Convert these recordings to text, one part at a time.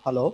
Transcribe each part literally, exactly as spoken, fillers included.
Hello.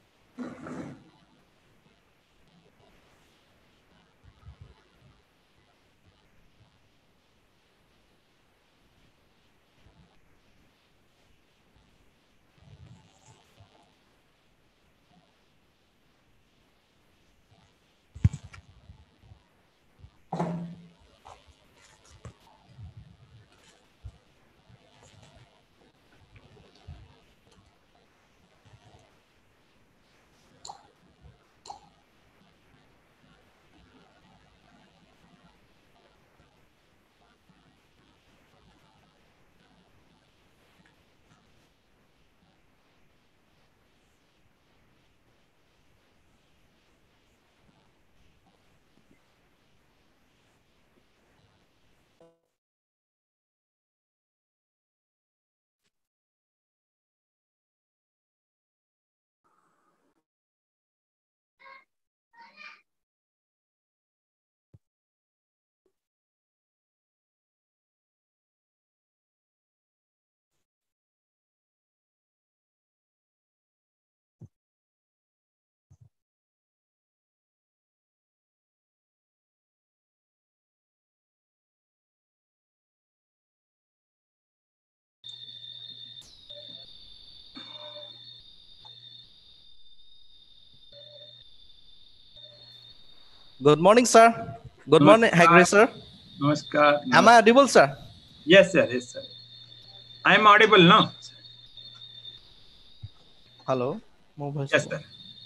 Good morning, sir. Good morning, Hagre, sir. Namaskar. Am I audible, sir? Yes, sir. Yes, sir. I am audible, no? Hello. Yes, sir.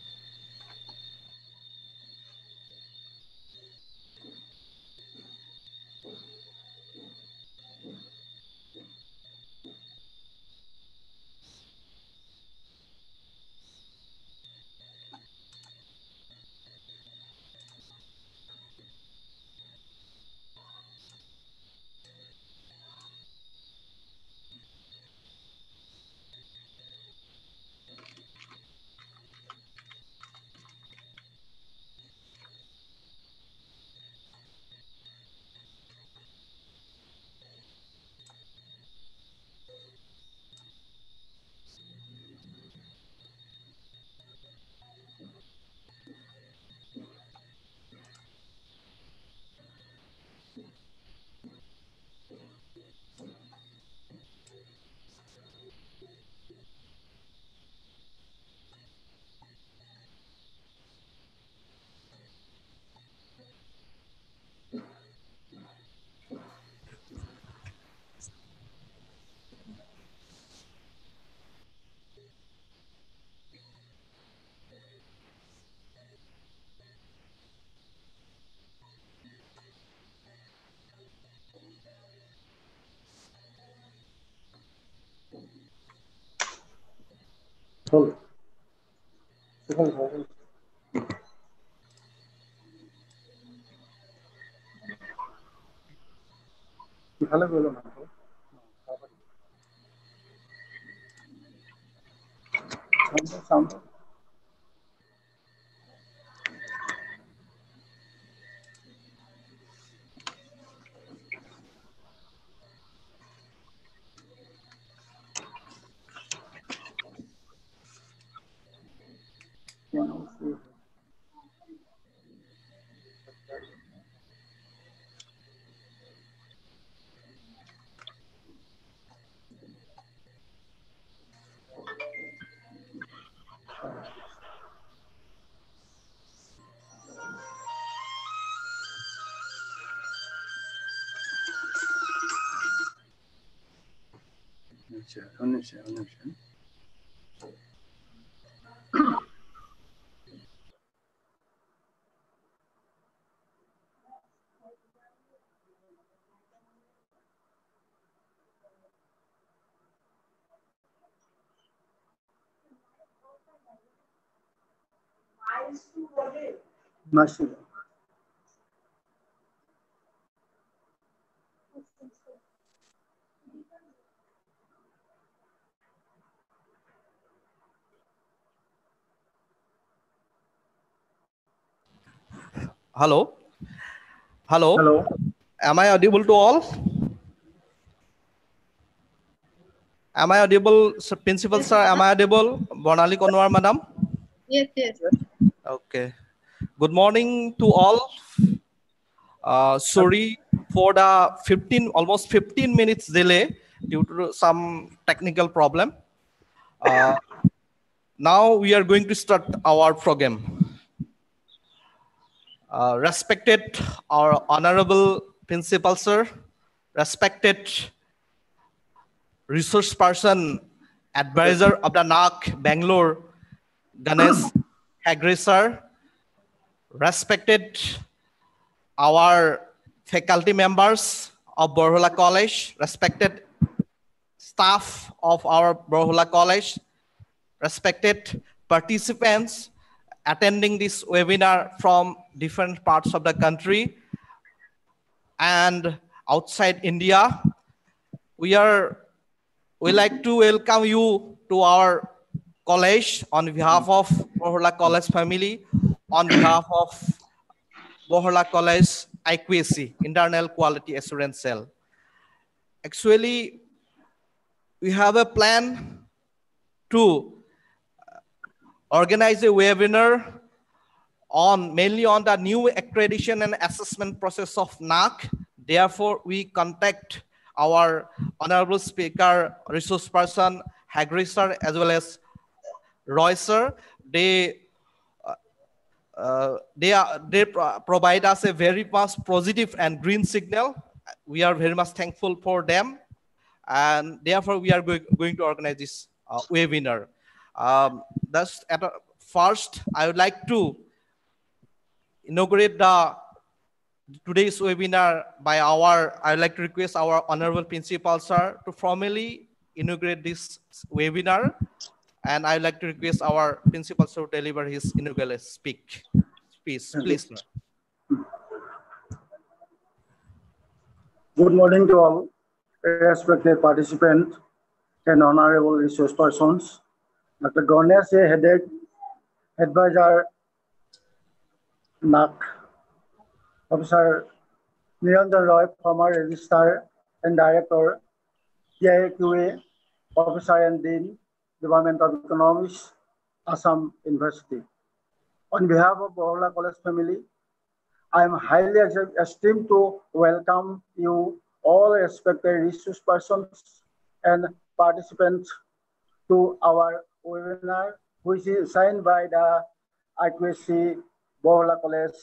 Hold. ভালো বলো না sound আচ্ছা, অনেক অনেক মাসি Hello. Hello. Hello. Am I audible to all? Am I audible, sir, Principal Yes, sir? Am I audible? Bonali Konwar, madam? yes, yes. Okay. Good morning to all. Uh, sorry for the fifteen, almost fifteen minutes delay due to some technical problem. Uh, now we are going to start our program. Uh, respected our honorable principal sir, respected resource person, advisor of the N A C Bangalore, Ganesh Hegre sir, respected our faculty members of Borhola College, respected staff of our Borhola College, respected participants attending this webinar from different parts of the country and outside India. We are we like to welcome you to our college on behalf of Borhola College family, on behalf of Borhola College I Q A C, Internal Quality Assurance Cell. Actually, we have a plan to organize a webinar on mainly on the new accreditation and assessment process of N A C. Therefore, we contact our honorable speaker, resource person, Hegre sir, as well as Roy sir. They uh, uh, they are they pro provide us a very much positive and green signal. We are very much thankful for them, and therefore we are going, going to organize this uh, webinar. Um, that's at a, first I would like to inaugurate the today's webinar by our, I'd like to request our honorable principal sir to formally inaugurate this webinar. And I'd like to request our principal sir to deliver his inaugural speak, speech, please. Sir. Good morning to all respected participants and honorable resource persons. Doctor Ganesh Hegre, advisor, N A C, Officer Niranjan Roy, former registrar and director, T I A Q A, Professor and Dean, Department of Economics, Assam University. On behalf of Borhola College family, I am highly esteemed to welcome you all respected resource persons and participants to our webinar, which is signed by the I Q A C Borhola College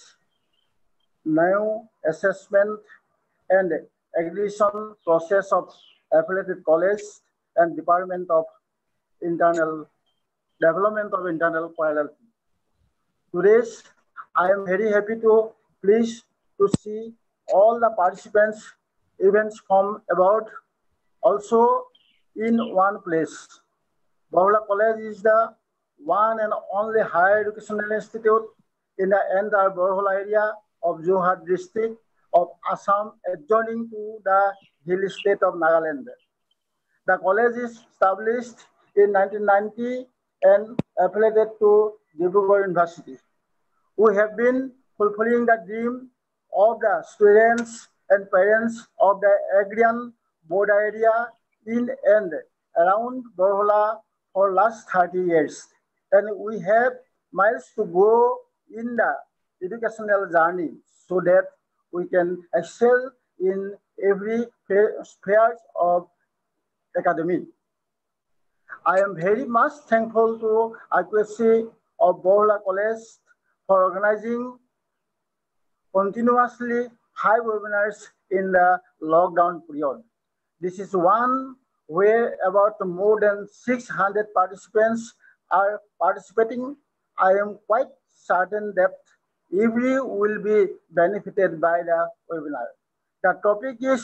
New Assessment and Accreditation Process of Affiliated College and Department of Internal Development of Internal Quality. Today, I am very happy to pleased to see all the participants events from about also in one place. Borhola College is the one and only higher educational institute in the entire Borhola area of Jorhat district of Assam, adjoining to the hilly state of Nagaland. The college is established in nineteen ninety and affiliated to Dibrugarh University. We have been fulfilling the dream of the students and parents of the agrarian border area in and around Borhola for last thirty years. And we have miles to go in the educational journey so that we can excel in every sphere of academy. I am very much thankful to I Q A C of Borhola College for organizing continuously high webinars in the lockdown period. This is one where about more than six hundred participants are participating. I am quite certain that every will be benefited by the webinar. The topic is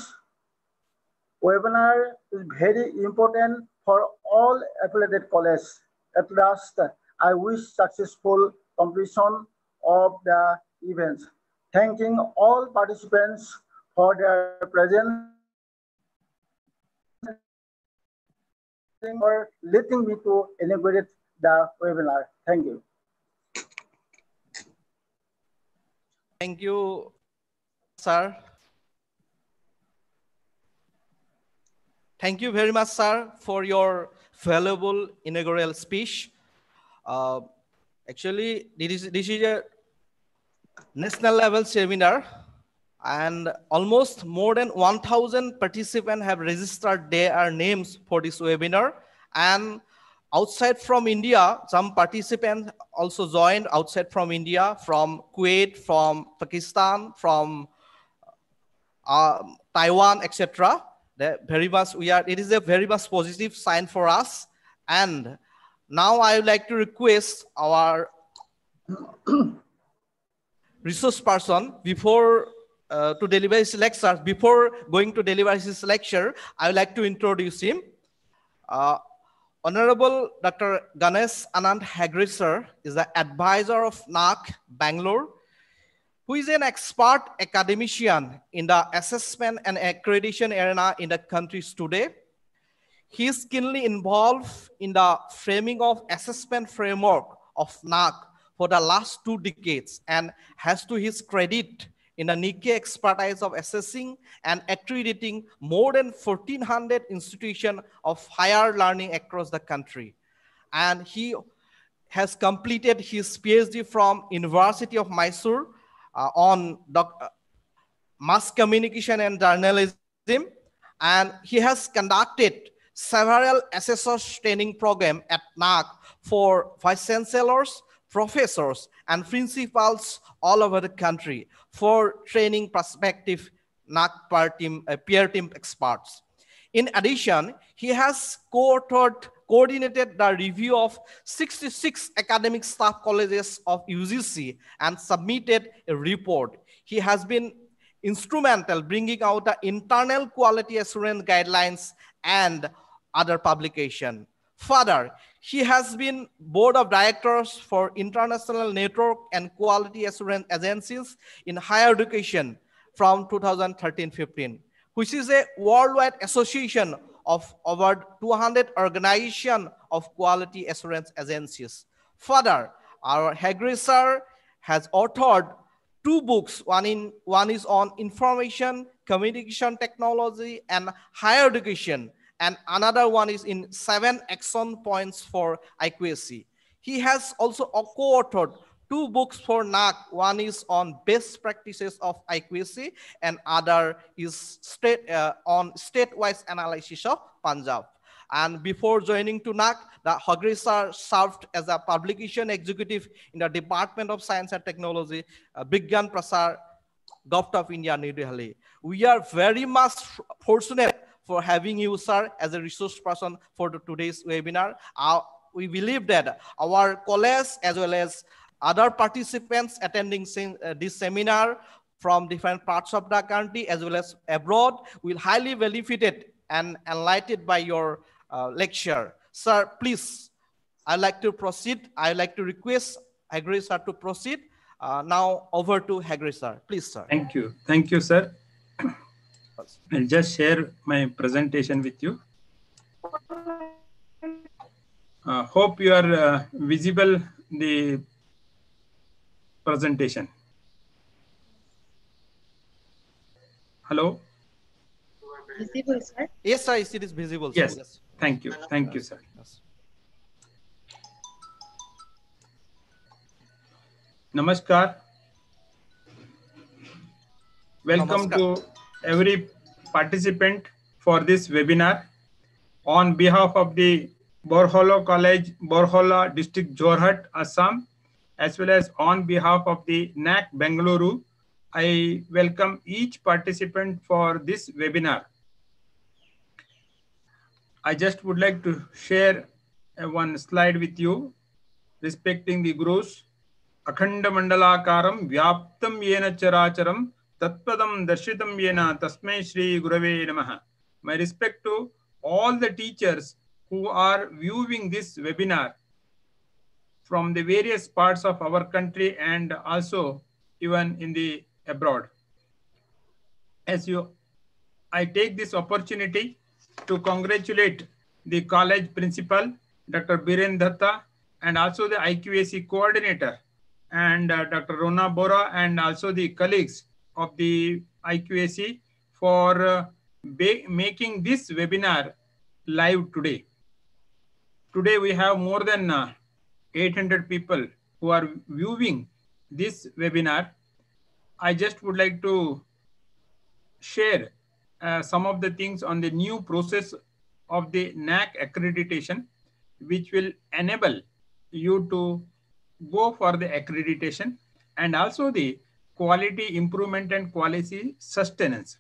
webinar is very important for all affiliated colleges. At last, I wish successful completion of the events. Thanking all participants for their presence, for letting me to inaugurate the webinar. Thank you. Thank you, sir. Thank you very much, sir, for your valuable inaugural speech. Uh, actually, this is, this is a national level seminar, and almost more than one thousand participants have registered their names for this webinar. And outside from India, some participants also joined outside from India, from Kuwait, from Pakistan, from uh, Taiwan, et cetera. Very much we are. It is a very much positive sign for us. And now I would like to request our resource person before uh, to deliver his lecture. Before going to deliver his lecture, I would like to introduce him. Uh, Honorable Doctor Ganesh Anand Hegde sir is the advisor of N A C Bangalore, who is an expert academician in the assessment and accreditation arena in the countries today. He is keenly involved in the framing of assessment framework of N A C for the last two decades and has to his credit in the Nikkei expertise of assessing and accrediting more than fourteen hundred institutions of higher learning across the country. And he has completed his PhD from University of Mysore uh, on doc mass communication and journalism. And he has conducted several assessors training programs at N A C for vice chancellors, professors, and principals all over the country for training prospective N A C peer team, uh, peer team experts. In addition, he has co-authored, coordinated the review of sixty-six academic staff colleges of U G C and submitted a report. He has been instrumental bringing out the internal quality assurance guidelines and other publication. Further, he has been board of directors for international network and quality assurance agencies in higher education from two thousand thirteen fifteen, which is a worldwide association of over two hundred organizations of quality assurance agencies. Further, our Hegde sir has authored two books. One, in, one is on information, communication technology, and higher education. And another one is in seven action points for I Q A C. He has also co-authored two books for N A C. One is on best practices of I Q A C, and other is state, uh, on state-wise analysis of Punjab. And before joining to N A C, the Hegde sir served as a publication executive in the Department of Science and Technology, uh, Bigyan Prasar, Government of India, New Delhi. We are very much fortunate for having you, sir, as a resource person for the, today's webinar. Uh, we believe that our colleagues as well as other participants attending sem uh, this seminar from different parts of the country as well as abroad will highly benefited and enlightened by your uh, lecture. Sir, please, I'd like to proceed. I'd like to request Hegde sir to proceed. Uh, now over to Hegde sir. Please, sir. Thank you. Thank you, sir. I'll just share my presentation with you. Uh, hope you are uh, visible the presentation. Hello? Visible, sir? Yes, sir, it is visible. Sir. Yes. yes. Thank you. Thank you, sir. Yes. Namaskar. Welcome Namaskar. to every participant for this webinar. On behalf of the Borholo College, Borhola District, Jorhat, Assam, as well as on behalf of the N A C Bangalore, I welcome each participant for this webinar. I just would like to share uh, one slide with you respecting the gurus. Akhanda Mandalakaram Vyaptam Yena Characharam Tatpadam Darshitam Yena Tasmai Shri Gurave Namaha. My respect to all the teachers who are viewing this webinar from the various parts of our country and also even in the abroad. As you, I take this opportunity to congratulate the college principal, Doctor Biren Datta, and also the I Q A C coordinator, and uh, Doctor Rona Bora, and also the colleagues of the I Q A C for uh, making this webinar live today. Today we have more than uh, eight hundred people who are viewing this webinar. I just would like to share uh, some of the things on the new process of the N A C accreditation, which will enable you to go for the accreditation, and also the quality improvement and quality sustenance.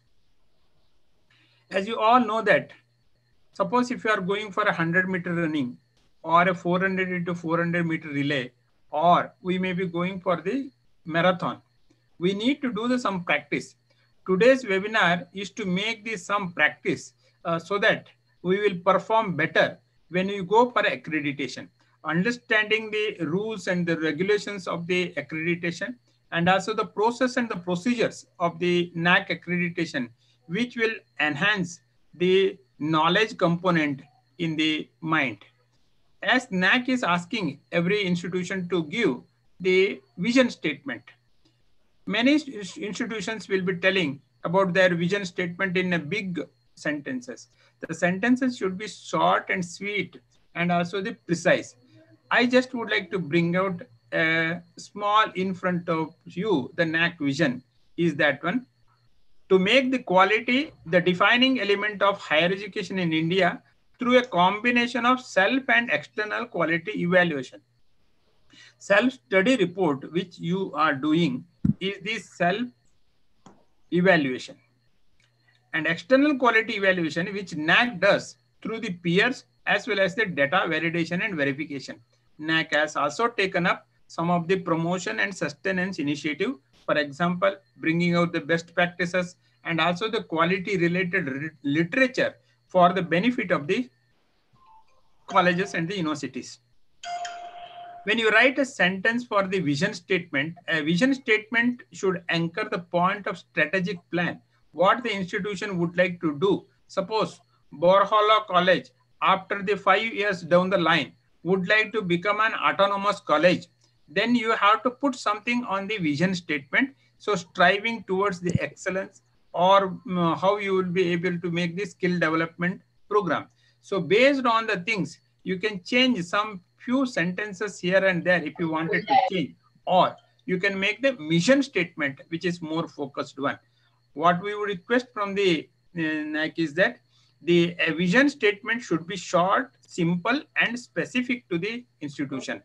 As you all know that, suppose if you are going for a one hundred meter running or a four hundred into four hundred meter relay, or we may be going for the marathon, we need to do the some practice. Today's webinar is to make this some practice uh, so that we will perform better when we go for accreditation. Understanding the rules and the regulations of the accreditation, and also the process and the procedures of the N A C accreditation, which will enhance the knowledge component in the mind. As N A C is asking every institution to give the vision statement. Many institutions will be telling about their vision statement in a big sentences. The sentences should be short and sweet and also the precise. I just would like to bring out a small in front of you. The N A C vision is that one. To make the quality the defining element of higher education in India through a combination of self and external quality evaluation. Self-study report which you are doing is the self-evaluation. And external quality evaluation which N A C does through the peers as well as the data validation and verification. N A C has also taken up some of the promotion and sustenance initiative. For example, bringing out the best practices and also the quality related literature for the benefit of the colleges and the universities. When you write a sentence for the vision statement, a vision statement should anchor the point of strategic plan, what the institution would like to do. Suppose Borhola College, after the five years down the line, would like to become an autonomous college. Then you have to put something on the vision statement. So striving towards the excellence, or um, how you will be able to make the skill development program. So based on the things, you can change some few sentences here and there if you wanted to change, or you can make the mission statement, which is more focused one. What we would request from the uh, N A C is that the uh, vision statement should be short, simple, and specific to the institution.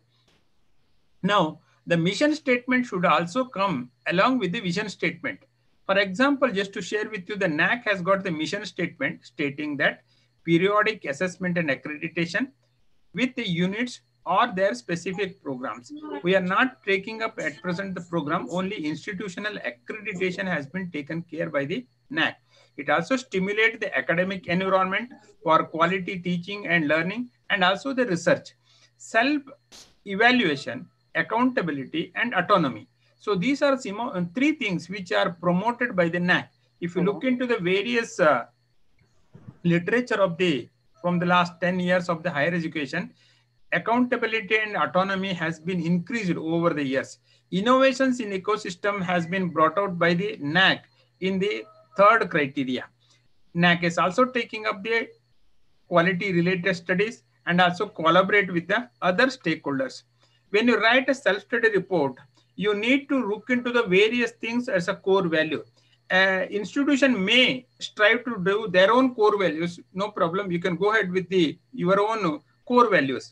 Now, the mission statement should also come along with the vision statement. For example, just to share with you, the N A C has got the mission statement stating that periodic assessment and accreditation with the units or their specific programs. We are not taking up at present the program, only institutional accreditation has been taken care by the N A C. It also stimulates the academic environment for quality teaching and learning, and also the research, self-evaluation, accountability, and autonomy. So these are three things which are promoted by the N A C. If you look into the various uh, literature of the from the last ten years of the higher education, accountability and autonomy has been increased over the years. Innovations in ecosystem has been brought out by the N A C in the third criteria. N A C is also taking up the quality related studies and also collaborate with the other stakeholders. When you write a self-study report, you need to look into the various things as a core value. Uh, institution may strive to do their own core values, no problem. You can go ahead with the your own core values.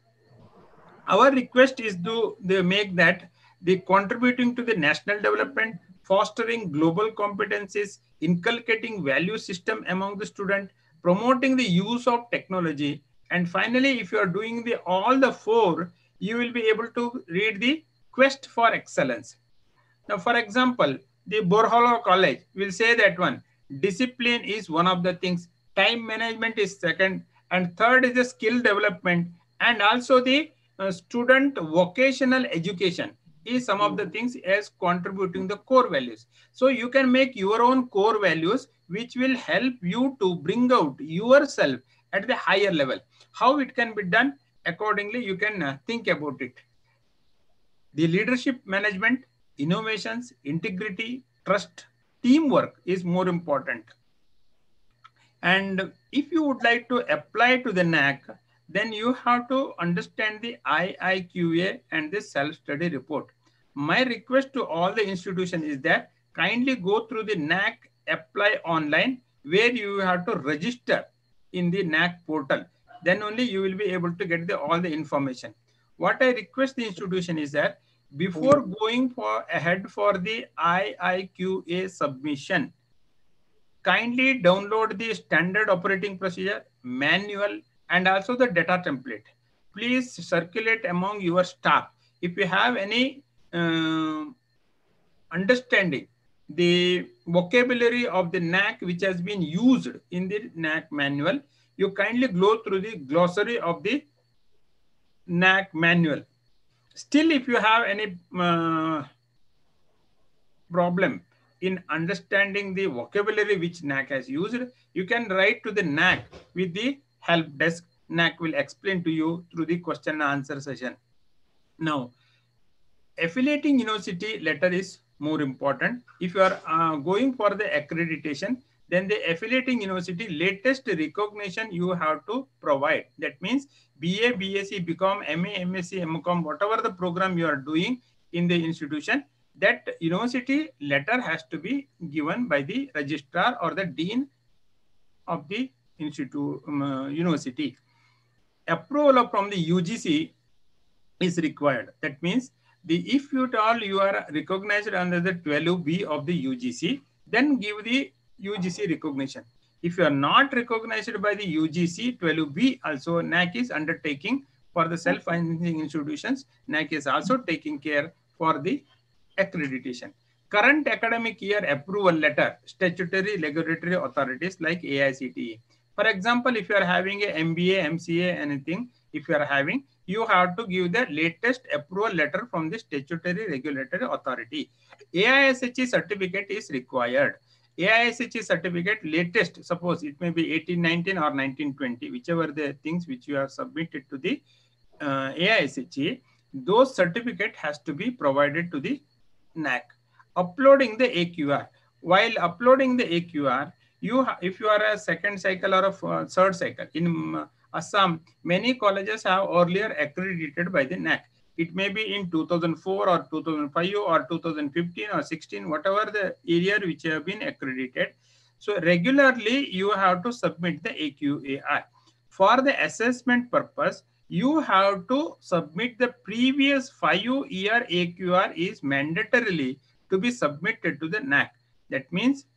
Our request is to they make that the contributing to the national development, fostering global competencies, inculcating value system among the student, promoting the use of technology, and finally, if you are doing the all the four, you will be able to read the quest for excellence. Now, for example, the Borhola College will say that one, discipline is one of the things, time management is second, and third is the skill development, and also the uh, student vocational education is some of the things as contributing the core values. So you can make your own core values, which will help you to bring out yourself at the higher level. How it can be done? Accordingly, you can uh, think about it. The leadership management, innovations, integrity, trust, teamwork is more important. And if you would like to apply to the N A C, then you have to understand the I I Q A and the self-study report. My request to all the institutions is that kindly go through the N A C apply online, where you have to register in the N A C portal. Then only you will be able to get the, all the information. What I request the institution is that before going for ahead for the I I Q A submission, kindly download the standard operating procedure, manual, and also the data template. Please circulate among your staff. If you have any uh, understanding the vocabulary of the N A C which has been used in the N A C manual, you kindly go through the glossary of the N A C manual. Still, if you have any uh, problem in understanding the vocabulary which N A C has used, you can write to the N A C with the help desk. N A C will explain to you through the question and answer session. Now, affiliating university letter is more important. If you are uh, going for the accreditation, then the affiliating university latest recognition you have to provide. That means B A, B S c, B Com, M A, M S c, M Com, whatever the program you are doing in the institution, that university letter has to be given by the registrar or the dean of the institute um, uh, university. Approval from the U G C is required. That means the if you at all you are recognized under the twelve B of the U G C, then give the U G C recognition. If you are not recognized by the U G C twelve B, also N A C is undertaking for the self-financing institutions. N A C is also taking care for the accreditation. Current academic year approval letter, statutory regulatory authorities like A I C T E. For example, if you are having a M B A, M C A, anything, if you are having, you have to give the latest approval letter from the statutory regulatory authority. A I S H E certificate is required. A I S H E certificate latest, suppose it may be eighteen nineteen or nineteen twenty, whichever the things which you have submitted to the uh, A I S H E, those certificate has to be provided to the N A C. Uploading the A Q R. While uploading the A Q R, you if you are a second cycle or a uh, third cycle, in uh, Assam, many colleges have earlier accredited by the N A C. It may be in two thousand four or two thousand five or two thousand fifteen or sixteen, whatever the area which have been accredited. So regularly you have to submit the A Q A R. For the assessment purpose, you have to submit the previous five-year A Q R is mandatorily to be submitted to the N A C. That means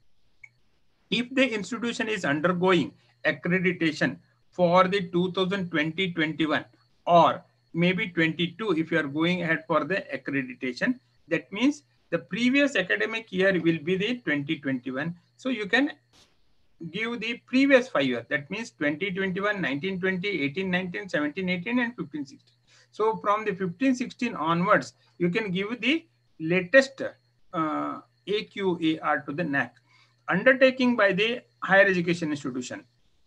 if the institution is undergoing accreditation for the two thousand twenty twenty-one or maybe twenty-two, if you are going ahead for the accreditation, that means the previous academic year will be the twenty twenty-one. So you can give the previous five years. That means twenty twenty-one, nineteen twenty, eighteen nineteen, seventeen eighteen, and fifteen sixteen. So from the fifteen sixteen onwards, you can give the latest uh, A Q A R to the N A C. Undertaking by the higher education institution.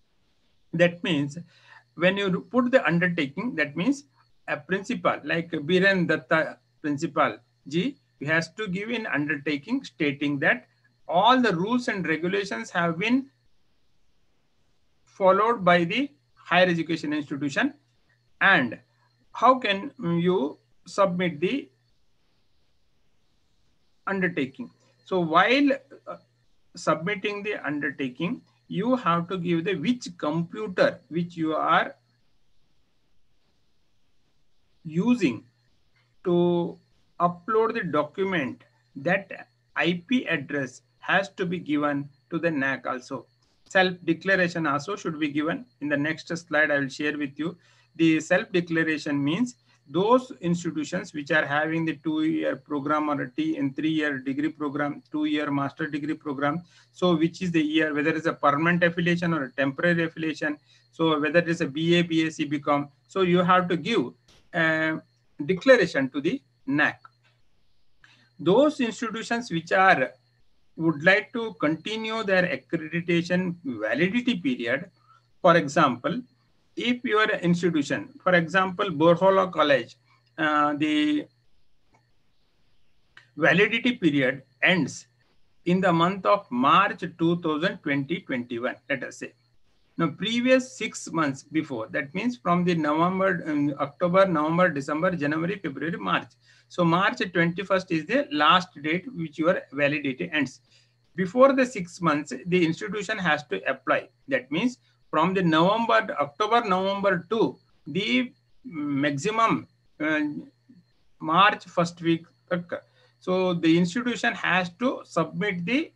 That means when you put the undertaking, that means a principal like Biren Datta principal G, he has to give an undertaking stating that all the rules and regulations have been followed by the higher education institution, and how can you submit the undertaking. So while uh, submitting the undertaking, you have to give the which computer which you are using to upload the document, that I P address has to be given to the N A C also. Self-declaration also should be given. In the next slide, I will share with you. The self-declaration means those institutions which are having the two-year program or a T in three-year degree program, two-year master degree program. So which is the year, whether it's a permanent affiliation or a temporary affiliation. So whether it is a B A, B S c, B Com. So you have to give a declaration to the N A C. Those institutions which are would like to continue their accreditation validity period. For example, if your institution, for example, Borhola College, uh, the validity period ends in the month of March two thousand twenty-one, let us say. Now, previous six months before, that means from the November, um, October, November, December, January, February, March. So March twenty-first is the last date which your validity ends. Before the six months, the institution has to apply. That means from the November, October, November to the maximum uh, March first week. So the institution has to submit the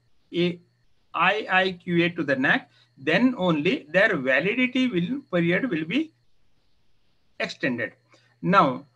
I I Q A to the N A C. Then only their validity will period will be extended. Now,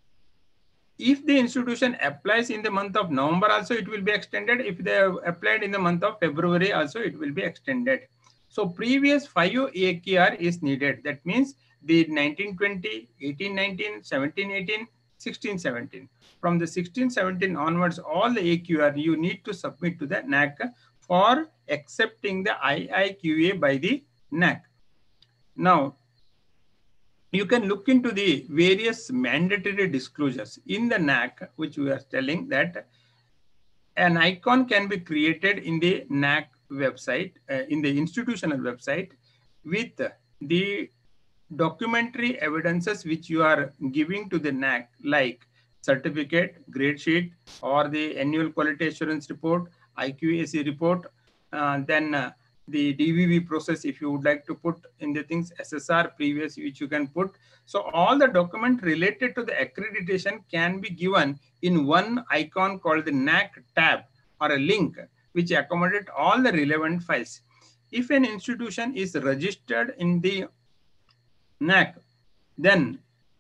if the institution applies in the month of November also, it will be extended. If they have applied in the month of February also, it will be extended. So previous five A Q R is needed. That means the nineteen twenty, eighteen nineteen, seventeen eighteen, sixteen seventeen. From the sixteen seventeen onwards, all the A Q R you need to submit to the N A C for accepting the I I Q A by the N A C. Now, you can look into the various mandatory disclosures in the N A C, which we are telling that an icon can be created in the N A C website, uh, in the institutional website, with the documentary evidences which you are giving to the N A C, like certificate, grade sheet, or the annual quality assurance report, I Q A C report, uh, then uh, the D V V process, if you would like to put in the things, S S R previous, which you can put. So all the document related to the accreditation can be given in one icon called the N A C tab or a link, which accommodate all the relevant files. If an institution is registered in the N A C, then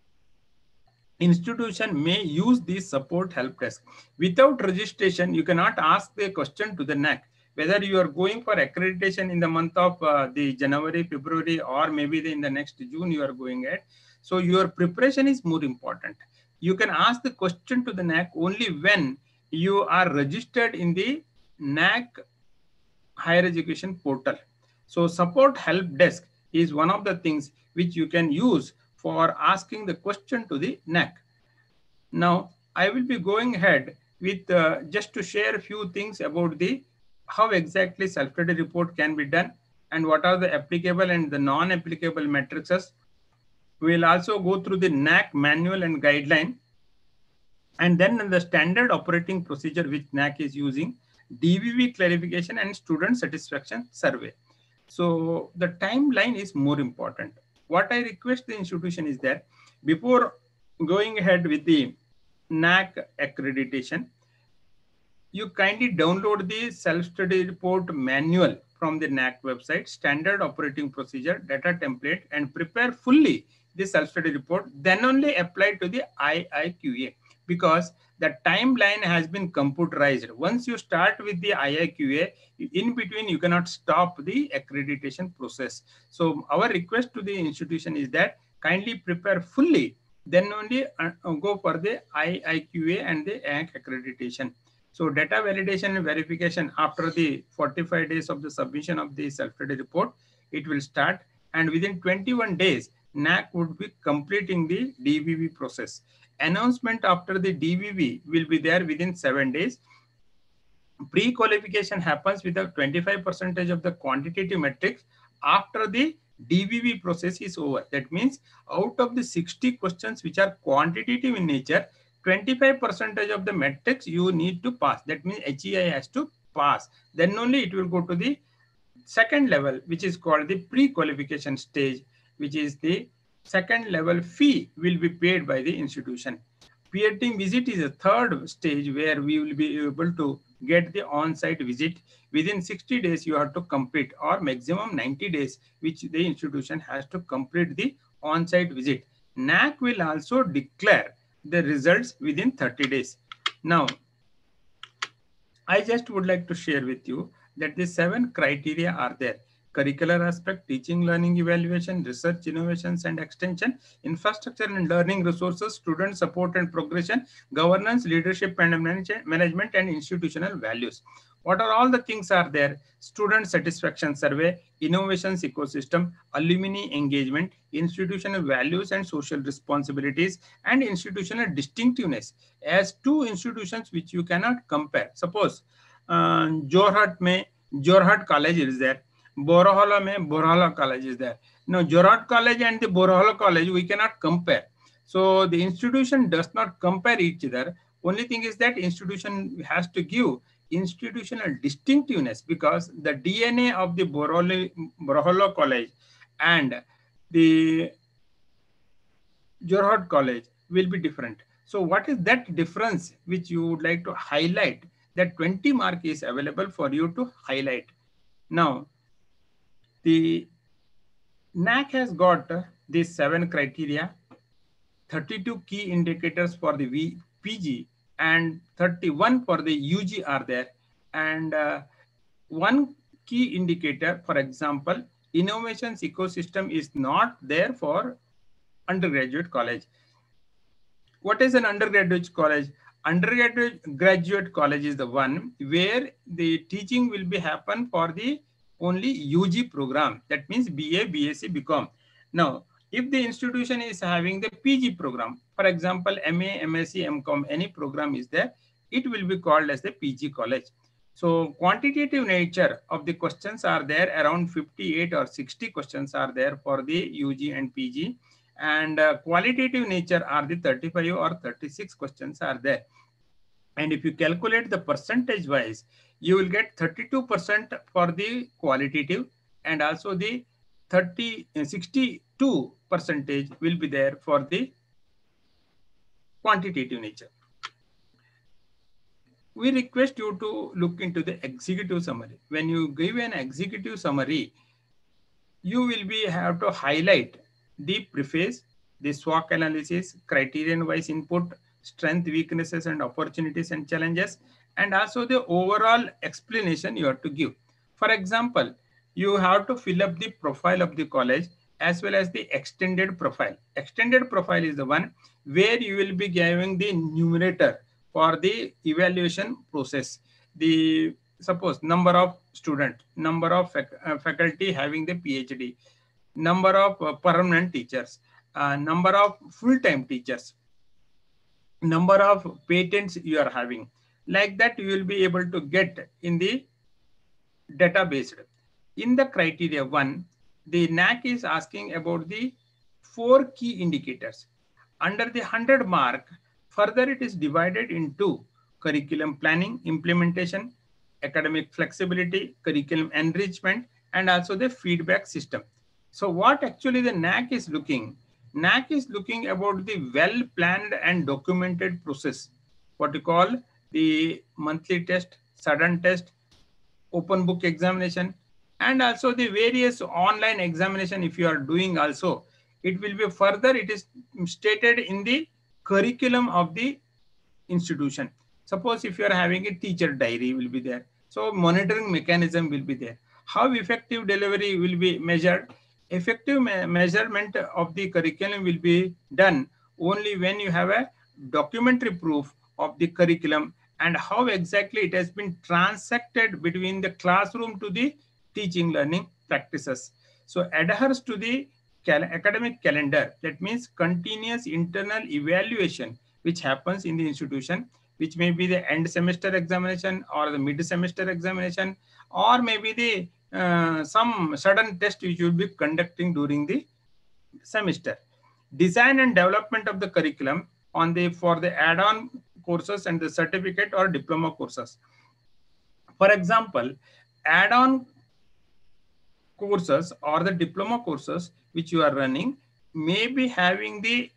institution may use the support help desk. Without registration, you cannot ask the question to the N A C. Whether you are going for accreditation in the month of uh, the January, February, or maybe the, in the next June you are going at. So your preparation is more important. You can ask the question to the N A C only when you are registered in the N A C higher education portal. So support help desk is one of the things which you can use for asking the question to the N A C. Now, I will be going ahead with uh, just to share a few things about the how exactly self-study report can be done and what are the applicable and the non-applicable matrices. We will also go through the N A C manual and guideline, and then the standard operating procedure which N A C is using, D V V clarification and student satisfaction survey. So the timeline is more important. What I request the institution is that before going ahead with the N A C accreditation, you kindly download the self-study report manual from the N A C website, standard operating procedure, data template, and prepare fully the self-study report, then only apply to the I I Q A, because the timeline has been computerized. Once you start with the I I Q A, in between you cannot stop the accreditation process. So our request to the institution is that kindly prepare fully, then only uh, go for the I I Q A and the A C accreditation. So data validation and verification after the forty-five days of the submission of the self-study report, it will start, and within twenty-one days, N A C would be completing the D V V process. Announcement after the D V V will be there within seven days. Pre-qualification happens with a twenty-five percent of the quantitative metrics after the D V V process is over. That means out of the sixty questions which are quantitative in nature, twenty-five percent of the metrics you need to pass. That means H E I has to pass. Then only it will go to the second level, which is called the pre-qualification stage, which is the second level fee will be paid by the institution. Peer team visit is a third stage where we will be able to get the on-site visit. Within sixty days you have to complete, or maximum ninety days, which the institution has to complete the on-site visit. N A C will also declare the results within thirty days. Now, I just would like to share with you that the seven criteria are there: curricular aspect, teaching, learning, evaluation, research, innovations and extension, infrastructure and learning resources, student support and progression, governance, leadership and management, and institutional values. What are all the things are there? Student satisfaction survey, innovations ecosystem, alumni engagement, institutional values and social responsibilities, and institutional distinctiveness as two institutions which you cannot compare. Suppose uh, Jorhat mein Jorhat College is there, Borohala mein Borohala College is there. Now, Jorhat College and the Borohala College, we cannot compare. So the institution does not compare each other. Only thing is that institution has to give institutional distinctiveness, because the D N A of the Borohala, Borohala College and the Jorhat College will be different. So what is that difference which you would like to highlight? That twenty mark is available for you to highlight. Now, the N A C has got these seven criteria, thirty-two key indicators for the v, P G, and thirty-one for the U G are there. And uh, one key indicator, for example, innovations ecosystem is not there for undergraduate college. What is an undergraduate college? Undergraduate graduate college is the one where the teaching will be happen for the only U G program. That means B A, B S c, B Com. Now, if the institution is having the P G program, for example, M A, M S c, M Com, any program is there, it will be called as the P G college. So quantitative nature of the questions are there, around fifty-eight or sixty questions are there for the U G and P G. And uh, qualitative nature are the thirty-five or thirty-six questions are there. And if you calculate the percentage wise, you will get thirty-two percent for the qualitative, and also the thirty, sixty-two percentage will be there for the quantitative nature. We request you to look into the executive summary. When you give an executive summary, you will be have to highlight the preface, the SWOT analysis, criterion-wise input, strength, weaknesses, and opportunities and challenges, and also the overall explanation you have to give. For example, you have to fill up the profile of the college as well as the extended profile. Extended profile is the one where you will be giving the numerator for the evaluation process. The suppose number of students, number of fac uh, faculty having the PhD, number of uh, permanent teachers, uh, number of full-time teachers, number of patents you are having. Like that, you will be able to get in the database. In the criteria one, the N A C is asking about the four key indicators. Under the one hundred mark, further it is divided into curriculum planning, implementation, academic flexibility, curriculum enrichment, and also the feedback system. So what actually the N A C is looking? N A C is looking about the well-planned and documented process, what you call the monthly test, sudden test, open book examination, and also the various online examination if you are doing also. It will be further, it is stated in the curriculum of the institution. Suppose if you are having a teacher diary will be there. So monitoring mechanism will be there. How effective delivery will be measured? Effective me measurement of the curriculum will be done only when you have a documentary proof of the curriculum and how exactly it has been transacted between the classroom to the teaching learning practices. So adheres to the cal academic calendar. That means continuous internal evaluation which happens in the institution, which may be the end semester examination or the mid semester examination, or maybe the uh, some sudden test which you will be conducting during the semester. Design and development of the curriculum on the for the add-on courses and the certificate or diploma courses. For example, add-on courses or the diploma courses which you are running may be having the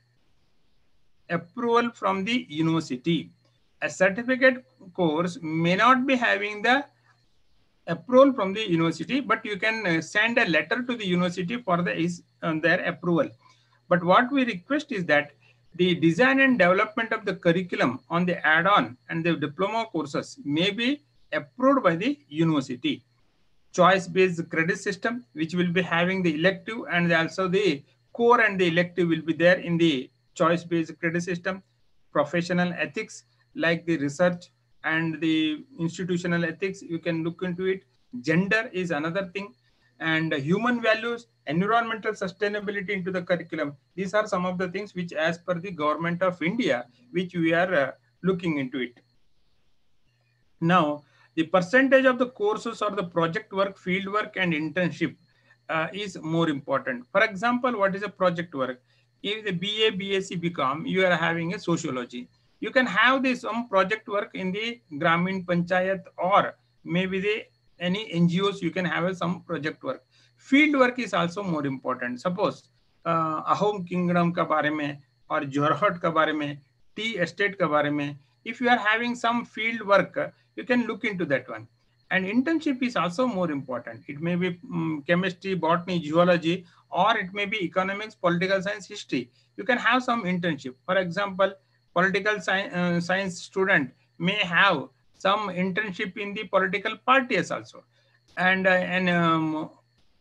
approval from the university. A certificate course may not be having the approval from the university, but you can send a letter to the university for the is uh, their approval. But what we request is that the design and development of the curriculum on the add-on and the diploma courses may be approved by the university. Choice-based credit system, which will be having the elective and also the core and the elective will be there in the choice-based credit system. Professional ethics, like the research and the institutional ethics, you can look into it. Gender is another thing. And human values, environmental sustainability into the curriculum. These are some of the things which as per the government of India, which we are uh, looking into it. Now, the percentage of the courses or the project work, field work, and internship uh, is more important. For example, what is a project work? If the B A, B S c become, you are having a sociology. You can have this some project work in the Gramin Panchayat, or maybe the any N G Os. You can have a, some project work. Field work is also more important. Suppose uh, Ahom Kingdom का बारे में और जोरहट का बारे में, tea estate का बारे में. If you are having some field work, you can look into that one. And internship is also more important. It may be um, chemistry, botany, zoology, or it may be economics, political science, history. You can have some internship. For example, political science, uh, science student may have some internship in the political parties also. And uh, an um,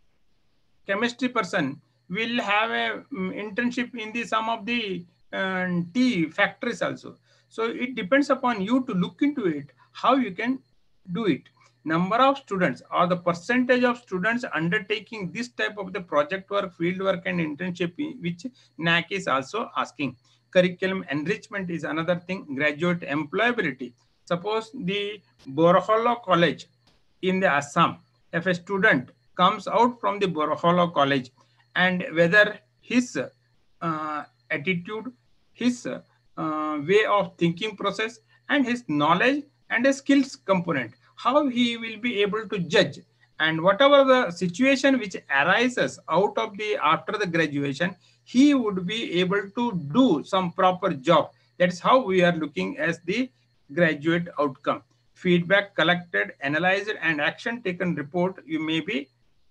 chemistry person will have a um, internship in the some of the uh, tea factories also. So it depends upon you to look into it, how you can do it. Number of students or the percentage of students undertaking this type of the project work, field work, and internship, which N A C is also asking. Curriculum enrichment is another thing. Graduate employability. Suppose the Boroholo College in the Assam, if a student comes out from the Boroholo College, and whether his uh, attitude, his uh, way of thinking process, and his knowledge and a skills component, how he will be able to judge, and whatever the situation which arises out of the after the graduation, he would be able to do some proper job. That is how we are looking as the graduate outcome. Feedback collected, analyzed, and action taken report you may be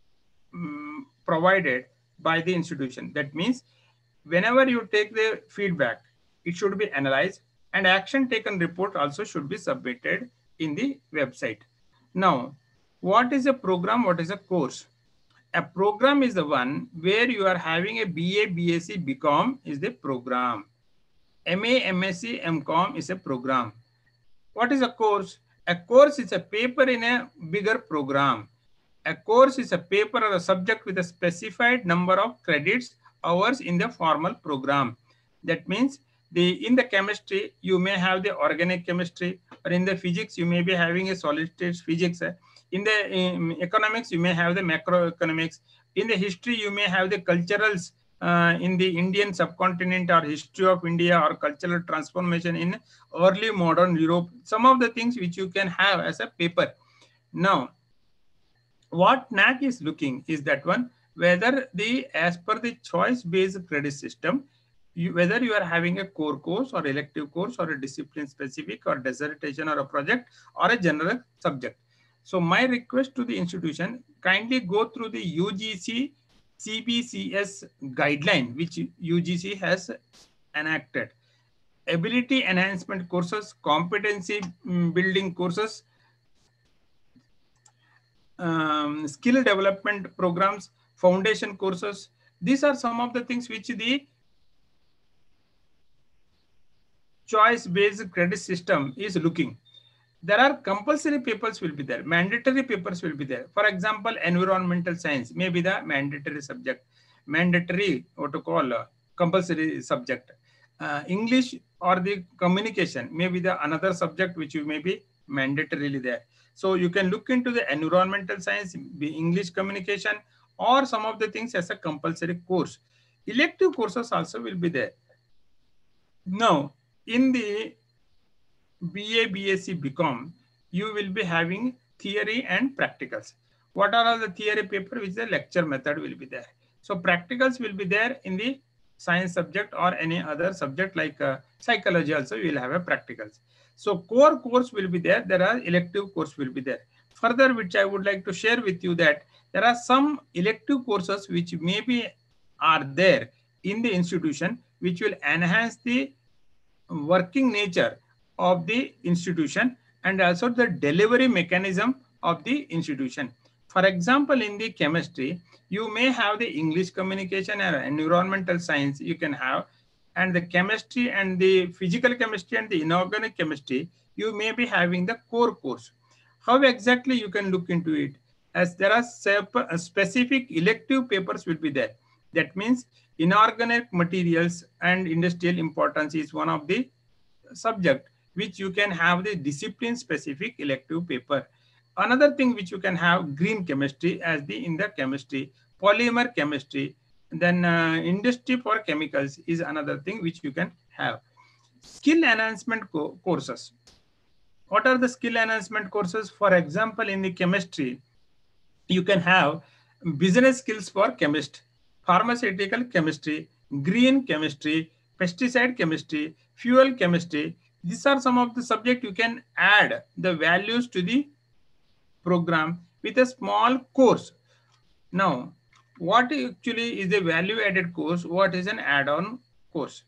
um, provided by the institution. That means whenever you take the feedback, it should be analyzed, and action taken report also should be submitted in the website. Now, what is a program? What is a course? A program is the one where you are having a B A, B S c, B Com is the program. M A, M S c, M Com is a program. What is a course? A course is a paper in a bigger program. A course is a paper or a subject with a specified number of credits hours in the formal program. That means the in the chemistry, you may have the organic chemistry, or in the physics, you may be having a solid state physics. In the um, economics, you may have the macroeconomics. In the history, you may have the culturals uh, in the Indian subcontinent, or history of India, or cultural transformation in early modern Europe. Some of the things which you can have as a paper. Now, what N A C is looking is that one, whether the as per the choice-based credit system, You, whether you are having a core course or elective course or a discipline specific or dissertation or a project or a general subject. So my request to the institution, kindly go through the U G C C B C S guideline, which U G C has enacted. Ability enhancement courses, competency building courses, um, skill development programs, foundation courses. These are some of the things which the choice-based credit system is looking. There are compulsory papers will be there, mandatory papers will be there. For example, environmental science may be the mandatory subject, mandatory what to call a compulsory subject. Uh, English or the communication may be the another subject which you may be mandatorily there. So you can look into the environmental science, be English communication, or some of the things as a compulsory course. Elective courses also will be there. Now, in the B A, B S c, B Com, you will be having theory and practicals. What are all the theory paper? Which the lecture method will be there. So practicals will be there in the science subject or any other subject like uh, psychology also you will have a practicals. So core course will be there. There are elective course will be there. Further, which I would like to share with you that there are some elective courses which maybe are there in the institution which will enhance the working nature of the institution and also the delivery mechanism of the institution. For example, in the chemistry, you may have the English communication or environmental science you can have, and the chemistry and the physical chemistry and the inorganic chemistry, you may be having the core course. How exactly you can look into it? As there are specific elective papers will be there. That means inorganic materials and industrial importance is one of the subject which you can have the discipline specific elective paper. Another thing which you can have, green chemistry as the in the chemistry, polymer chemistry, then uh, industry for chemicals is another thing which you can have. Skill enhancement co courses. What are the skill enhancement courses? For example, in the chemistry, you can have business skills for chemist, pharmaceutical chemistry, green chemistry, pesticide chemistry, fuel chemistry. These are some of the subjects you can add the values to the program with a small course. Now, what actually is a value added course? What is an add-on course?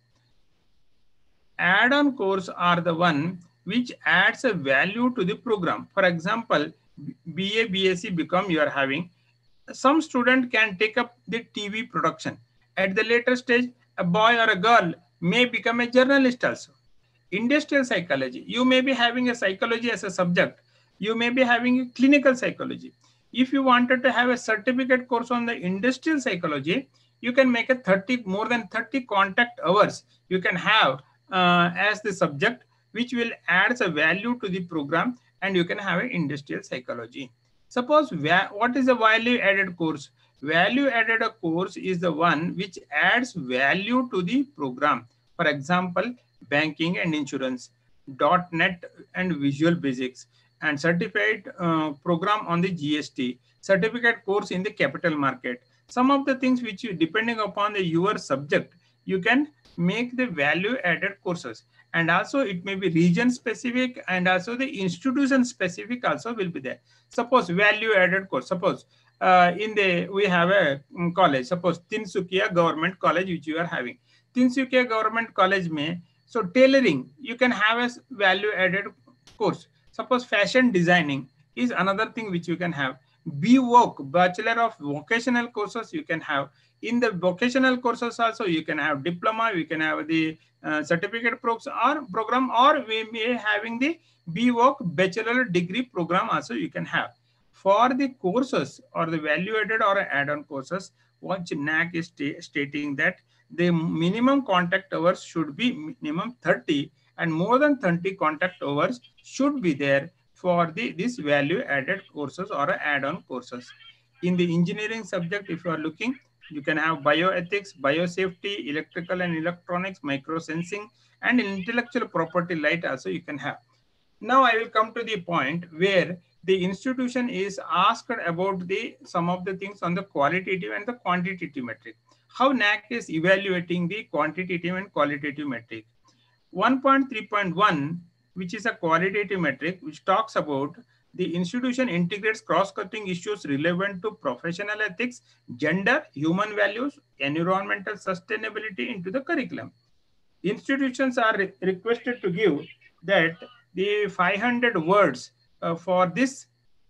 Add-on course are the one which adds a value to the program. For example, B A, B S c become you are having. Some student can take up the T V production. At the later stage, a boy or a girl may become a journalist also. Industrial psychology, you may be having a psychology as a subject. You may be having a clinical psychology. If you wanted to have a certificate course on the industrial psychology, you can make a thirty, more than thirty contact hours you can have uh, as the subject, which will add a value to the program, and you can have an industrial psychology. Suppose, what is a value added course? Value added course is the one which adds value to the program. For example, banking and insurance, .NET and Visual Basics, and certified uh, program on the G S T, certificate course in the capital market. Some of the things which you, depending upon the your subject, you can make the value added courses. And also it may be region specific, and also the institution specific also will be there. Suppose value added course, suppose uh, in the, we have a um, college, suppose Tinsukia Government College which you are having. Tinsukia Government College may, so tailoring, you can have a value added course. Suppose fashion designing is another thing which you can have. B V O C, Bachelor of Vocational Courses, you can have. In the vocational courses also, you can have diploma, you can have the uh, certificate program, or program, or we may having the B V O C Bachelor Degree program also you can have. For the courses or the value added or add-on courses, what N A C is sta stating that the minimum contact hours should be minimum thirty, and more than thirty contact hours should be there for the this value added courses or add-on courses. In the engineering subject, if you are looking, you can have bioethics, biosafety, electrical and electronics, microsensing, and intellectual property light also you can have. Now I will come to the point where the institution is asked about the some of the things on the qualitative and the quantitative metric. How N A C is evaluating the quantitative and qualitative metric. one point three point one, which is a qualitative metric, which talks about the institution integrates cross-cutting issues relevant to professional ethics, gender, human values, environmental sustainability into the curriculum. Institutions are re requested to give that the five hundred words uh, for this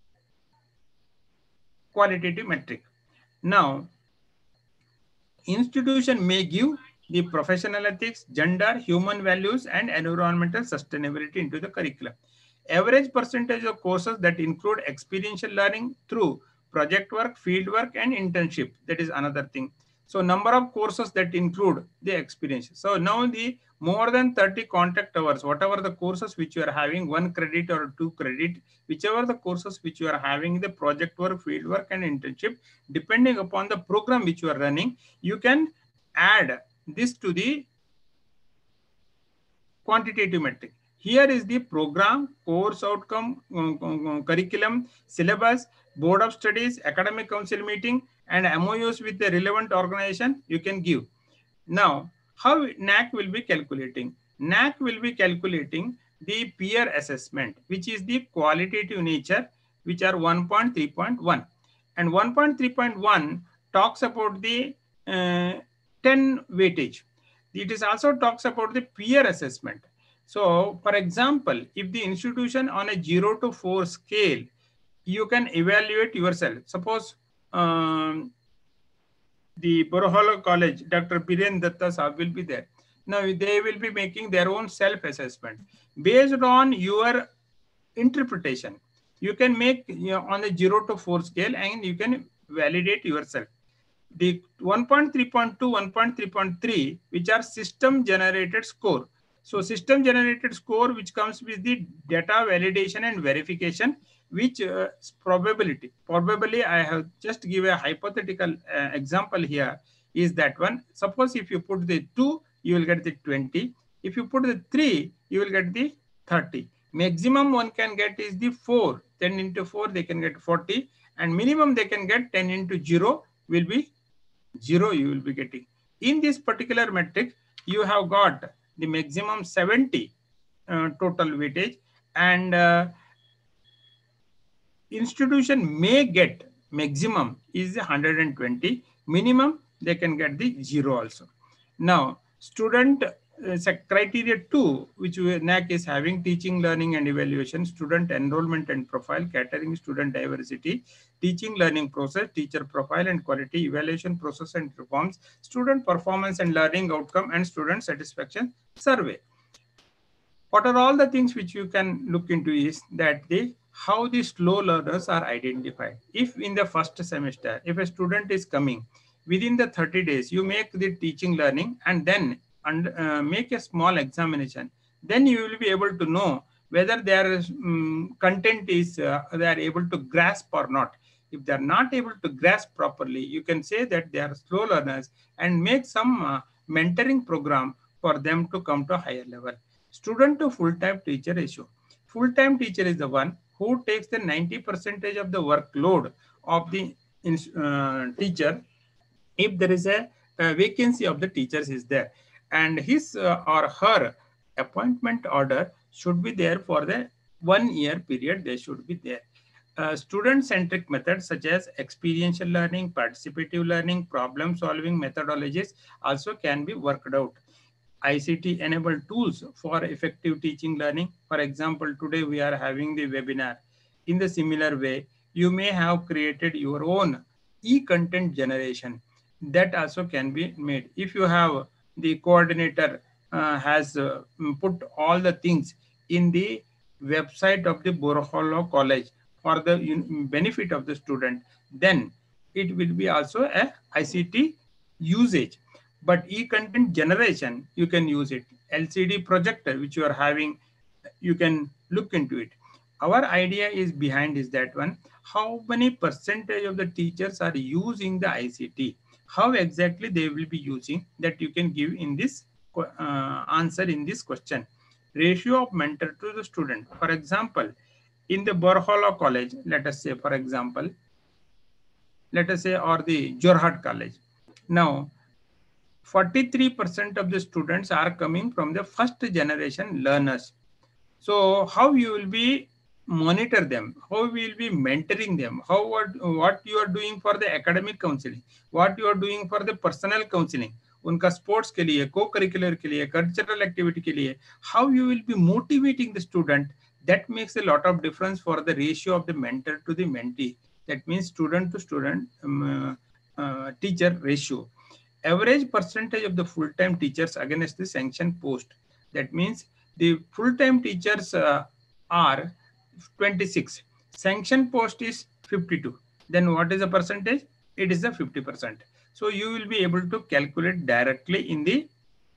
qualitative metric. Now, institution may give the professional ethics, gender, human values, and environmental sustainability into the curriculum. Average percentage of courses that include experiential learning through project work, field work, and internship. That is another thing. So number of courses that include the experience. So now the more than thirty contact hours, whatever the courses which you are having, one credit or two credit, whichever the courses which you are having, the project work, field work, and internship, depending upon the program which you are running, you can add this to the quantitative metric. Here is the program, course outcome, um, curriculum, syllabus, board of studies, academic council meeting, and M O Us with the relevant organization you can give. Now, how N A C will be calculating? N A C will be calculating the peer assessment, which is the qualitative nature, which are one point three point one. And one point three point one talks about the uh, ten weightage. It is also talks about the peer assessment. So, for example, if the institution on a zero to four scale, you can evaluate yourself. Suppose um, the Borohala College, Doctor Piren Datta Saab will be there. Now, they will be making their own self-assessment. Based on your interpretation, you can make, you know, on a zero to four scale, and you can validate yourself. The one point three point two, one point three point three, which are system generated score. So system generated score, which comes with the data validation and verification. which uh, probability, probably I have just give a hypothetical uh, example here, is that one. Suppose if you put the two, you will get the twenty. If you put the three, you will get the thirty. Maximum one can get is the four. ten into four, they can get forty. And minimum they can get ten into zero will be zero you will be getting. In this particular metric, you have got the maximum seventy uh, total weightage, and uh, institution may get maximum is one hundred twenty, minimum they can get the zero also. Now, student uh, criteria two, which N A C is having: teaching, learning and evaluation, student enrollment and profile, catering student diversity, teaching learning process, teacher profile and quality, evaluation process and reforms, student performance and learning outcome, and student satisfaction survey. What are all the things which you can look into is that the how the slow learners are identified. If in the first semester, if a student is coming within the thirty days, you make the teaching learning and then and uh, make a small examination, then you will be able to know whether their um, content is uh, they are able to grasp or not. If they are not able to grasp properly, you can say that they are slow learners and make some uh, mentoring program for them to come to a higher level. Student to full-time teacher ratio. Full-time teacher is the one who takes the ninety percent of the workload of the uh, teacher if there is a, a vacancy of the teachers is there, and his uh, or her appointment order should be there for the one year period. They should be there. Uh, student-centric methods such as experiential learning, participative learning, problem-solving methodologies also can be worked out. I C T-enabled tools for effective teaching learning. For example, today we are having the webinar. In the similar way, you may have created your own e-content generation. That also can be made. If you have the coordinator uh, has uh, put all the things in the website of the Boroholo College for the benefit of the student, then it will be also a I C T usage. But e-content generation, you can use it. L C D projector, which you are having, you can look into it. Our idea is behind is that one, how many percentage of the teachers are using the I C T? How exactly they will be using, that you can give in this uh, answer in this question. Ratio of mentor to the student. For example, in the Boroholo College, let us say, for example, let us say, or the Jorhat College. Now, forty-three percent of the students are coming from the first generation learners. So how you will be monitor them, how we will be mentoring them, how what, what you are doing for the academic counseling, what you are doing for the personal counseling, उनका sports के लिए, co-curricular के लिए, cultural activity के लिए, how you will be motivating the student, that makes a lot of difference for the ratio of the mentor to the mentee. That means student to student um, uh, teacher ratio. Average percentage of the full-time teachers against the sanctioned post. That means the full-time teachers uh, are twenty-six. Sanctioned post is fifty-two. Then what is the percentage? It is the fifty percent. So you will be able to calculate directly in the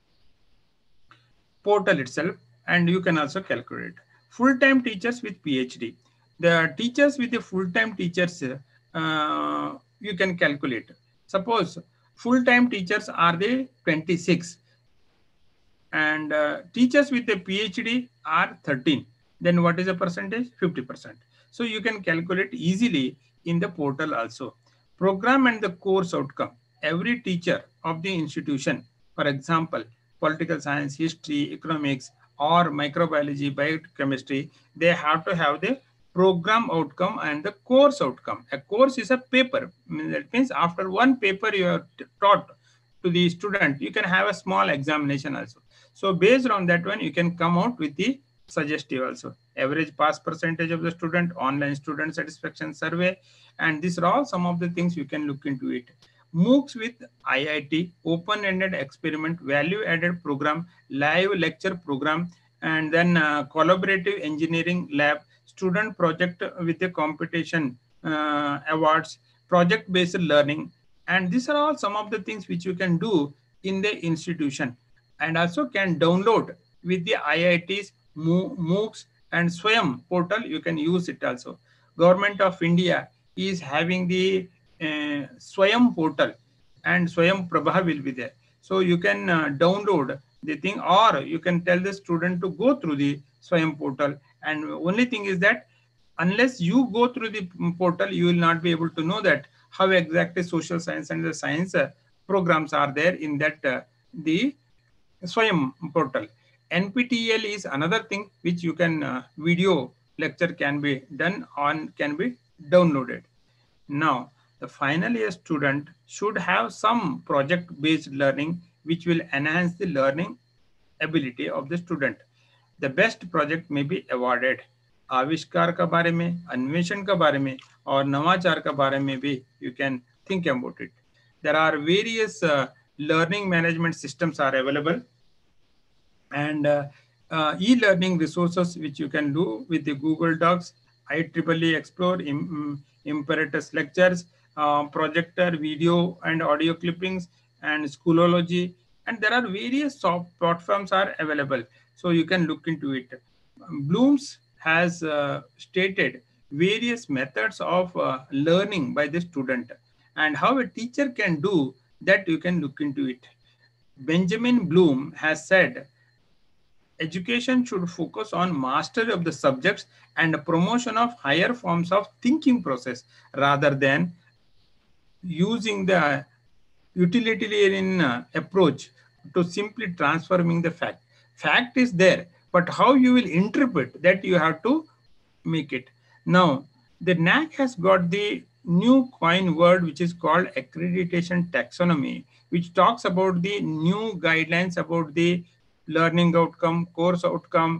portal itself, and you can also calculate. Full-time teachers with PhD. The teachers with the full-time teachers, uh, you can calculate. Suppose full-time teachers are the twenty-six and uh, teachers with a PhD are thirteen. Then what is the percentage? fifty percent. So you can calculate easily in the portal also. Program and the course outcome. Every teacher of the institution, for example, political science, history, economics, or microbiology, biochemistry, they have to have the program outcome and the course outcome. A course is a paper. That means after one paper you have taught to the student, you can have a small examination also. So based on that one, you can come out with the suggestive also. Average pass percentage of the student, online student satisfaction survey, and these are all some of the things you can look into it. MOOCs with I I T, open-ended experiment, value-added program, live lecture program, and then uh, collaborative engineering lab, student project with a competition uh, awards, project-based learning. And these are all some of the things which you can do in the institution, and also can download with the I I Ts, MOOCs, and Swayam portal. You can use it also. Government of India is having the uh, Swayam portal, and Swayam Prabha will be there. So you can uh, download the thing, or you can tell the student to go through the Swayam portal. And only thing is that unless you go through the portal, you will not be able to know that how exactly social science and the science uh, programs are there in that uh, the Swayam portal. N P T E L is another thing which you can uh, video lecture can be done on, can be downloaded. Now, the final year student should have some project-based learning which will enhance the learning ability of the student. The best project may be awarded. आविष्कार का बारे में, अन्वेषण का बारे में और नवाचार का बारे में भी you can think about it. There are various uh, learning management systems are available, and uh, uh, e-learning resources which you can do with the Google Docs, I triple E Explore, Im Imperatus Lectures, uh, projector, video and audio clippings, and Schoolology, and there are various soft platforms are available, so you can look into it. Bloom's has uh, stated various methods of uh, learning by the student and how a teacher can do that, you can look into it. Benjamin Bloom has said, education should focus on mastery of the subjects and promotion of higher forms of thinking process rather than using the utilitarian uh, approach to simply transforming the fact. Fact is there, but how you will interpret that, you have to make it. Now, the N A C has got the new coin word which is called accreditation taxonomy, which talks about the new guidelines about the learning outcome, course outcome,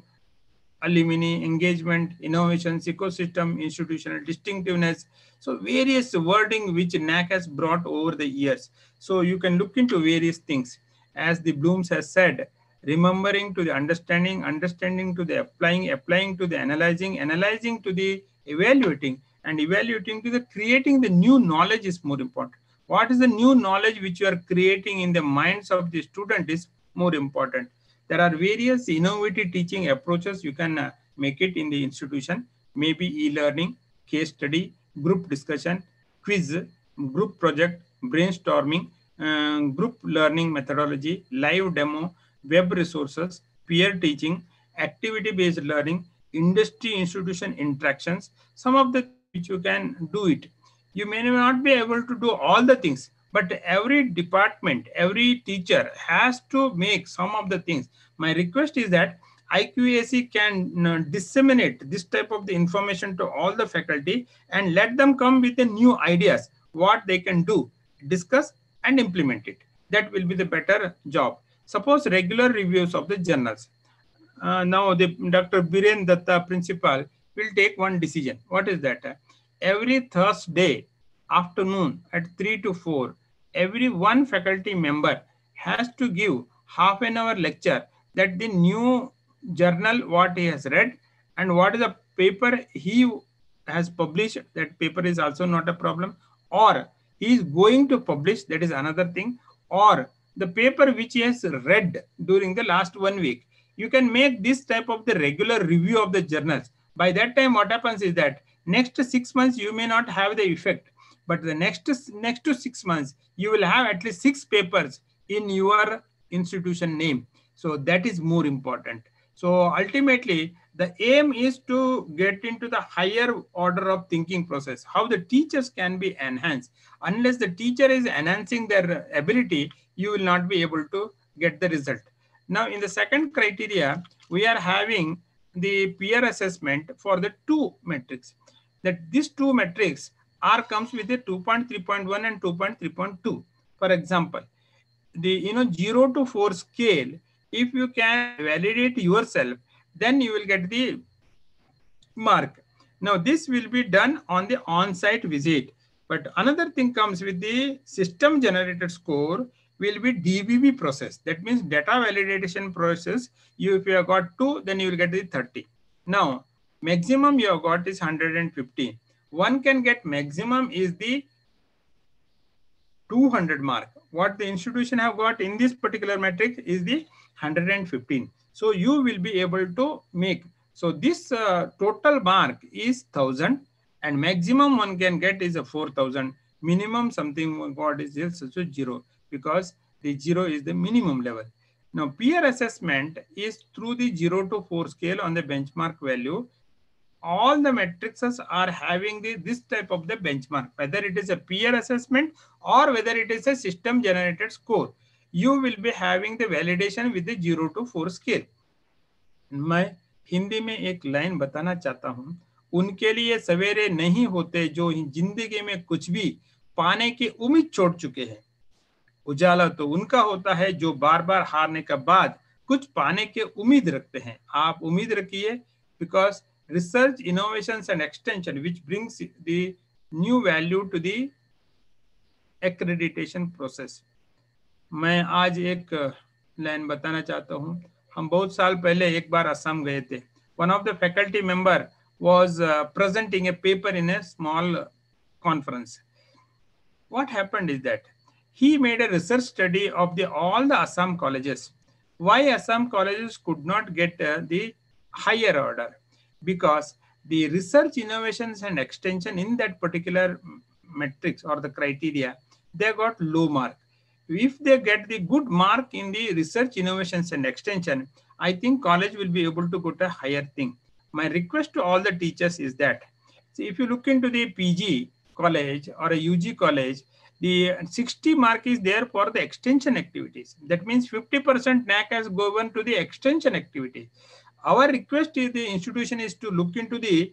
alumni, engagement, innovations, ecosystem, institutional distinctiveness. So various wording which N A C has brought over the years. So you can look into various things. As the Blooms has said, remembering to the understanding, understanding to the applying, applying to the analyzing, analyzing to the evaluating, and evaluating to the creating the new knowledge is more important. What is the new knowledge which you are creating in the minds of the student is more important. There are various innovative teaching approaches you can uh, make it in the institution, maybe e-learning, case study, group discussion, quiz, group project, brainstorming, uh, group learning methodology, live demo, web resources, peer teaching, activity-based learning, industry institution interactions, some of the which you can do it. You may not be able to do all the things, but every department, every teacher has to make some of the things. My request is that I Q A C can uh, disseminate this type of the information to all the faculty and let them come with the new ideas, what they can do, discuss and implement it. That will be the better job. Suppose regular reviews of the journals. Uh, now the Doctor Biren Datta principal will take one decision. What is that? Every Thursday afternoon at three to four, every one faculty member has to give half an hour lecture that the new journal what he has read and what is the paper he has published. That paper is also not a problem, or he is going to publish, that is another thing, or the paper which he has read during the last one week. You can make this type of the regular review of the journals. By that time, what happens is that next six months you may not have the effect, but the next next to six months you will have at least six papers in your institution name. So that is more important. So ultimately, the aim is to get into the higher order of thinking process, how the teachers can be enhanced. Unless the teacher is enhancing their ability, you will not be able to get the result. Now, in the second criteria, we are having the peer assessment for the two metrics. That these two metrics are comes with a two point three point one and two point three point two. For example, the you know zero to four scale, if you can validate yourself, then you will get the mark. Now, this will be done on the on-site visit. But another thing comes with the system generated score will be D V V process. That means data validation process. You, if you have got two, then you will get the thirty. Now, maximum you have got is one hundred fifteen. One can get maximum is the two hundred mark. What the institution have got in this particular metric is the one hundred fifteen. So you will be able to make. So this uh, total mark is one thousand, and maximum one can get is a four thousand. Minimum something what is just zero, because the zero is the minimum level. Now peer assessment is through the zero to four scale on the benchmark value. All the matrices are having the this type of the benchmark, whether it is a peer assessment or whether it is a system generated score. You will be having the validation with the zero to four scale. मैं हिंदी में एक line बताना चाहता हूं, उनके लिए सवेरे नहीं होते जो जिंदगी में कुछ भी पाने की उम्मीद छोड़ चुके हैं। उजाला तो उनका होता है जो बार बार हारने के बाद कुछ पाने की उम्मीद रखते हैं। आप उम्मीद रखिए, because research, innovations and extension which brings the new value to the accreditation process. मैं आज एक लाइन बताना चाहता हूं। हम बहुत साल पहले एक बार असम गए थे। One of the faculty member was uh, presenting a paper in a small uh, conference. What happened is that he made a research study of the all the Assam colleges. Why Assam colleges could not get uh, the higher order? Because the research, innovations and extension in that particular matrix or the criteria, they got low mark. If they get the good mark in the research, innovations and extension, I think college will be able to go to a higher thing. My request to all the teachers is that, see, if you look into the P G college or a U G college, the sixty mark is there for the extension activities. That means fifty percent N A C has given to the extension activity. Our request is the institution is to look into the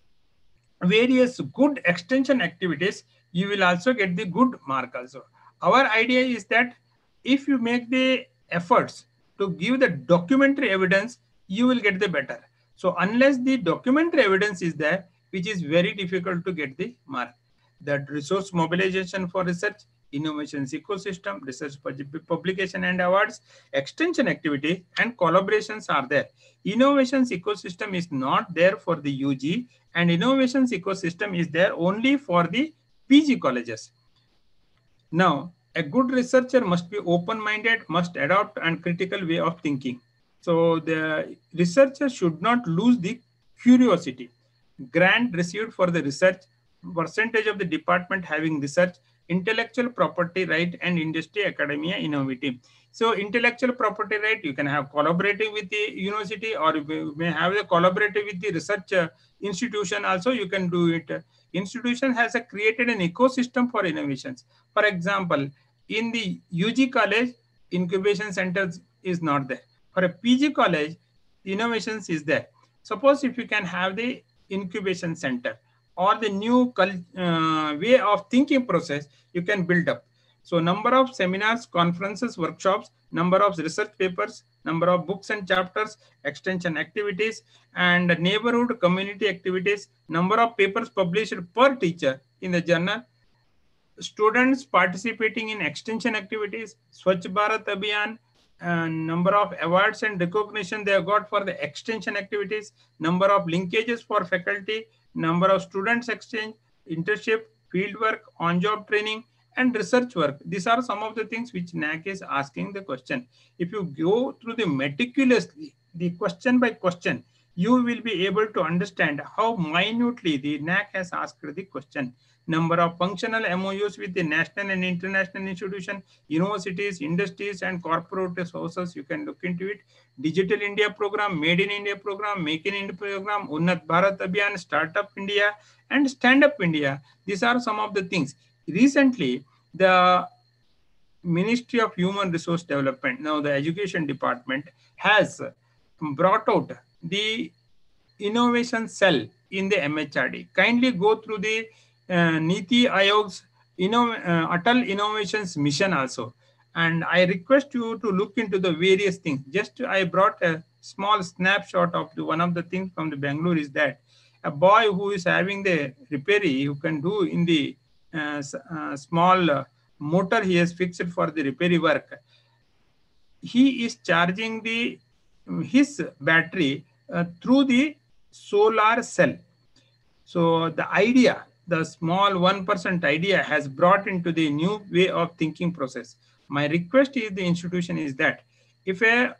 various good extension activities. You will also get the good mark also. Our idea is that if you make the efforts to give the documentary evidence, you will get the better. So unless the documentary evidence is there, which is very difficult to get the mark. That resource mobilization for research, innovations ecosystem, research publication and awards, extension activity and collaborations are there. Innovations ecosystem is not there for the U G, and innovations ecosystem is there only for the P G colleges. Now, a good researcher must be open-minded, must adopt and critical way of thinking. So the researcher should not lose the curiosity. Grant received for the research, percentage of the department having research, intellectual property right and industry, academia, innovative. So intellectual property right, you can have collaborating with the university, or you may have a collaborative with the research uh, institution also, you can do it. Institution has a created an ecosystem for innovations. For example, in the U G college, incubation centers is not there. For a P G college, innovations is there. Suppose if you can have the incubation center or the new uh, way of thinking process, you can build up. So number of seminars, conferences, workshops, number of research papers, number of books and chapters, extension activities, and neighborhood community activities, number of papers published per teacher in the journal, students participating in extension activities, Swachh Bharat Abhiyan, and number of awards and recognition they have got for the extension activities, number of linkages for faculty, number of students exchange, internship, field work, on-job training, and research work. These are some of the things which N A C is asking the question. If you go through the meticulously, the question by question, you will be able to understand how minutely the N A C has asked the question. Number of functional M O Us with the national and international institution, universities, industries, and corporate sources, you can look into it. Digital India program, Made in India program, Make in India program, Unnat Bharat Abhiyan, Startup India, and Stand Up India. These are some of the things. Recently, the Ministry of Human Resource Development, now the Education Department, has brought out the innovation cell in the M H R D. Kindly go through the uh, Niti Ayog's Inno uh, Atal Innovations Mission also. And I request you to look into the various things. Just I brought a small snapshot of the, one of the things from the Bangalore is that a boy who is having the repairy, who can do in the uh, uh, small uh, motor he has fixed for the repairy work, he is charging the his battery uh, through the solar cell. So the idea, the small one percent idea has brought into the new way of thinking process. My request is the institution is that if a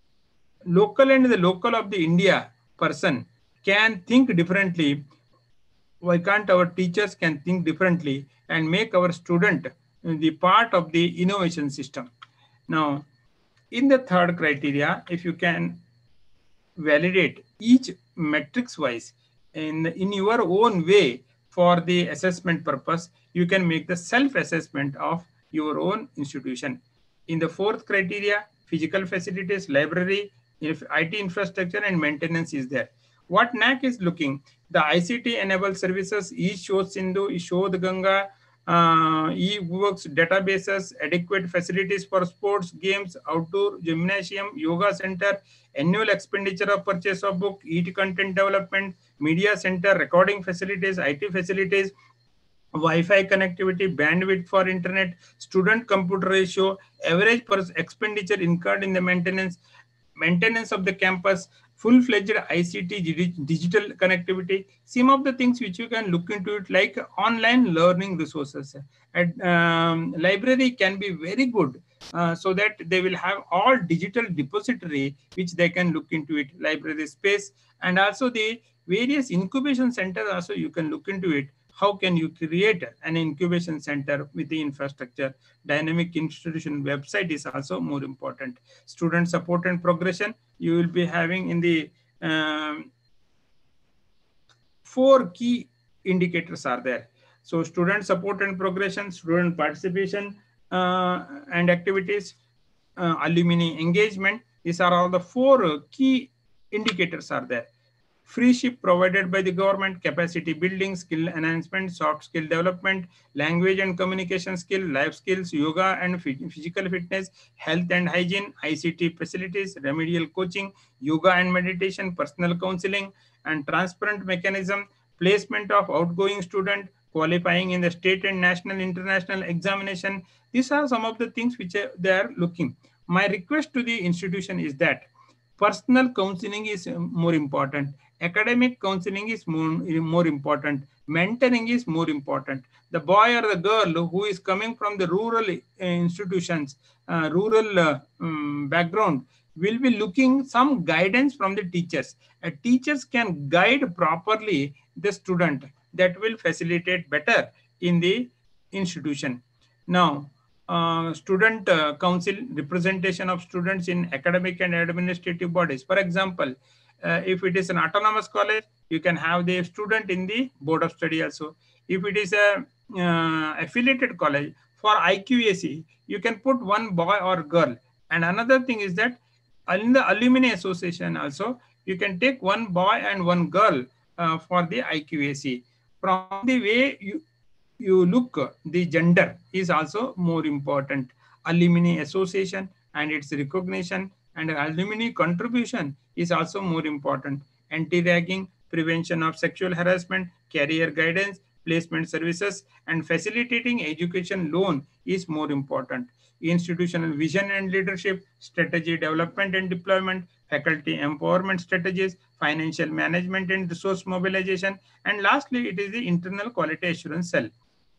local and the local of the India person can think differently, why can't our teachers can think differently and make our student the part of the innovation system? Now, in the third criteria, if you can validate each metrics wise in, in your own way for the assessment purpose, you can make the self-assessment of your own institution. In the fourth criteria, physical facilities, library, if I T infrastructure and maintenance is there. What N A C is looking, the I C T enabled services, eShod Sindhu, eShod Ganga, uh, e-books, databases, adequate facilities for sports, games, outdoor, gymnasium, yoga center, annual expenditure of purchase of book, E T content development, media center, recording facilities, I T facilities, Wi-Fi connectivity, bandwidth for internet, student computer ratio, average per expenditure incurred in the maintenance, maintenance of the campus, full-fledged I C T digital connectivity, some of the things which you can look into it like online learning resources. And um, library can be very good uh, so that they will have all digital depository which they can look into it, library space, and also the various incubation centers also you can look into it. How can you create an incubation center with the infrastructure? Dynamic institution website is also more important. Student support and progression, you will be having in the um, four key indicators are there. So student support and progression, student participation uh, and activities, uh, alumni engagement. These are all the four uh, key indicators are there. Free ship provided by the government, capacity building, skill enhancement, soft skill development, language and communication skill, life skills, yoga and physical fitness, health and hygiene, I C T facilities, remedial coaching, yoga and meditation, personal counseling, and transparent mechanism, placement of outgoing student, qualifying in the state and national international examination. These are some of the things which they are looking. My request to the institution is that personal counseling is more important. Academic counseling is more, more important. Mentoring is more important. The boy or the girl who is coming from the rural institutions, uh, rural uh, um, background, will be looking some guidance from the teachers. Uh, teachers can guide properly the student. That will facilitate better in the institution. Now, uh, student uh, council, representation of students in academic and administrative bodies. For example, uh, if it is an autonomous college, you can have the student in the board of study also. If it is a uh, affiliated college, for I Q A C, you can put one boy or girl. And another thing is that in the alumni association also, you can take one boy and one girl uh, for the I Q A C. From the way you you look, the gender is also more important. Alumni association and its recognition and alumni contribution is also more important. Anti-ragging, prevention of sexual harassment, career guidance, placement services, and facilitating education loan is more important. Institutional vision and leadership, strategy development and deployment, faculty empowerment strategies, financial management and resource mobilization, and lastly, it is the internal quality assurance cell.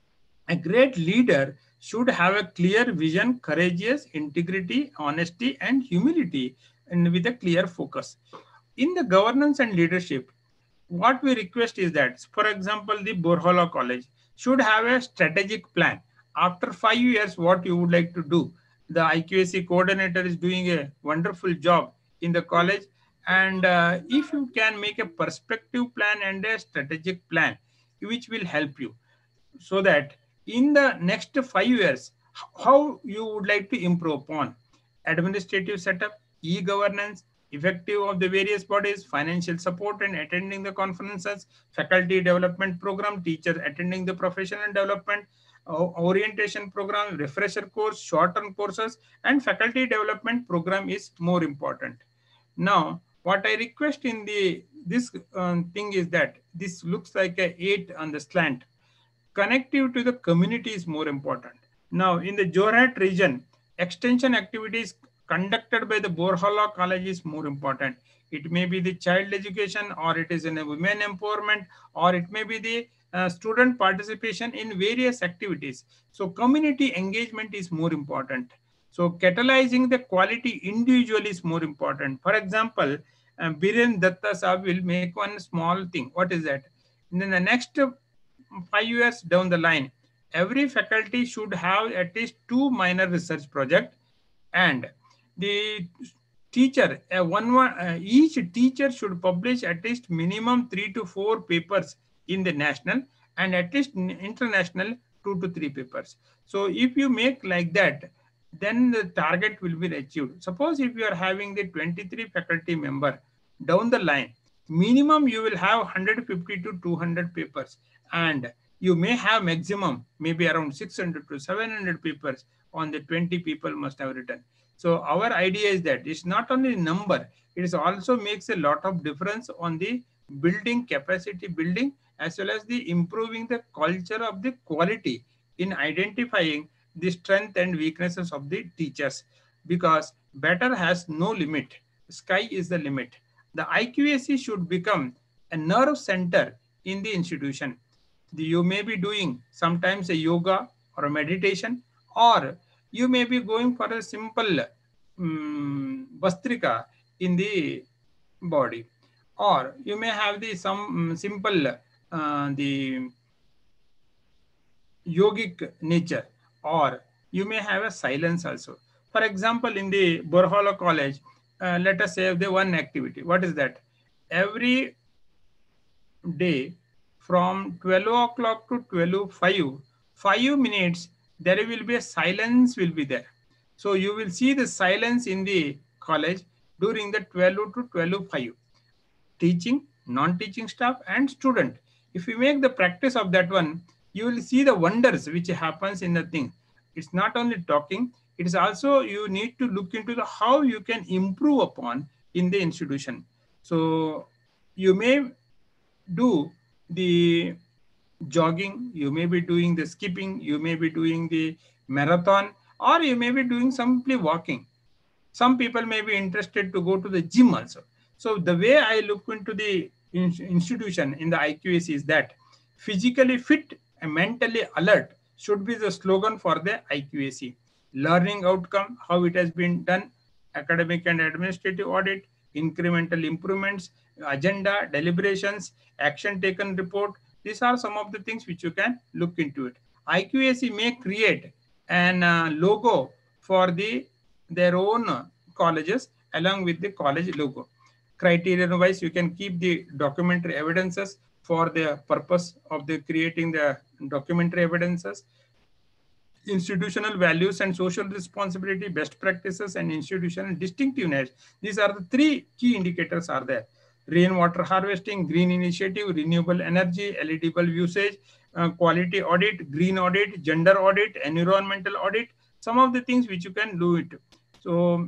A great leader should have a clear vision, courageous, integrity, honesty, and humility, and with a clear focus. In the governance and leadership, what we request is that, for example, the Borhola College should have a strategic plan. After five years, what you would like to do. The I Q A C coordinator is doing a wonderful job in the college. And uh, if you can make a perspective plan and a strategic plan, which will help you, so that in the next five years, how you would like to improve upon administrative setup, e-governance, effective of the various bodies, financial support and attending the conferences, faculty development program, teachers attending the professional development, uh, orientation program, refresher course, short-term courses, and faculty development program is more important. Now, what I request in the this uh, thing is that this looks like a eight on the slant. Connective to the community is more important. Now, in the Jorhat region, extension activities conducted by the Borhola College is more important. It may be the child education, or it is in a women empowerment, or it may be the uh, student participation in various activities. So community engagement is more important. So catalyzing the quality individual is more important. For example, uh, Biren Datta Saab will make one small thing. What is that? And then the next five years down the line, every faculty should have at least two minor research projects, and the teacher, uh, one, one uh, each teacher should publish at least minimum three to four papers in the national, and at least international two to three papers. So if you make like that, then the target will be achieved. Suppose if you are having the twenty-three faculty member, down the line, minimum you will have one hundred fifty to two hundred papers, and you may have maximum maybe around six hundred to seven hundred papers on the twenty people must have written. So our idea is that it's not only number, it is also makes a lot of difference on the building capacity building, as well as the improving the culture of the quality in identifying the strength and weaknesses of the teachers, because better has no limit. Sky is the limit. The I Q A C should become a nerve center in the institution. You may be doing sometimes a yoga or a meditation, or you may be going for a simple um, vastrika in the body, or you may have the some um, simple uh, the yogic nature, or you may have a silence also. For example, in the Borhola College, uh, let us say the one activity. What is that? Every day from twelve o'clock to twelve oh five, five minutes, there will be a silence will be there. So you will see the silence in the college during the twelve to twelve oh five. Teaching, non-teaching staff and student. If you make the practice of that one, you will see the wonders which happens in the thing. It's not only talking, it is also you need to look into the how you can improve upon in the institution. So you may do the jogging, you may be doing the skipping, you may be doing the marathon, or you may be doing simply walking. Some people may be interested to go to the gym also. So the way I look into the institution in the I Q A C is that physically fit and mentally alert should be the slogan for the I Q A C. Learning outcome, how it has been done, academic and administrative audit, incremental improvements, agenda, deliberations, action taken report. These are some of the things which you can look into it. I Q A C may create an uh, logo for the their own colleges along with the college logo. Criterion wise, you can keep the documentary evidences for the purpose of the creating the documentary evidences. Institutional values and social responsibility, best practices and institutional distinctiveness. These are the three key indicators are there. Rainwater harvesting, green initiative, renewable energy, L E D bulb usage, uh, quality audit, green audit, gender audit, environmental audit, some of the things which you can do it. So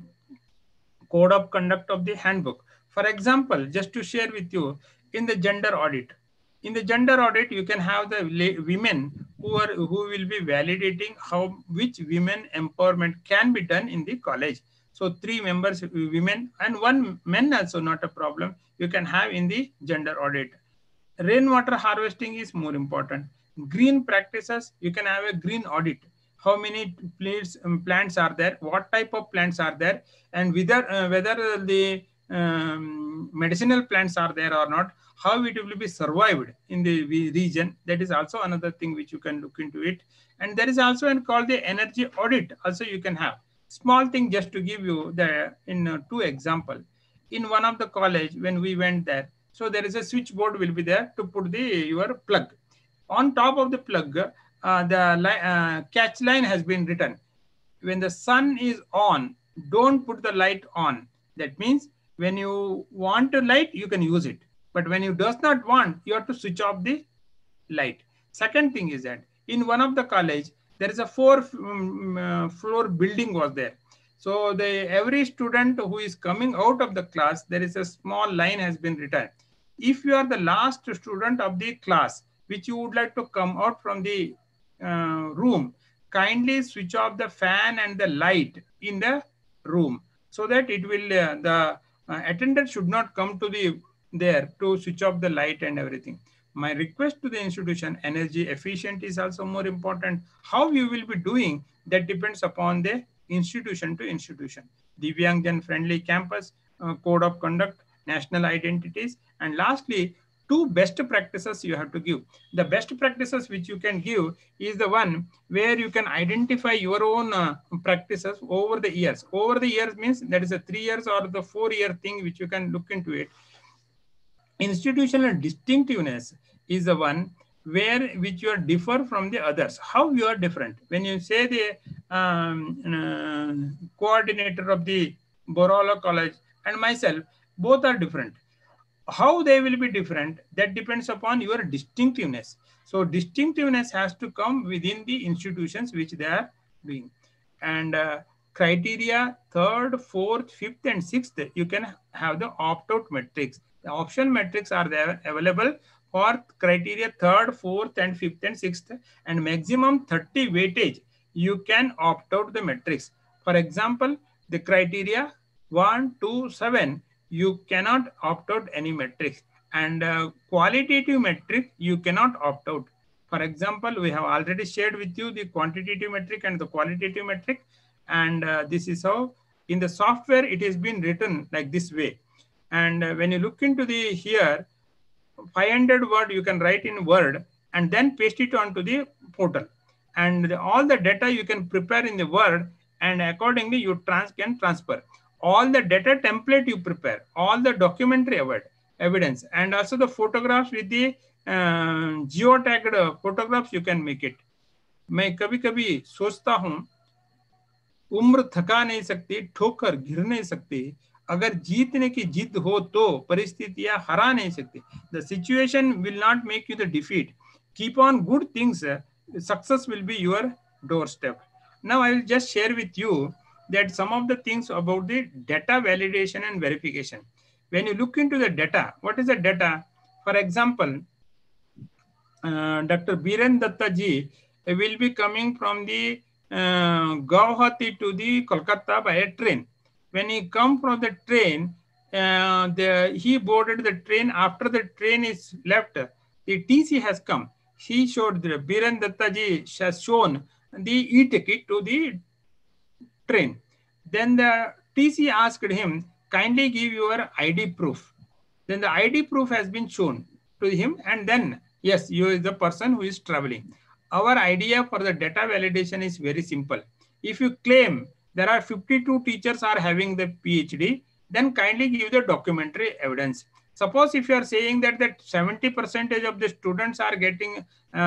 code of conduct of the handbook. For example, just to share with you, in the gender audit, in the gender audit, you can have the women who are who will be validating how which women empowerment can be done in the college. So three members women and one men also not a problem. You can have in the gender audit. Rainwater harvesting is more important. Green practices, you can have a green audit. How many plants, um, plants are there? What type of plants are there? And whether uh, whether the um, medicinal plants are there or not, how it will be survived in the region. That is also another thing which you can look into it. And there is also an called the energy audit. Also you can have small thing just to give you the in uh, two example. In one of the college when we went there, so there is a switchboard will be there to put the your plug. On top of the plug, uh, the li uh, catch line has been written. When the sun is on, don't put the light on. That means when you want to light, you can use it. But when you does not want, you have to switch off the light. Second thing is that in one of the college, there is a four um, uh, floor building was there. So the every student who is coming out of the class, there is a small line has been written. If you are the last student of the class, which you would like to come out from the uh, room, kindly switch off the fan and the light in the room so that it will, uh, the uh, attendant should not come to the there to switch off the light and everything. My request to the institution, energy efficient is also more important. How you will be doing, that depends upon the institution to institution. Divyangjan friendly campus, uh, code of conduct, national identities, and lastly, two best practices you have to give. The best practices which you can give is the one where you can identify your own uh, practices over the years. Over the years means that is a three years or the four year thing which you can look into it. Institutional distinctiveness is the one where which you are differ from the others. How you are different? When you say the um, uh, coordinator of the Borola College and myself, both are different. How they will be different, that depends upon your distinctiveness. So distinctiveness has to come within the institutions which they are doing. And uh, criteria third, fourth, fifth, and sixth, you can have the opt-out metrics. The option metrics are there available for criteria third, fourth, and fifth, and sixth, and maximum thirty weightage. You can opt out the metrics. For example, the criteria one, two, seven, you cannot opt out any metrics, and uh, qualitative metric you cannot opt out. For example, we have already shared with you the quantitative metric and the qualitative metric, and uh, this is how in the software it has been written like this way. And uh, when you look into the here, five hundred word you can write in Word and then paste it onto the portal, and the, all the data you can prepare in the Word, and accordingly you trans can transfer. All the data template you prepare, all the documentary evidence, and also the photographs with the uh, geotagged photographs you can make it. मैं कभी कभी सोचता हूँ, उम्र थका नहीं सकती, ठोकर गिर नहीं सकती, अगर जीतने की जिद हो तो परिस्थितियां हरा नहीं सकती. The situation will not make you the defeat. Keep on good things, success will be your doorstep. Now I will just share with you that some of the things about the data validation and verification. When you look into the data, what is the data? For example, uh, Doctor Biren Datta ji will be coming from the uh, Guwahati to the Kolkata by a train. When he come from the train, uh, the, he boarded the train. After the train is left, the T C has come. He showed, the Biren Datta ji has shown the e-ticket to the train. Then the T C asked him, kindly give your I D proof. Then the I D proof has been shown to him, and then, yes, you is the person who is traveling. Our idea for the data validation is very simple. If you claim there are fifty-two teachers are having the PhD, then kindly give the documentary evidence. Suppose if you are saying that that seventy percent of the students are getting,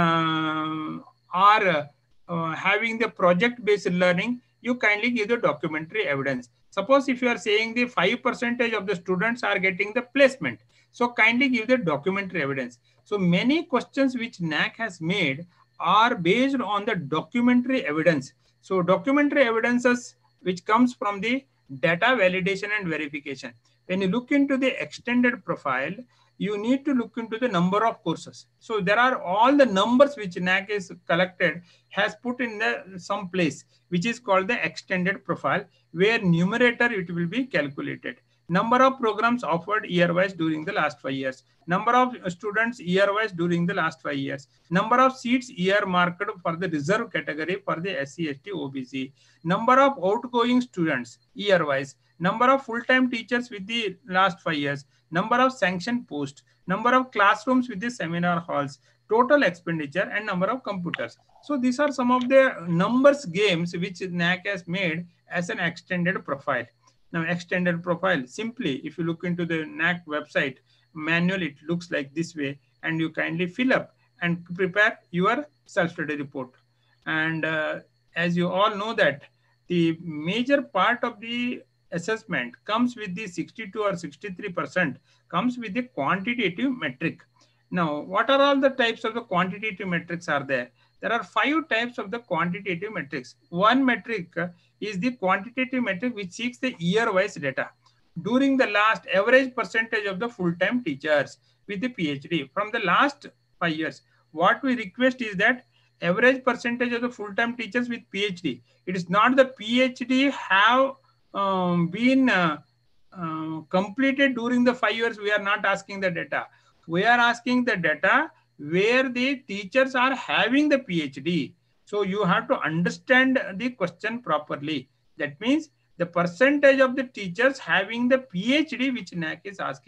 uh, are uh, having the project-based learning, you kindly give the documentary evidence. Suppose if you are saying the five percent of the students are getting the placement, so kindly give the documentary evidence. So many questions which N A C has made are based on the documentary evidence. So documentary evidences which comes from the data validation and verification. When you look into the extended profile, you need to look into the number of courses. So there are all the numbers which N A C is collected, has put in the some place, which is called the extended profile, where numerator it will be calculated. Number of programs offered year-wise during the last five years. Number of students year-wise during the last five years. Number of seats year-marked for the reserve category for the S C, S T, O B C. Number of outgoing students year-wise. Number of full-time teachers with the last five years. Number of sanctioned posts. Number of classrooms with the seminar halls. Total expenditure and number of computers. So these are some of the numbers games which N A C has made as an extended profile. Now, extended profile, simply, if you look into the N A C website manual, it looks like this way, and you kindly fill up and prepare your self-study report. And uh, as you all know that the major part of the assessment comes with the sixty-two or sixty-three percent comes with the quantitative metric. Now, what are all the types of the quantitative metrics are there? There are five types of the quantitative metrics. One metric is the quantitative metric which seeks the year-wise data. During the last average percentage of the full-time teachers with the PhD from the last five years. What we request is that average percentage of the full-time teachers with PhD. It is not the PhD have um, been uh, uh, completed during the five years. We are not asking the data. We are asking the data where the teachers are having the PhD. So you have to understand the question properly. That means the percentage of the teachers having the PhD which N A C is asking.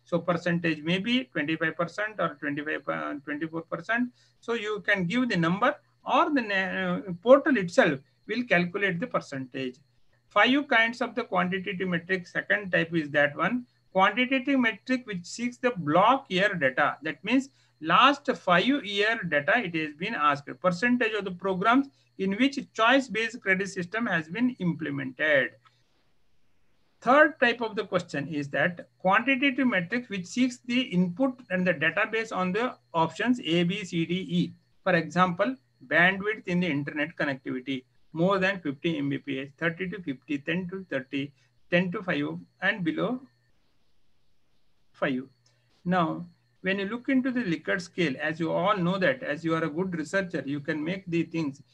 So percentage may be twenty-five percent or twenty-five, twenty-four percent. So you can give the number, or the uh, portal itself will calculate the percentage. Five kinds of the quantitative metric. Second type is that one. Quantitative metric which seeks the block year data. That means last five year data it has been asked. Percentage of the programs in which choice-based credit system has been implemented. Third type of the question is that quantitative metric which seeks the input and the database on the options A, B, C, D, E. For example, bandwidth in the internet connectivity, more than fifty megabits per second, thirty to fifty, ten to thirty, ten to five, and below five. Now, when you look into the Likert scale, as you all know that, as you are a good researcher, you can make the things.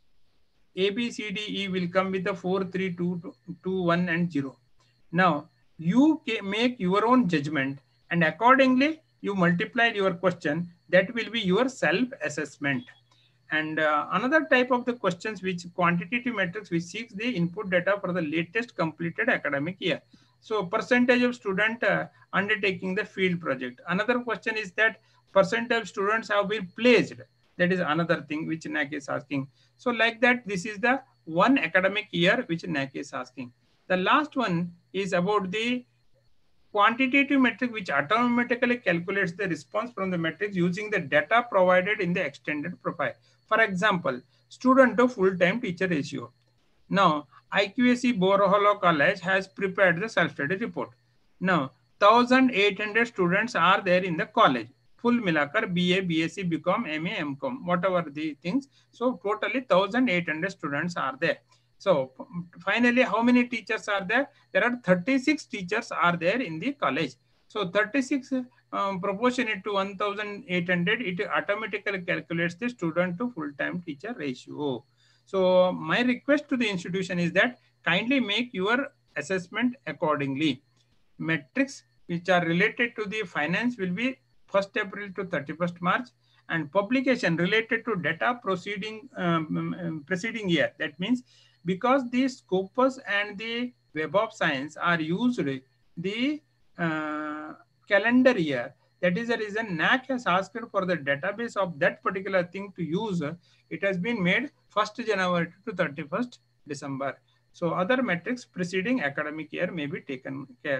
A, B, C, D, E will come with the four, three, two, two, one, and zero. Now, you make your own judgment, and accordingly, you multiply your question. That will be your self-assessment. And uh, another type of the questions which quantitative metrics which seeks the input data for the latest completed academic year. So percentage of student uh, undertaking the field project. Another question is that percentage of students have been placed. That is another thing which N A C is asking. So like that, this is the one academic year which N A C is asking. The last one is about the quantitative metric which automatically calculates the response from the metrics using the data provided in the extended profile. For example, student to full-time teacher ratio. Now, I Q A C Boroholo College has prepared the self-study report. Now, one thousand eight hundred students are there in the college. Full milakar B A, B S c, B Com, M A, M Com, whatever the things. So, totally one thousand eight hundred students are there. So, finally, how many teachers are there? There are thirty-six teachers are there in the college. So, thirty-six um, proportionate to one thousand eight hundred, it automatically calculates the student to full-time teacher ratio. So, my request to the institution is that kindly make your assessment accordingly. Metrics which are related to the finance will be first April to thirty-first March, and publication related to data proceeding um, preceding year. That means because the Scopus and the Web of Science are used the uh, calendar year, that is the reason N A C has asked for the database of that particular thing to use. It has been made first January to thirty-first December. So other metrics preceding academic year may be taken care.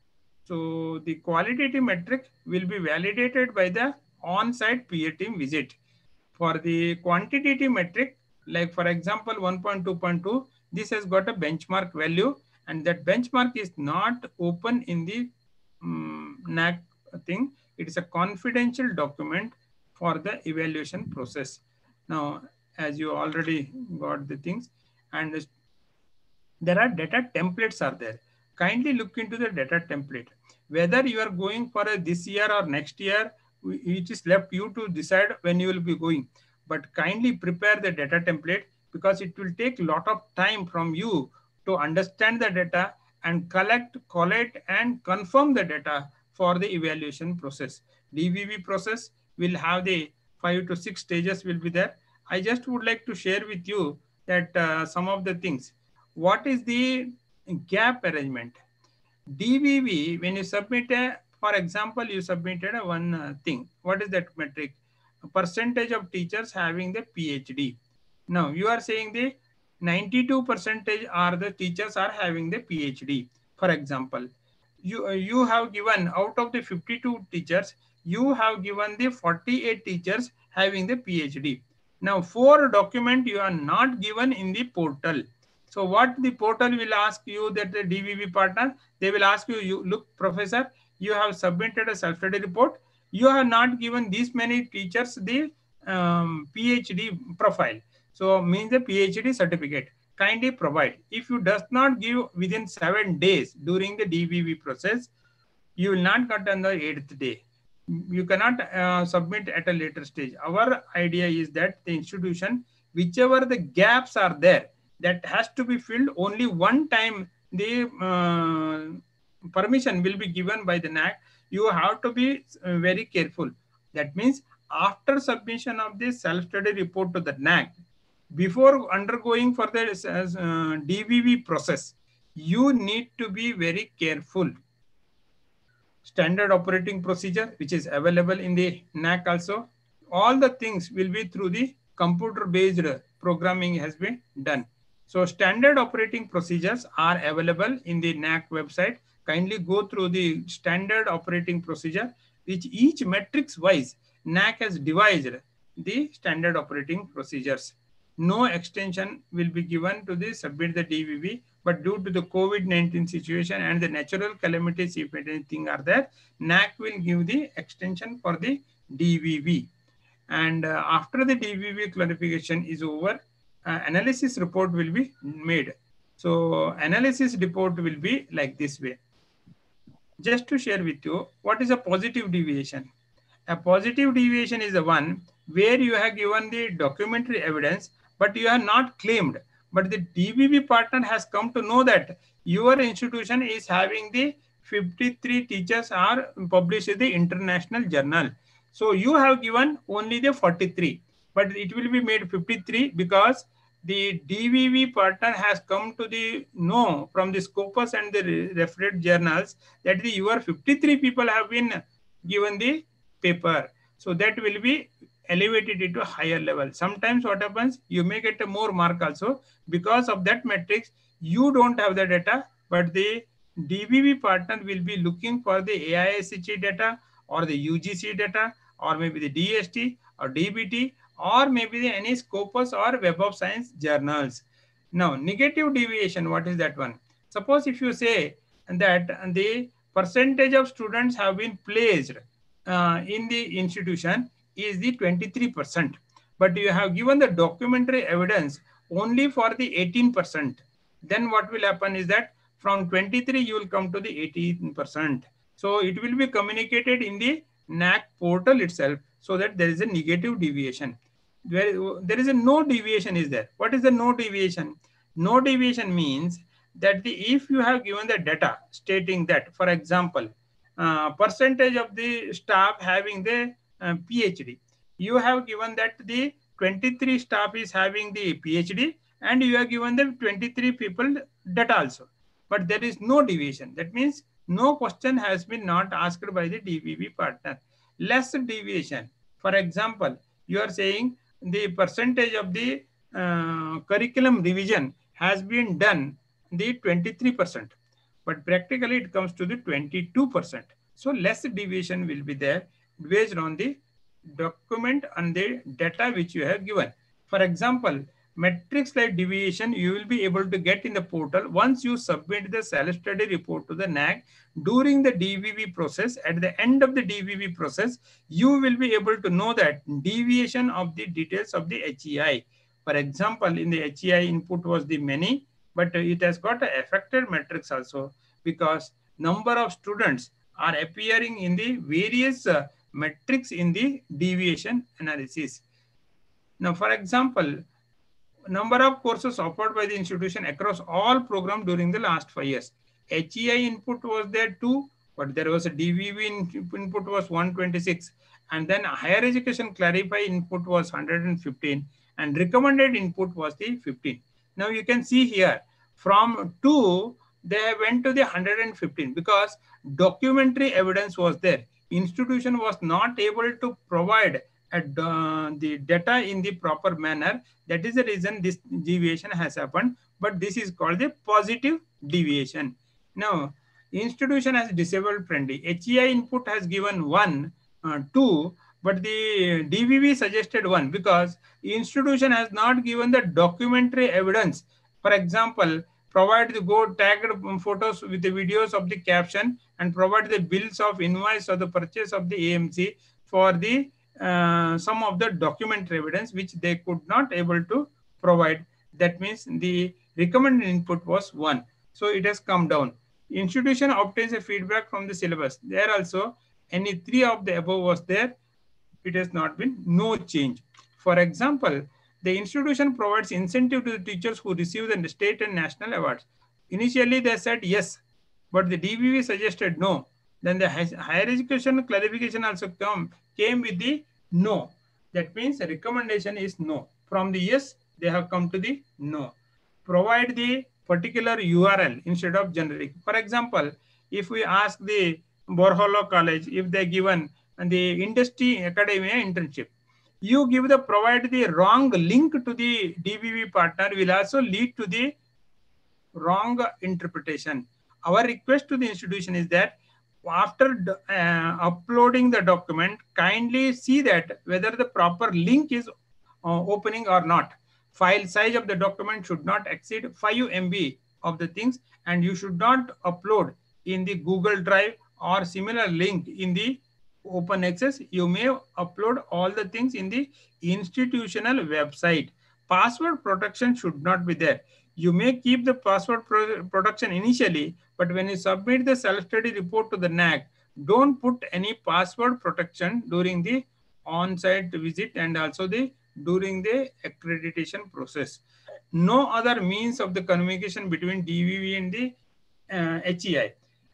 So the qualitative metric will be validated by the on-site peer team visit. For the quantitative metric, like for example, one point two point two, this has got a benchmark value, and that benchmark is not open in the um, N A C thing. It is a confidential document for the evaluation process. Now, as you already got the things, and there are data templates are there. Kindly look into the data template. Whether you are going for a this year or next year, it is left you to decide when you will be going. But kindly prepare the data template, because it will take a lot of time from you to understand the data and collect, collate, and confirm the data for the evaluation process. D V V process will have the five to six stages will be there. I just would like to share with you that uh, some of the things. What is the gap arrangement? D V V, when you submit a, for example, you submitted a one uh, thing. What is that metric? A percentage of teachers having the PhD. Now you are saying the ninety-two percentage are the teachers are having the PhD. For example, you, uh, you have given out of the fifty-two teachers, you have given the forty-eight teachers having the PhD. Now four document you are not given in the portal. So what the portal will ask you, that the D V V partner, they will ask you, you look, professor, you have submitted a self-study report. You have not given these many teachers the um, PhD profile. So means the PhD certificate. Kindly provide. If you does not give within seven days during the D V V process, you will not get on the eighth day. You cannot uh, submit at a later stage. Our idea is that the institution, whichever the gaps are there, that has to be filled only one time. The uh, permission will be given by the N A C. You have to be uh, very careful. That means after submission of the self-study report to the N A C, before undergoing for the uh, D V V process, you need to be very careful. standard operating procedure, which is available in the N A C also. All the things will be through the computer-based programming has been done. So standard operating procedures are available in the N A C website. Kindly go through the standard operating procedure, which each matrix wise N A C has devised the standard operating procedures. No extension will be given to the submit the D V V, but due to the COVID nineteen situation and the natural calamities, if anything are there, N A C will give the extension for the D V V. And uh, after the D V V clarification is over, uh, analysis report will be made. So analysis report will be like this way. Just to share with you, what is a positive deviation? A positive deviation is the one where you have given the documentary evidence, but you have not claimed. But the D V V partner has come to know that your institution is having the fifty-three teachers are published in the international journal. So you have given only the forty-three, but it will be made fifty-three because the D V V partner has come to the know from the Scopus and the referred journals that the your fifty-three people have been given the paper. So that will be elevated into a higher level. Sometimes what happens, you may get a more mark also because of that matrix. You don't have the data, but the D V V partner will be looking for the A I S H E data or the U G C data or maybe the D S T or D B T or maybe the any Scopus or Web of Science journals. Now, negative deviation, what is that one? Suppose if you say that the percentage of students have been placed uh, in the institution is the twenty-three percent, but you have given the documentary evidence only for the eighteen percent. Then what will happen is that from twenty-three you will come to the eighteen percent. So it will be communicated in the N A C portal itself so that there is a negative deviation. There, there is a no deviation is there. What is the no deviation? No deviation means that the, if you have given the data stating that, for example, uh, percentage of the staff having the uh, PhD, you have given that the twenty-three staff is having the PhD and you have given them twenty-three people data also. But there is no deviation. That means no question has been not asked by the D V V partner. Less deviation. For example, you are saying the percentage of the uh, curriculum revision has been done the twenty-three percent, but practically it comes to the twenty-two percent. So less deviation will be there based on the document and the data which you have given. For example, metrics like deviation you will be able to get in the portal once you submit the self-study report to the N A C. During the D V V process, at the end of the D V V process, you will be able to know that deviation of the details of the H E I. For example, in the H E I input was the many, but it has got an affected metrics also because number of students are appearing in the various uh, metrics in the deviation analysis. Now, for example, number of courses offered by the institution across all programs during the last five years. H E I input was there too, but there was a D V V input was one twenty-six, and then higher education clarify input was one hundred fifteen, and recommended input was the fifteen. Now you can see here from two, they went to the one hundred fifteen because documentary evidence was there. Institution was not able to provide at uh, the data in the proper manner. That is the reason this deviation has happened, but this is called the positive deviation. Now, institution has disabled friendly. H E I input has given one, uh, two, but the D V V suggested one because institution has not given the documentary evidence. For example, provide the go tagged photos with the videos of the caption and provide the bills of invoice or the purchase of the A M C for the uh, some of the documentary evidence which they could not able to provide. That means the recommended input was one. So it has come down. Institution obtains a feedback from the syllabus. There also any three of the above was there. It has not been no change. For example, the institution provides incentive to the teachers who receive the state and national awards. Initially they said yes, but the D V V suggested no. Then the higher education clarification also come, came with the no. That means the recommendation is no. From the yes, they have come to the no. Provide the particular U R L instead of generic. For example, if we ask the Borholo College, if they given and the industry academia internship, you give the provide the wrong link to the D B V partner will also lead to the wrong interpretation. Our request to the institution is that after uh, uploading the document, kindly see that whether the proper link is uh, opening or not. File size of the document should not exceed five M B of the things, and you should not upload in the Google Drive or similar link in the open access. You may upload all the things in the institutional website. Password protection should not be there. You may keep the password pro protection initially, but when you submit the self-study report to the N A C, don't put any password protection during the on-site visit and also the during the accreditation process. No other means of the communication between D V V and the uh, H E I.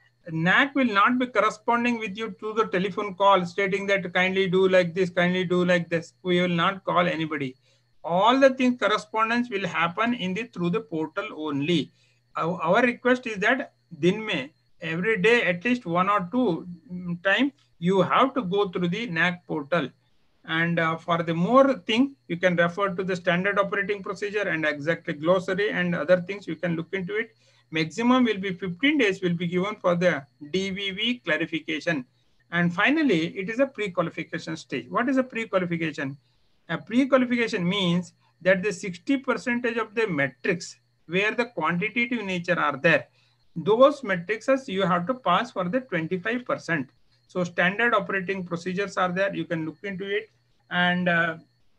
N A C will not be corresponding with you to the telephone call stating that kindly do like this, kindly do like this. We will not call anybody. All the things correspondence will happen in the through the portal only. Our, our request is that din mein every day at least one or two time you have to go through the N A C portal. And uh, for the more thing, you can refer to the standard operating procedure and exactly glossary and other things. You can look into it. Maximum will be fifteen days will be given for the D V V clarification. And finally, it is a pre-qualification stage. What is a pre-qualification? A pre-qualification means that the sixty percentage of the metrics where the quantitative nature are there, those metrics you have to pass for the twenty-five percent. So standard operating procedures are there. You can look into it. And uh,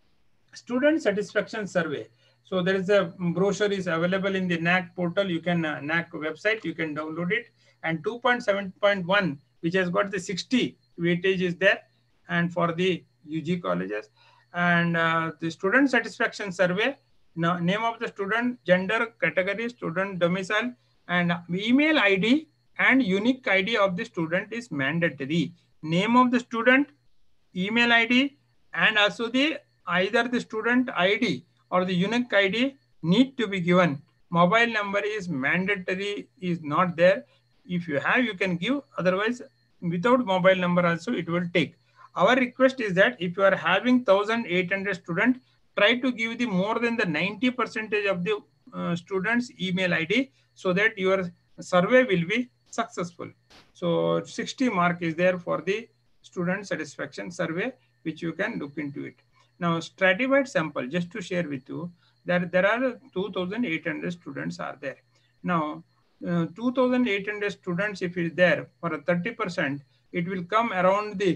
student satisfaction survey. So there is a brochure is available in the N A C portal. You can uh, N A C website, you can download it. And two point seven point one, which has got the sixty weightage is there. And for the U G colleges. And uh, the student satisfaction survey, now, name of the student, gender, category, student domicile, and email I D and unique I D of the student is mandatory. Name of the student, email I D, and also the either the student I D or the unique I D need to be given. Mobile number is mandatory, is not there. If you have, you can give. Otherwise, without mobile number also, it will take. Our request is that if you are having one thousand eight hundred students, try to give the more than the ninety percentage of the uh, students email I D so that your survey will be successful. So sixty mark is there for the student satisfaction survey, which you can look into it. Now stratified sample, just to share with you that there are two thousand eight hundred students are there. Now uh, two thousand eight hundred students, if it is there for a thirty percent, it will come around the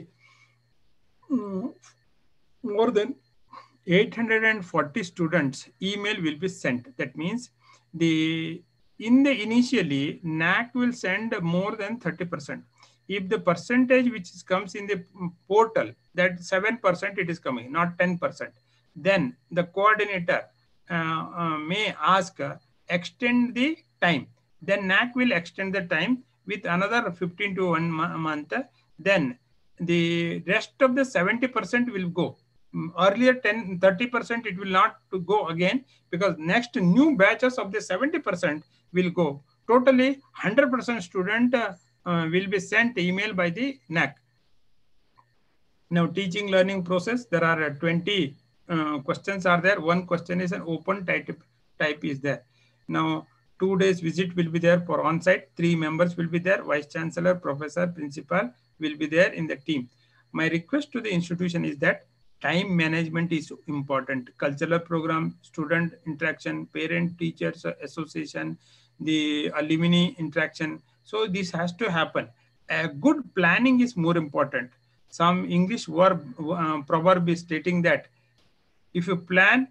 um, more than eight hundred forty students email will be sent. That means the in the initially N A C will send more than thirty percent. If the percentage which is comes in the portal, that seven percent it is coming, not ten percent, then the coordinator uh, uh, may ask uh, extend the time. Then N A C will extend the time with another fifteen to one month. Then the rest of the seventy percent will go. Earlier ten, thirty percent it will not to go again, because next new batches of the seventy percent will go. Totally one hundred percent student uh, uh, will be sent email by the N A C. Now teaching learning process, there are uh, twenty uh, questions are there. One question is an open type, type is there. Now two days visit will be there for on-site. Three members will be there. Vice Chancellor, Professor, Principal will be there in the team. My request to the institution is that time management is important. Cultural program, student interaction, parent teachers association, the alumni interaction. So this has to happen. A good planning is more important. Some English verb uh, proverb is stating that if you plan,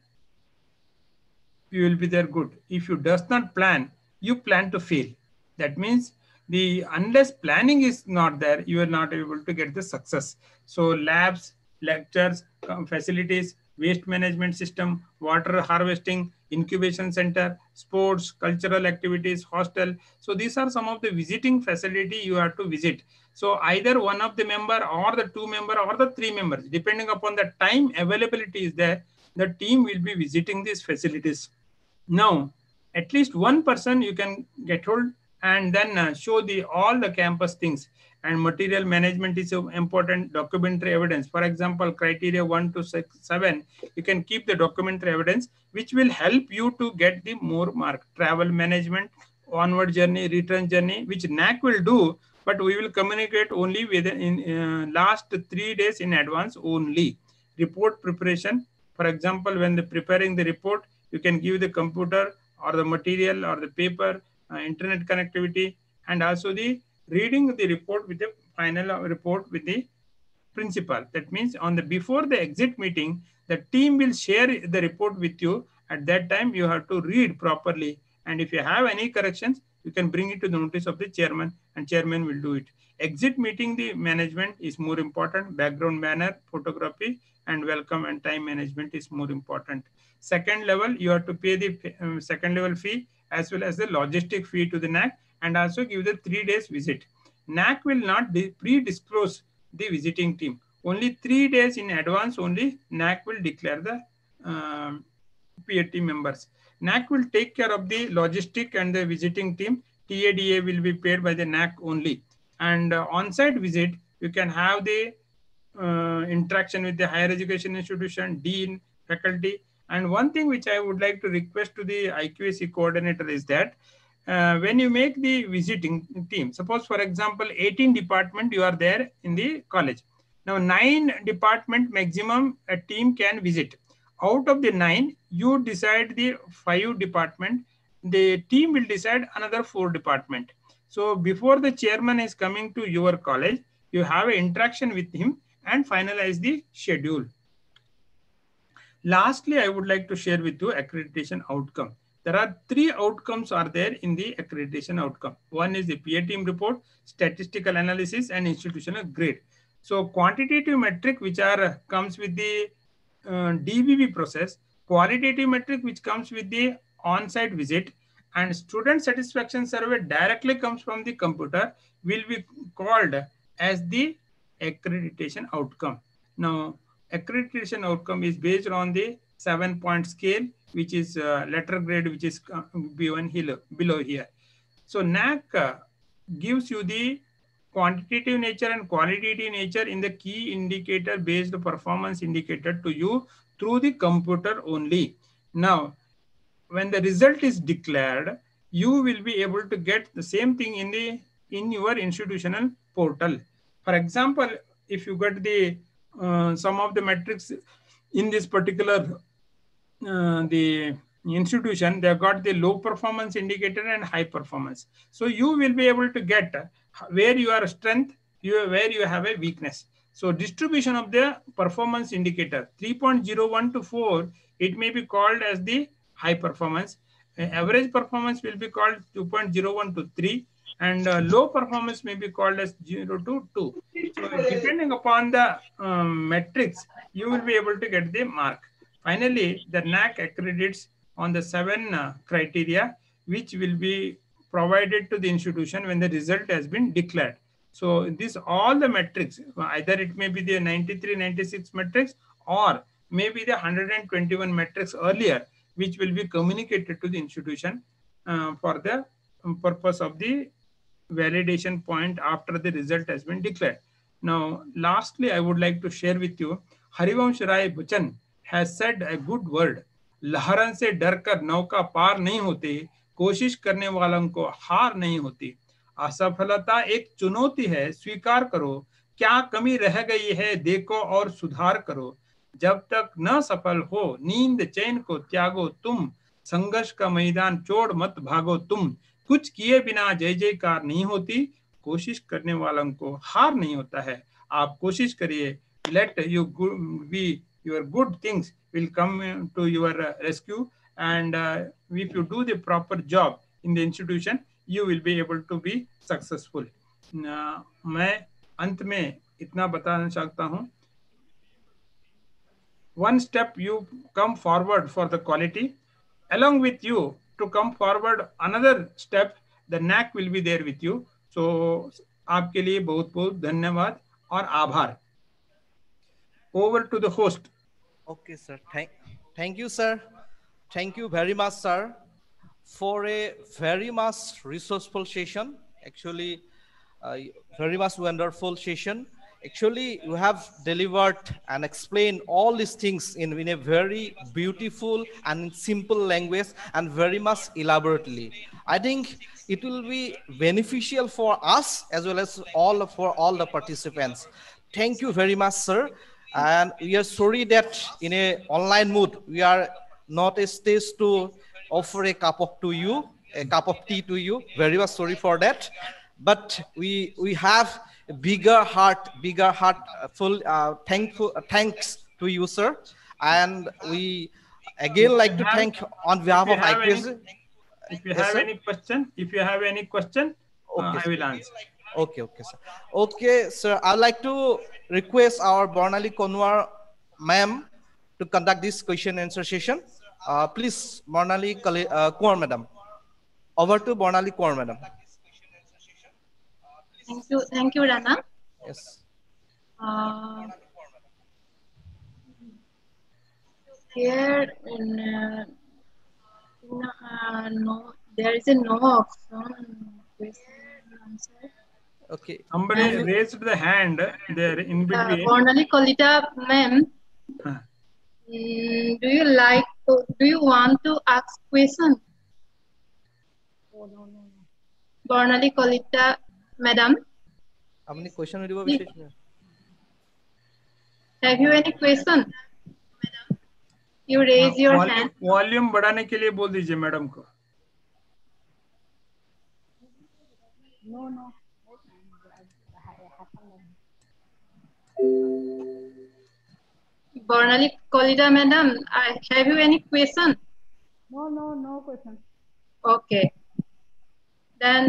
you will be there good. If you does not plan, you plan to fail. That means the unless planning is not there, you are not able to get the success. So labs, lectures, facilities, waste management system, water harvesting, incubation center, sports, cultural activities, hostel. So these are some of the visiting facility you have to visit. So either one of the member or the two member or the three members, depending upon the time availability is there, the team will be visiting these facilities. Now, at least one person you can get hold and then uh, show the all the campus things. And material management is an important documentary evidence. For example, criteria one to six, seven, you can keep the documentary evidence, which will help you to get the more mark. Travel management, onward journey, return journey, which N A C will do, but we will communicate only within in uh, last three days in advance only. Report preparation, for example, when the preparing the report, you can give the computer or the material or the paper, uh, internet connectivity, and also the reading the report with the final report with the principal. That means on the before the exit meeting, the team will share the report with you. At that time, you have to read properly. And if you have any corrections, you can bring it to the notice of the chairman, and chairman will do it. Exit meeting, the management is more important. Background banner, photography, and welcome and time management is more important. Second level, you have to pay the um, second level fee as well as the logistic fee to the N A C, and also give the three days visit. N A C will not pre-disclose the visiting team. Only three days in advance only N A C will declare the um, P A T members. N A C will take care of the logistic and the visiting team. T A D A will be paid by the N A C only. And uh, on-site visit, you can have the uh, interaction with the higher education institution, dean, faculty. And one thing which I would like to request to the I Q A C coordinator is that uh, when you make the visiting team, suppose for example, eighteen department you are there in the college. Now nine department maximum a team can visit. Out of the nine, you decide the five department, the team will decide another four department. So before the chairman is coming to your college, you have an interaction with him and finalize the schedule. Lastly, I would like to share with you accreditation outcome. There are three outcomes are there in the accreditation outcome. One is the peer team report, statistical analysis, and institutional grade. So quantitative metric which are comes with the uh, D B B process, qualitative metric which comes with the on-site visit, and student satisfaction survey directly comes from the computer will be called as the accreditation outcome. Now, accreditation outcome is based on the seven point scale, which is uh, letter grade, which is uh, given here, below here. So N A C uh, gives you the quantitative nature and qualitative nature in the key indicator based performance indicator to you through the computer only. Now, when the result is declared, you will be able to get the same thing in the in your institutional portal. For example, if you get the uh, some of the metrics in this particular uh, the institution, they have got the low performance indicator and high performance. So you will be able to get where you are strength, you where you have a weakness. So distribution of the performance indicator three point zero one to four, it may be called as the high performance. Uh, average performance will be called two point zero one to three, and uh, low performance may be called as zero to two. So depending upon the um, metrics, you will be able to get the mark. Finally, the N A C accredits on the seven uh, criteria, which will be provided to the institution when the result has been declared. So this all the metrics, either it may be the ninety-three, ninety-six metrics, or maybe the one hundred twenty-one metrics earlier, which will be communicated to the institution uh, for the purpose of the validation point after the result has been declared. Now, lastly, I would like to share with you, Harivansh Rai Bachchan has said a good word. लहरन से डरकर नौका पार नहीं होती, कोशिश करने वालों को हार नहीं होती। असफलता एक चुनौती है, स्वीकार करो, क्या कमी रह गई है देखो और सुधार करो। जब तक न सफल हो, नींद चैन को त्यागो तुम, संघर्ष का मैदान छोड़ मत भागो तुम। कुछ किए बिना जय जयकार नहीं होती, कोशिश करने वालों को हार नहीं होता है। आप कोशिश करिए, let you be your good things will come to your rescue, and uh, if you do the proper job in the institution, you will be able to be successful. uh, मैं अंत में इतना बताना चाहता हूँ, one step you come forward for the quality, along with you to come forward another step, the N A C will be there with you. So आपके लिए बहुत बहुत धन्यवाद और आभार. Over to the host. Okay, sir. Thank, thank you, sir. Thank you very much, sir, for a very much resourceful session. Actually, Uh, very much wonderful session. Actually, you have delivered and explained all these things in, in a very beautiful and simple language and very much elaborately. I think it will be beneficial for us as well as all for all the participants. Thank you very much, sir. And we are sorry that in a online mood we are not a stage to offer a cup of to you, a cup of tea to you. Very much sorry for that. But we we have a bigger heart, bigger heart, uh, full uh, thankful uh, thanks to you, sir. And we If again you like to have, thank on if behalf you of have any, I Q S. if you Yes, have sir. any question, if you have any question, uh, Okay, I sir. will answer. Okay, okay, sir. Okay, sir. I'd like to request our Bornali Konwar ma'am to conduct this question and answer session. Uh, please, Bornali Kali- uh, Kaur madam. Over to Bornali Kaur madam. Thank you, thank you, Rana. Yes. Uh, here, in, uh, in, uh, no, there is a no option. Question and answer. Okay. Somebody If you, raised the hand there in Uh, between. Bornali Kolita, ma'am, Huh. mm, do you like? To, do you want to ask question? Bornali Kolita, madam, আপনি question দিব please, বিশেষ না? have you any question? You raise your volume hand. Volume बढ़ाने के लिए बोल दीजिए madam को. No, no. Bornali Kolita, madam, I, have you any question? No, no, no question. Okay. Then,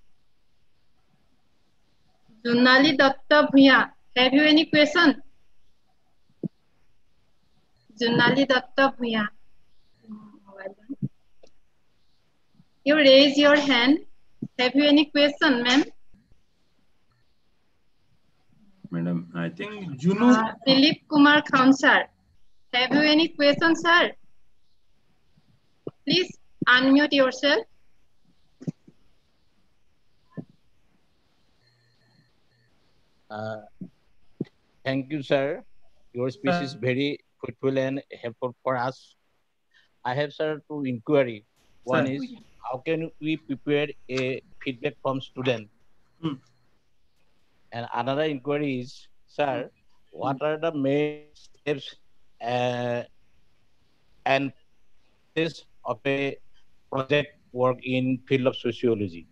Junali Datta Bhuya, have you any question? Junali Datta Bhuya. You raise your hand. Have you any question, ma'am? Madam, I think Junu. Uh, Philip Kumar Khan, sir. Have you any question, sir? Please unmute yourself. Uh, thank you, sir. Your speech is very fruitful and helpful for us. I have, sir, two inquiry. One Sir. is, how can we prepare a feedback from student? Hmm. And another inquiry is, sir, what are the main steps uh, and process of a project work in field of sociology?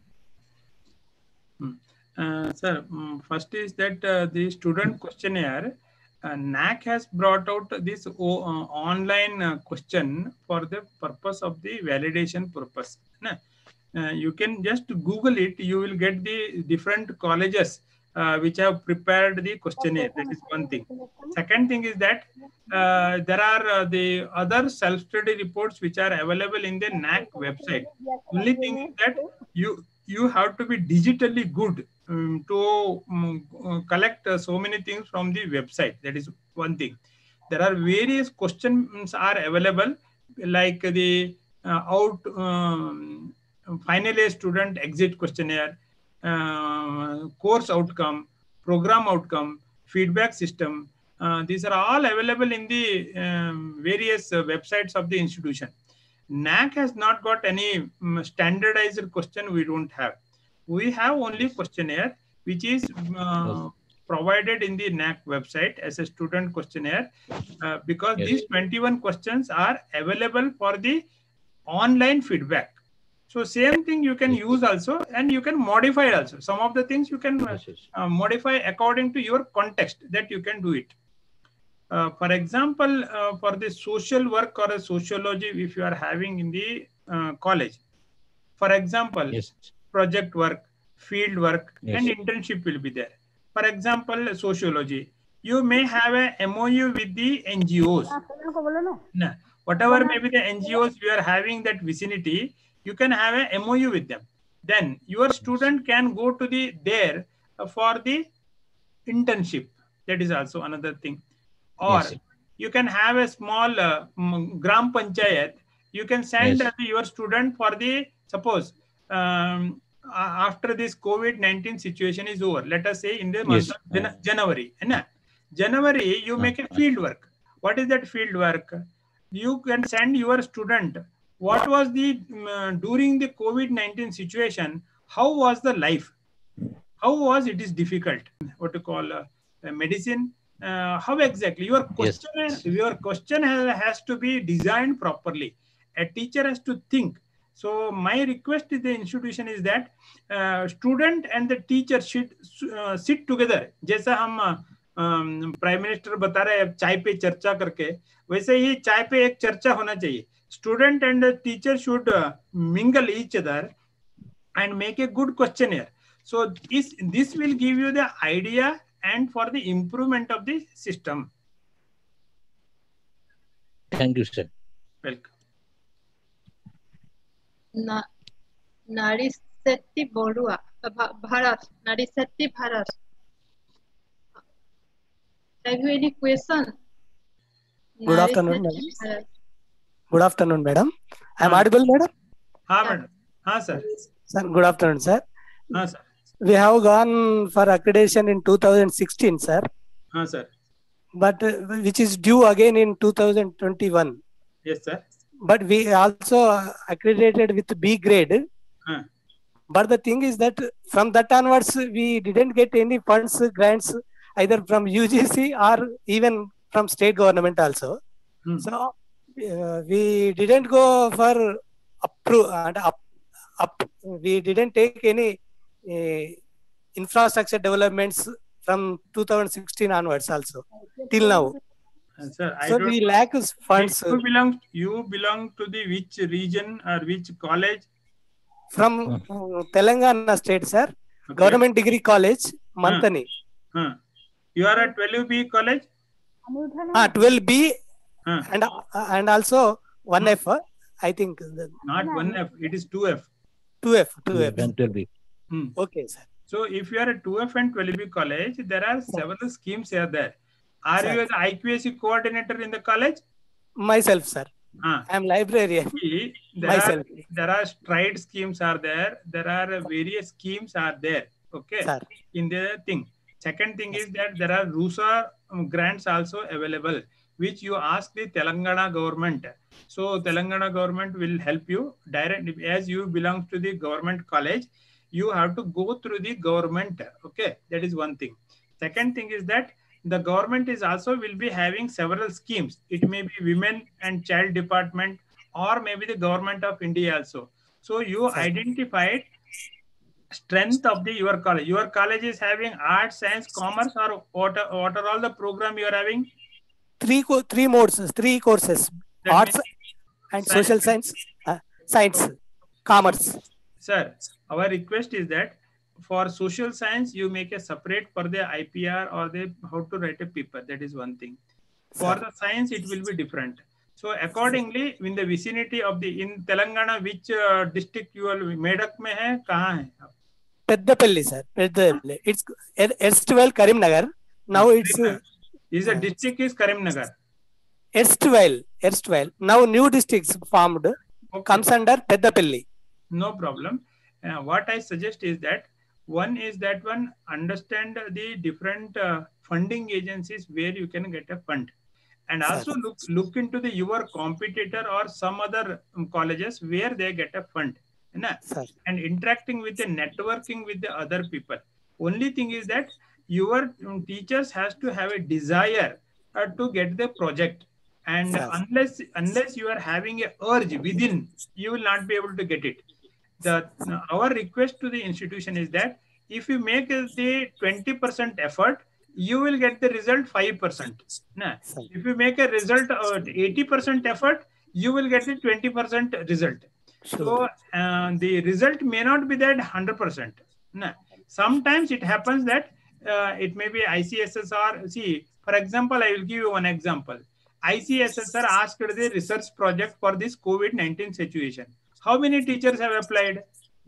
Hmm. Uh, sir, um, first is that uh, the student questionnaire, uh, N A C has brought out this o- uh, online uh, question for the purpose of the validation purpose. Na? Uh, you can just Google it, you will get the different colleges uh, which have prepared the questionnaire. That is one thing. Second thing is that uh, there are uh, the other self-study reports which are available in the N A C website. Only thing is that you you have to be digitally good um, to um, uh, collect uh, so many things from the website. That is one thing. There are various questions are available, like the uh, out um, final year student exit questionnaire, uh, course outcome, program outcome, feedback system. Uh, these are all available in the um, various uh, websites of the institution. N A C has not got any um, standardized question. We don't have. We have only Yes. questionnaire which is uh, Yes. provided in the N A C website as a student questionnaire uh, because Yes. these twenty-one questions are available for the online feedback. So same thing you can Yes. use also, and you can modify it also. Some of the things you can uh, Yes, yes. uh, modify according to your context, that you can do it. Uh, for example, uh, for the social work or a sociology, if you are having in the uh, college, for example, Yes. project work, field work, Yes. and internship will be there. For example, sociology, you may have a M O U with the N G Os. Nah, whatever may be the N G Os you are having that vicinity, you can have a M O U with them. Then your student can go to the there uh, for the internship. That is also another thing. Or Yes. you can have a small uh, mm, gram panchayat. You can send Yes. uh, your student for the suppose um, uh, after this COVID nineteen situation is over, let us say in the month Yes. of Jan January, na? January, you make a field work. What is that field work? You can send your student. What was the uh, during the COVID nineteen situation? How was the life? How was it is difficult? What to call uh, uh, medicine? Uh, how exactly your question? Yes. Your question has, has to be designed properly. A teacher has to think. So my request to the institution is that uh, student and the teacher should uh, sit together. जैसा हम prime minister बता रहे हैं चाय पे चर्चा करके, वैसे ही चाय पे एक चर्चा होना चाहिए. Student and the teacher should uh, mingle each other and make a good questionnaire. So this, this will give you the idea and for the improvement of the system. Thank you, sir. Welcome. Na, Narisetti Borua, Bharat, Narisetti Bharat. Have you any question? Good afternoon, madam. Good afternoon, madam. I am audible, madam? हाँ madam. हाँ sir. Sir, good afternoon, sir. हाँ sir. We have gone for accreditation in two thousand sixteen, sir. हाँ sir. But uh, which is due again in two thousand twenty-one. Yes sir. But we also accredited with B grade. Huh. But the thing is that from that onwards, we didn't get any funds, grants, either from U G C or even from state government also. Hmm. So uh, we didn't go for approve and up, up. We didn't take any uh, infrastructure developments from two thousand sixteen onwards also till now. Uh, sir, I So don't we lack funds you belong you belong to the which region or which college? from uh, Telangana state, sir. Okay. Government Degree College, Mantani. Huh. You are at twelve B college? Ah, twelve B Huh. and uh, and also one F. uh, I think the Not one F, it is two F. two F, two F. Then tell me. Hmm. Okay, sir. So if you are at two F and twelve B college, there are several schemes here there. Are Sir. you an I Q A C coordinator in the college? Myself, sir. Ah. I am librarian. See, there Myself. are there are stride schemes are there. There are various schemes are there. Okay. Sir. In the thing. Second thing is that there are RUSA grants also available, which you ask the Telangana government. So Telangana government will help you direct as you belong to the government college. You have to go through the government. Okay, that is one thing. Second thing is that the government is also will be having several schemes. It may be women and child department or maybe the government of India also. So you Sir. identified strength of the your college. Your college is having arts, science, commerce, or what are, what are all the program you are having? Three co- three modes, three courses: That arts means- and Science. social science, uh, science, commerce. Sir, our request is that for social science, you make a separate for the I P R or the how to write a paper. That is one thing. For Sir. the science, it will be different. So accordingly, in the vicinity of the in Telangana, which uh, district you are Medak mein hai, kahan hai? Peddapalli, sir. Peddapalli. It's er- erstwhile Karimnagar. Now it's uh, Is the district is Karimnagar. erstwhile, erstwhile. Now new districts formed Okay. comes under Peddapalli. No problem. Uh, what I suggest is that one is that one understand the different uh, funding agencies where you can get a fund, and Sir. also look look into the your competitor or some other um, colleges where they get a fund, na? Sir. And interacting with the networking with the other people. Only thing is that your um, teachers has to have a desire uh, to get the project, and Sir. unless unless you are having a urge within, you will not be able to get it. The our request to the institution is that if you make the twenty percent effort, you will get the result five percent. Nah. Sir. If you make a result uh, eighty percent effort, you will get the twenty percent result. So Sure. uh, the result may not be that one hundred percent. Nah. Sometimes it happens that uh, it may be I C S S R. See, for example, I will give you one example. I C S S R asked the research project for this COVID nineteen situation. How many teachers have applied?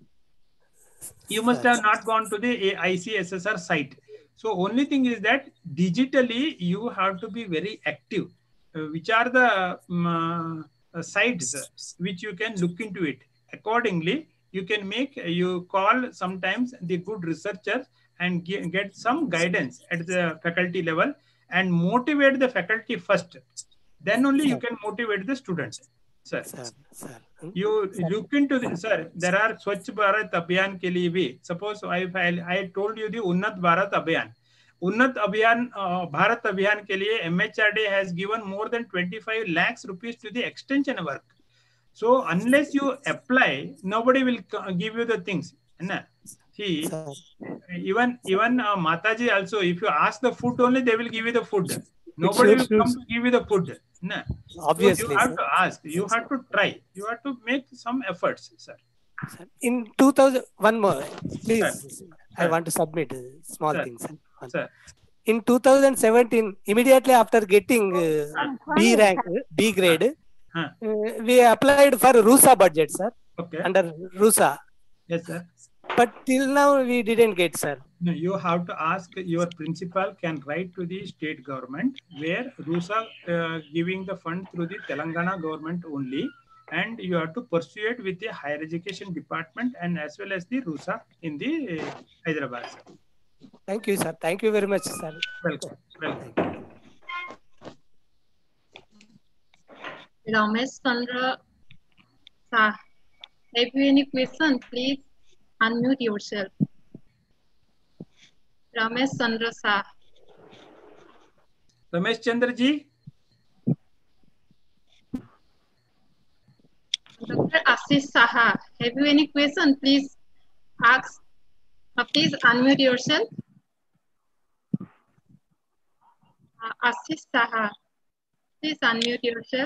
You must have not gone to the I C S S R site. So only thing is that digitally you have to be very active. Uh, which are the um, uh, sites which you can look into it? Accordingly, you can make, you call sometimes the good researchers and get, get some guidance at the faculty level and motivate the faculty first. Then only you can motivate the student. Sir, sir, sir. you look into the, sir, there are Swachh Bharat Abhiyan ke liye bhi. Suppose I, I, I told you the Unnat Bharat Abhiyan. Unnat Abhiyan, uh, Bharat Abhiyan ke liye M H R D has given more than twenty-five lakhs rupees to the extension work. So unless you apply, nobody will give you the things. See, even even uh, Mataji also, if you ask the food only, they will give you the food. Nobody will come to give you the food. Nah. Obviously, so you have sir. to ask. You have to try. You have to make some efforts, sir. In two thousand, one more, please. Sir. I want to submit a small Sir. things. Sir. In two thousand seventeen, immediately after getting uh, B rank, B grade, Huh. uh, we applied for RUSA budget, sir. Okay. Under RUSA. Yes, sir. But till now we didn't get, sir. No, you have to ask your principal can write to the state government where RUSA uh, giving the fund through the Telangana government only, and you have to pursue it with the higher education department and as well as the RUSA in the uh, Hyderabad. Thank you, sir. Thank you very much, sir. Welcome. Welcome. Ramesh Chandra Shah. Have you any question? Please unmute yourself. Ramesh Chandra Shah. Ramesh Chandra ji. Doctor Ashish Saha. Have you any question? Please ask. Uh, please unmute yourself. Uh, Ashish Saha. Please unmute yourself.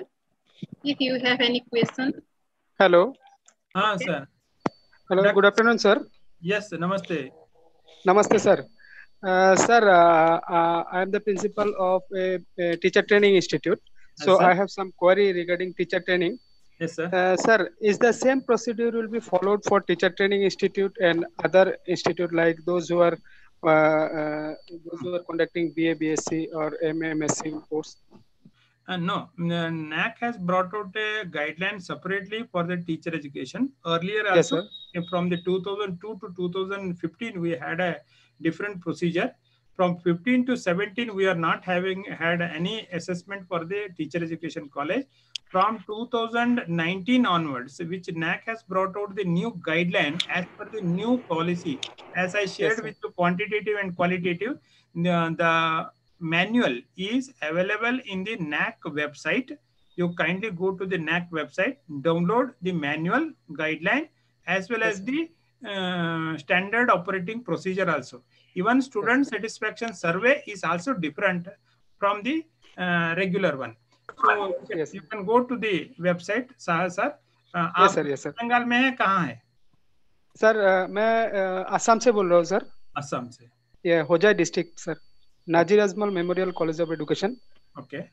If you have any question. Hello. Ah, sir. Hello. Doctor Good afternoon, sir. Yes, namaste. Namaste, sir. Uh, sir, uh, uh, I am the principal of a, a teacher training institute. So Yes, sir. I have some query regarding teacher training. Yes, sir. Uh, sir, is the same procedure will be followed for teacher training institute and other institute like those who are uh, uh, those who are conducting B A, B S c or M A, M S c course? Uh, no, N A C has brought out a guideline separately for the teacher education. Earlier Yes, also, sir. from the two thousand two to two thousand fifteen, we had a different procedure. From fifteen to seventeen, we are not having had any assessment for the teacher education college. From two thousand nineteen onwards, which N A C has brought out the new guideline as per the new policy. As I shared Yes, with you, quantitative and qualitative, the, the manual is available in the N A C website. You kindly go to the N A C website, download the manual guideline as well Yes, as the uh, standard operating procedure also. Even student satisfaction survey is also different from the uh, regular one. So yes, you can go to the website. Saha sir, uh, yes, आप sir. Yes, sir. Bengal में है कहाँ है? Sir uh, मैं uh, Assam से बोल रहा हूँ सर. असम से. ये Hojai district sir. Nazir Azmal Memorial College of Education. Okay.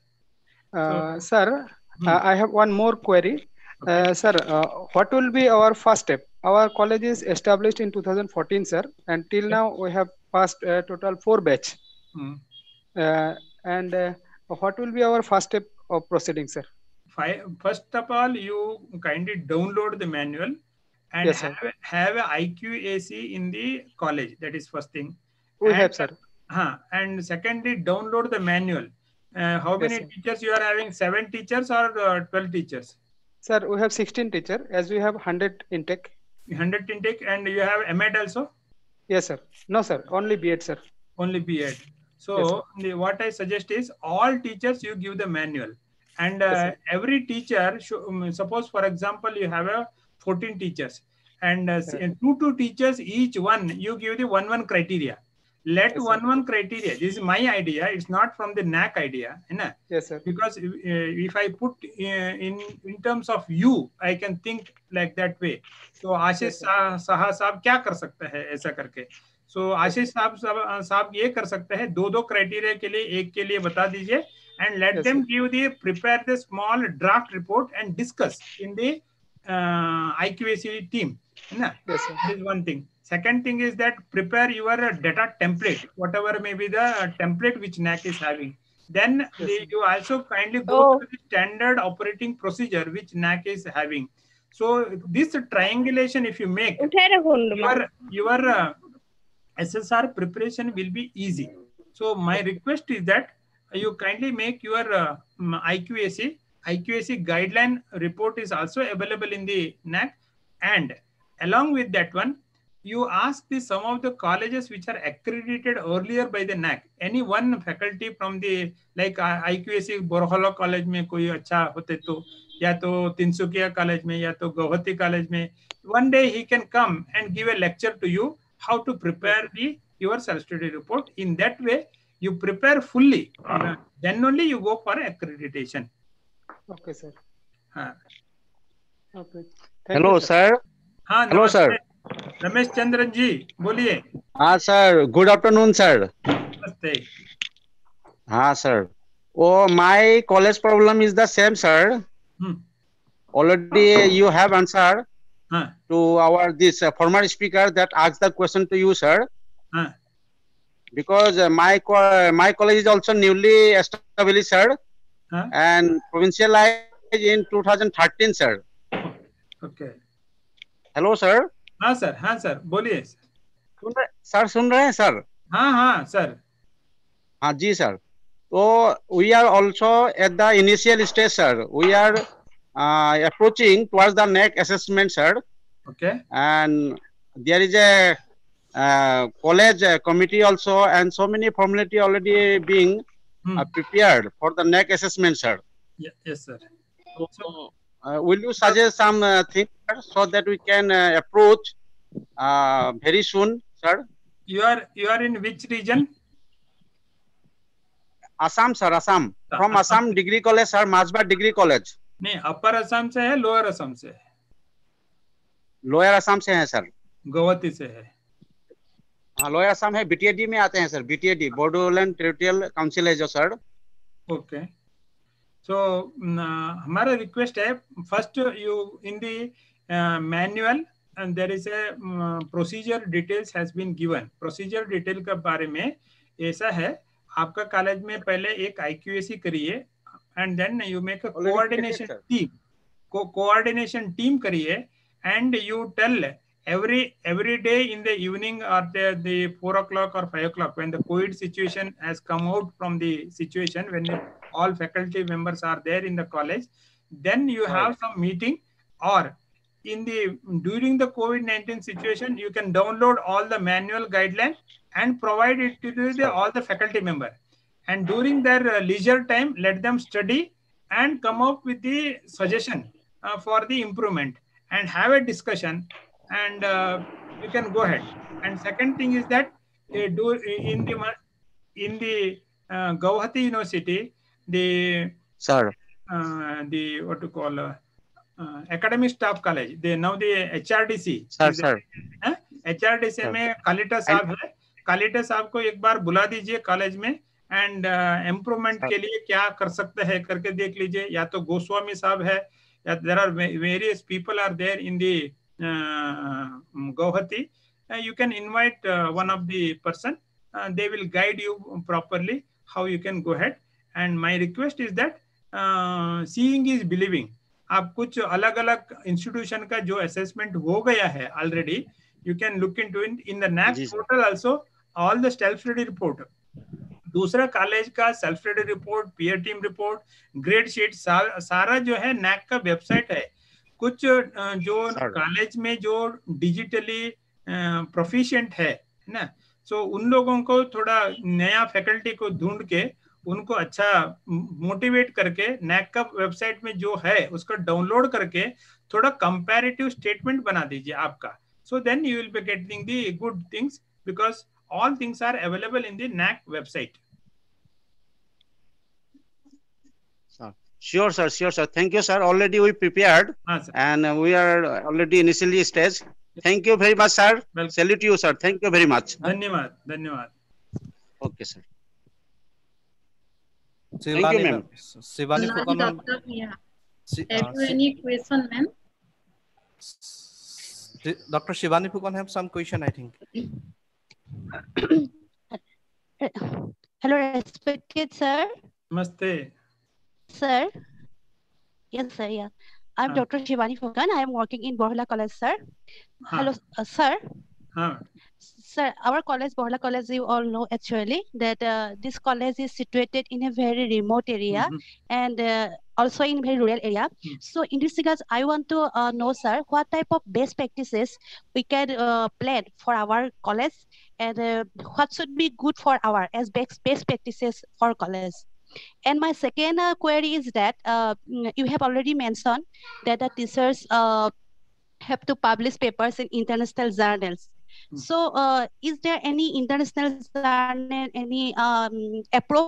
Uh, So, sir, hmm. uh, I have one more query. Okay. Uh, sir, uh, what will be our first step? Our college is established in two thousand fourteen, sir, and till now we have passed uh, total four batch. Hmm. Uh, and uh, what will be our first step of proceeding, sir? First of all, you kindly download the manual and Yes, sir. have, have a I Q A C in the college. That is first thing. We and, have, sir. Uh, and secondly, download the manual. Uh, how Yes, many sir. teachers you are having? Seven teachers or uh, twelve teachers? Sir, we have sixteen teacher as we have one hundred intake. one hundred intake, and you have M Ed also? Yes, sir. No, sir. Only B Ed, sir. Only B Ed. So Yes, the, what I suggest is all teachers you give the manual, and uh, Yes, sir. every teacher should, um, suppose for example you have a fourteen teachers, and uh, Yes. and two two teachers each one you give the one one criteria. Let Yes, sir. one one criteria. This is my idea. It's not from the N A C idea. You know? Yes, sir. Because uh, if I put uh, in in terms of you, I can think like that way. So Ashish Yes, sir. सा- साहा साहब क्या कर सकते हैं ऐसा करके? So आशीष साहब साहब साहब ये कर सकते हैं, दो दो क्राइटेरिया के लिए एक के लिए बता दीजिए, and let Yes, them sir. give the prepare the small draft report and discuss in the uh, I Q A C team. है ना? Yes, sir. This is one thing. Second thing is that prepare your uh, data template, whatever may be the uh, template which N A C is having. Then Yes, the, sir. you also kindly go Oh. to the standard operating procedure which N A C is having. So this triangulation, if you make, your, your uh, S S R preparation will be easy. So my request is that you kindly make your uh, I Q A C. I Q A C guideline report is also available in the N A C, and along with that one, you ask the some of the colleges which are accredited earlier by the N A C. Any one faculty from the like uh, I Q A C Borholo College में कोई अच्छा होते तो, या तो Tinsukia college में, या तो Guwahati college में, one day he can come and give a lecture to you how to prepare the your self-study report. In that way, you prepare fully. Uh, then only you go for accreditation. Okay, sir. हाँ. Okay. Hello, sir. हाँ, Hello, sir. Ramesh Chandran जी, बोलिए. हाँ, sir. Good afternoon, sir. नमस्ते. हाँ, sir. Oh, my college problem is the same, sir. Hmm. Already you have answered huh. to our this uh, former speaker that asked the question to you, sir. Huh. Because uh, my co my college is also newly established, sir, huh? and provincialized in two thousand thirteen, sir. Okay. Hello, sir. हाँ sir, हाँ sir, बोलिए. Sir सुन रहे हैं sir? हाँ हाँ sir. हाँ जी sir. So we are also at the initial stage, sir. We are uh, approaching towards the next assessment, sir. Okay. And there is a uh, college uh, committee also, and so many formality already being hmm. uh, prepared for the next assessment, sir. Yeah, yes, sir. So, uh, will you suggest some uh, things so that we can uh, approach uh, very soon, sir? You are you are in which region? Assam, sir. Assam. From Assam Degree College, sir. Masbat Degree College. नहीं, अपर असम से है, lower Assam से है. Lower Assam से है sir. Guwahati से है. हाँ, लोअर असम है. बीटीएडी में आते हैं sir. BTAD Bodoland territorial council है जो सर. ओके. सो हमारा रिक्वेस्ट है, first you in the manual and there is a uh, procedure details has been given. Procedure detail के बारे में ऐसा है, आपका कॉलेज में पहले एक I Q A C करिए, and then you make a coordination team. Co coordination team करिए, and you tell every every day in the evening or the, the four o'clock or five o'clock when the COVID situation has come out from the situation, when all faculty members are there in the college, then you have some meeting, or in the during the COVID nineteen situation, you can download all the manual guidelines and provide it to the, all the faculty member. And during their uh, leisure time, let them study and come up with the suggestion uh, for the improvement and have a discussion, and uh, you can go ahead. And second thing is that uh, do in the in the uh, Guwahati University, the sir uh, the what to call uh, uh, academic staff college, they now the H R D C. Sir, sir. uh, H R D C में कालिटा साहब है, कालिटा साहब को एक बार बुला दीजिए college में, and improvement uh, के लिए क्या कर सकते हैं करके देख लीजिए. या तो गोस्वामी साहब है, या there are various people are there in the Guwahati. Uh, you can invite uh, one of the person. Uh, they will guide you properly how you can go ahead. And my request is that uh, seeing is believing. आप कुछ अलग अलग institution का जो assessment हो गया है already, you can look into it in the NAAC portal also, all the self study report. दूसरा कॉलेज का self study report, peer team report, grade sheet, सा, सारा जो है नैक का वेबसाइट है. कुछ जो कॉलेज में जो डिजिटली प्रोफिशिएंट है ना, सो so, उन लोगों को थोड़ा नया फैकल्टी को ढूंढ के उनको अच्छा मोटिवेट करके नैक का वेबसाइट में जो है उसको डाउनलोड करके थोड़ा कंपैरेटिव स्टेटमेंट बना दीजिए आपका. So then you will be getting the good things, because all things are available in the N A C website. Sir. Sure, sir. Sure, sir. Thank you, sir. Already we prepared, ah, and uh, we are already initially stage. Thank you very much, sir. Well, salute you, sir. Thank you very much. धन्यवाद, धन्यवाद. Okay, sir. Thank you, ma'am. Shivani Fukan, yeah. Have you any question, ma'am? Doctor Shivani Fukan have some question, I think. Hello, respected sir. Namaste. Sir. Yes, sir. Yeah. I'm Huh. Doctor Shivani Phukan. I am working in Borhala College, sir. Huh. Hello, uh, sir. Huh. Sir, our college, Borhala College, you all know actually that uh, this college is situated in a very remote area Mhm. and uh, also in very rural area. Mm. So in this regards, I want to uh, know, sir, what type of best practices we can uh, plan for our college and uh, what should be good for our as best, best practices for college. And my second uh, query is that uh, mm, you have already mentioned that the teachers uh, have to publish papers in international journals. Mm. So, uh, is there any international journal, any um, appropriate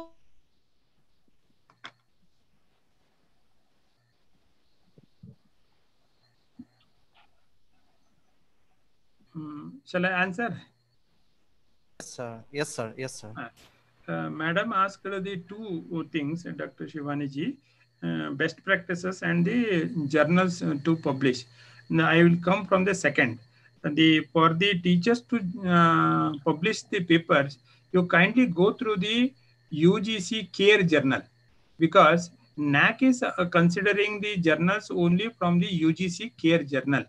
Mm. Shall I answer? Yes, sir. Yes, sir. Yes, sir. Uh, uh, Madam asked the two things, Doctor Shivani ji, uh, best practices and the journals uh, to publish. Now I will come from the second. The for the teachers to uh, publish the papers, you kindly go through the U G C CARE journal, because N A C is uh, considering the journals only from the U G C CARE journal.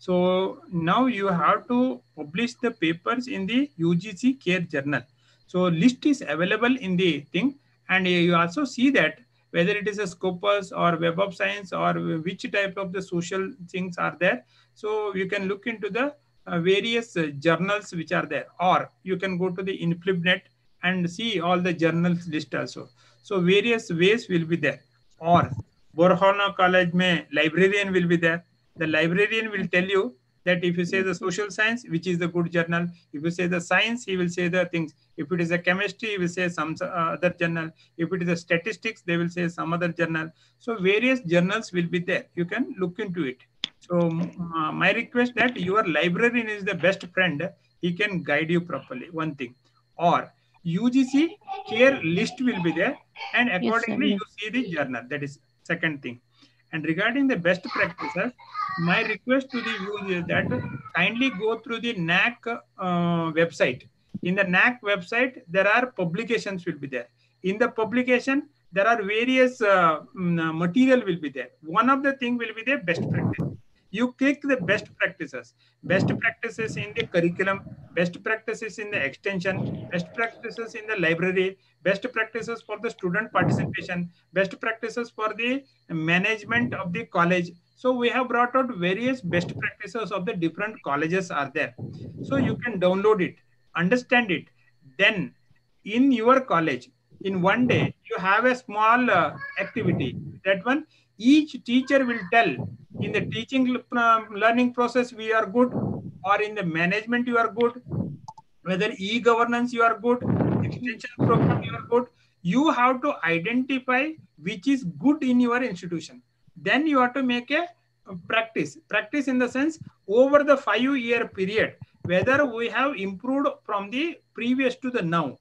So now you have to publish the papers in the U G C CARE journal. So list is available in the thing, and you also see that whether it is a Scopus or Web of Science or which type of the social things are there. So you can look into the uh, various uh, journals which are there, or you can go to the InflibNet and see all the journals list also. So various ways will be there. Or Borhala College mein librarian will be there. The librarian will tell you that if you say the social science, which is the good journal, if you say the science, he will say the things. If it is a chemistry, he will say some uh, other journal. If it is a statistics, they will say some other journal. So various journals will be there. You can look into it. So uh, my request that your librarian is the best friend. He can guide you properly. One thing. Or U G C CARE list will be there, and accordingly yes, you see the journal. That is second thing. And regarding the best practices, my request to the viewers is that kindly go through the N A C uh, website. In the N A C website, there are publications will be there. In the publication, there are various uh, material will be there. One of the thing will be the best practice. You click the best practices, best practices in the curriculum, best practices in the extension, best practices in the library, best practices for the student participation, best practices for the management of the college. So we have brought out various best practices of the different colleges are there. So you can download it, understand it. Then in your college, in one day, you have a small uh, activity. That one, each teacher will tell in the teaching uh, learning process we are good, or in the management you are good, whether e-governance you are good, extension program you are good. You have to identify which is good in your institution. Then you have to make a practice. Practice in the sense over the five year period, whether we have improved from the previous to the now.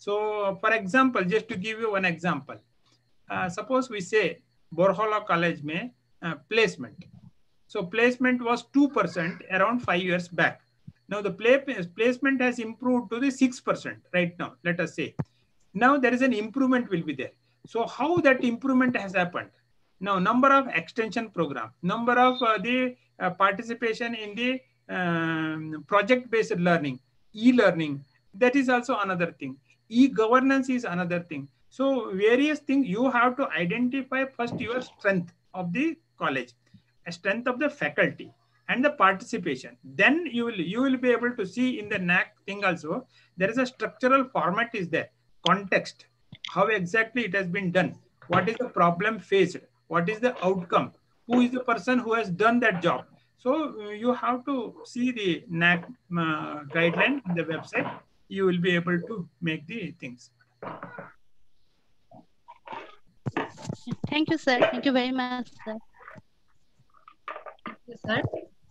So for example, just to give you one example, uh, suppose we say Borhala College mein uh, placement. So placement was two percent around five years back. Now the play, placement has improved to the six percent right now, let us say. Now there is an improvement will be there. So how that improvement has happened? Now number of extension program, number of uh, the uh, participation in the um, project-based learning, e-learning, that is also another thing. E-governance is another thing. So various things you have to identify first your strength of the college, a strength of the faculty, and the participation. Then you will you will be able to see in the N A C thing also, there is a structural format is there, context, how exactly it has been done, what is the problem faced, what is the outcome, who is the person who has done that job. So uh, you have to see the N A C uh, guideline in the website. You will be able to make the things. Thank you, sir. Thank you very much, sir. Thank you, sir.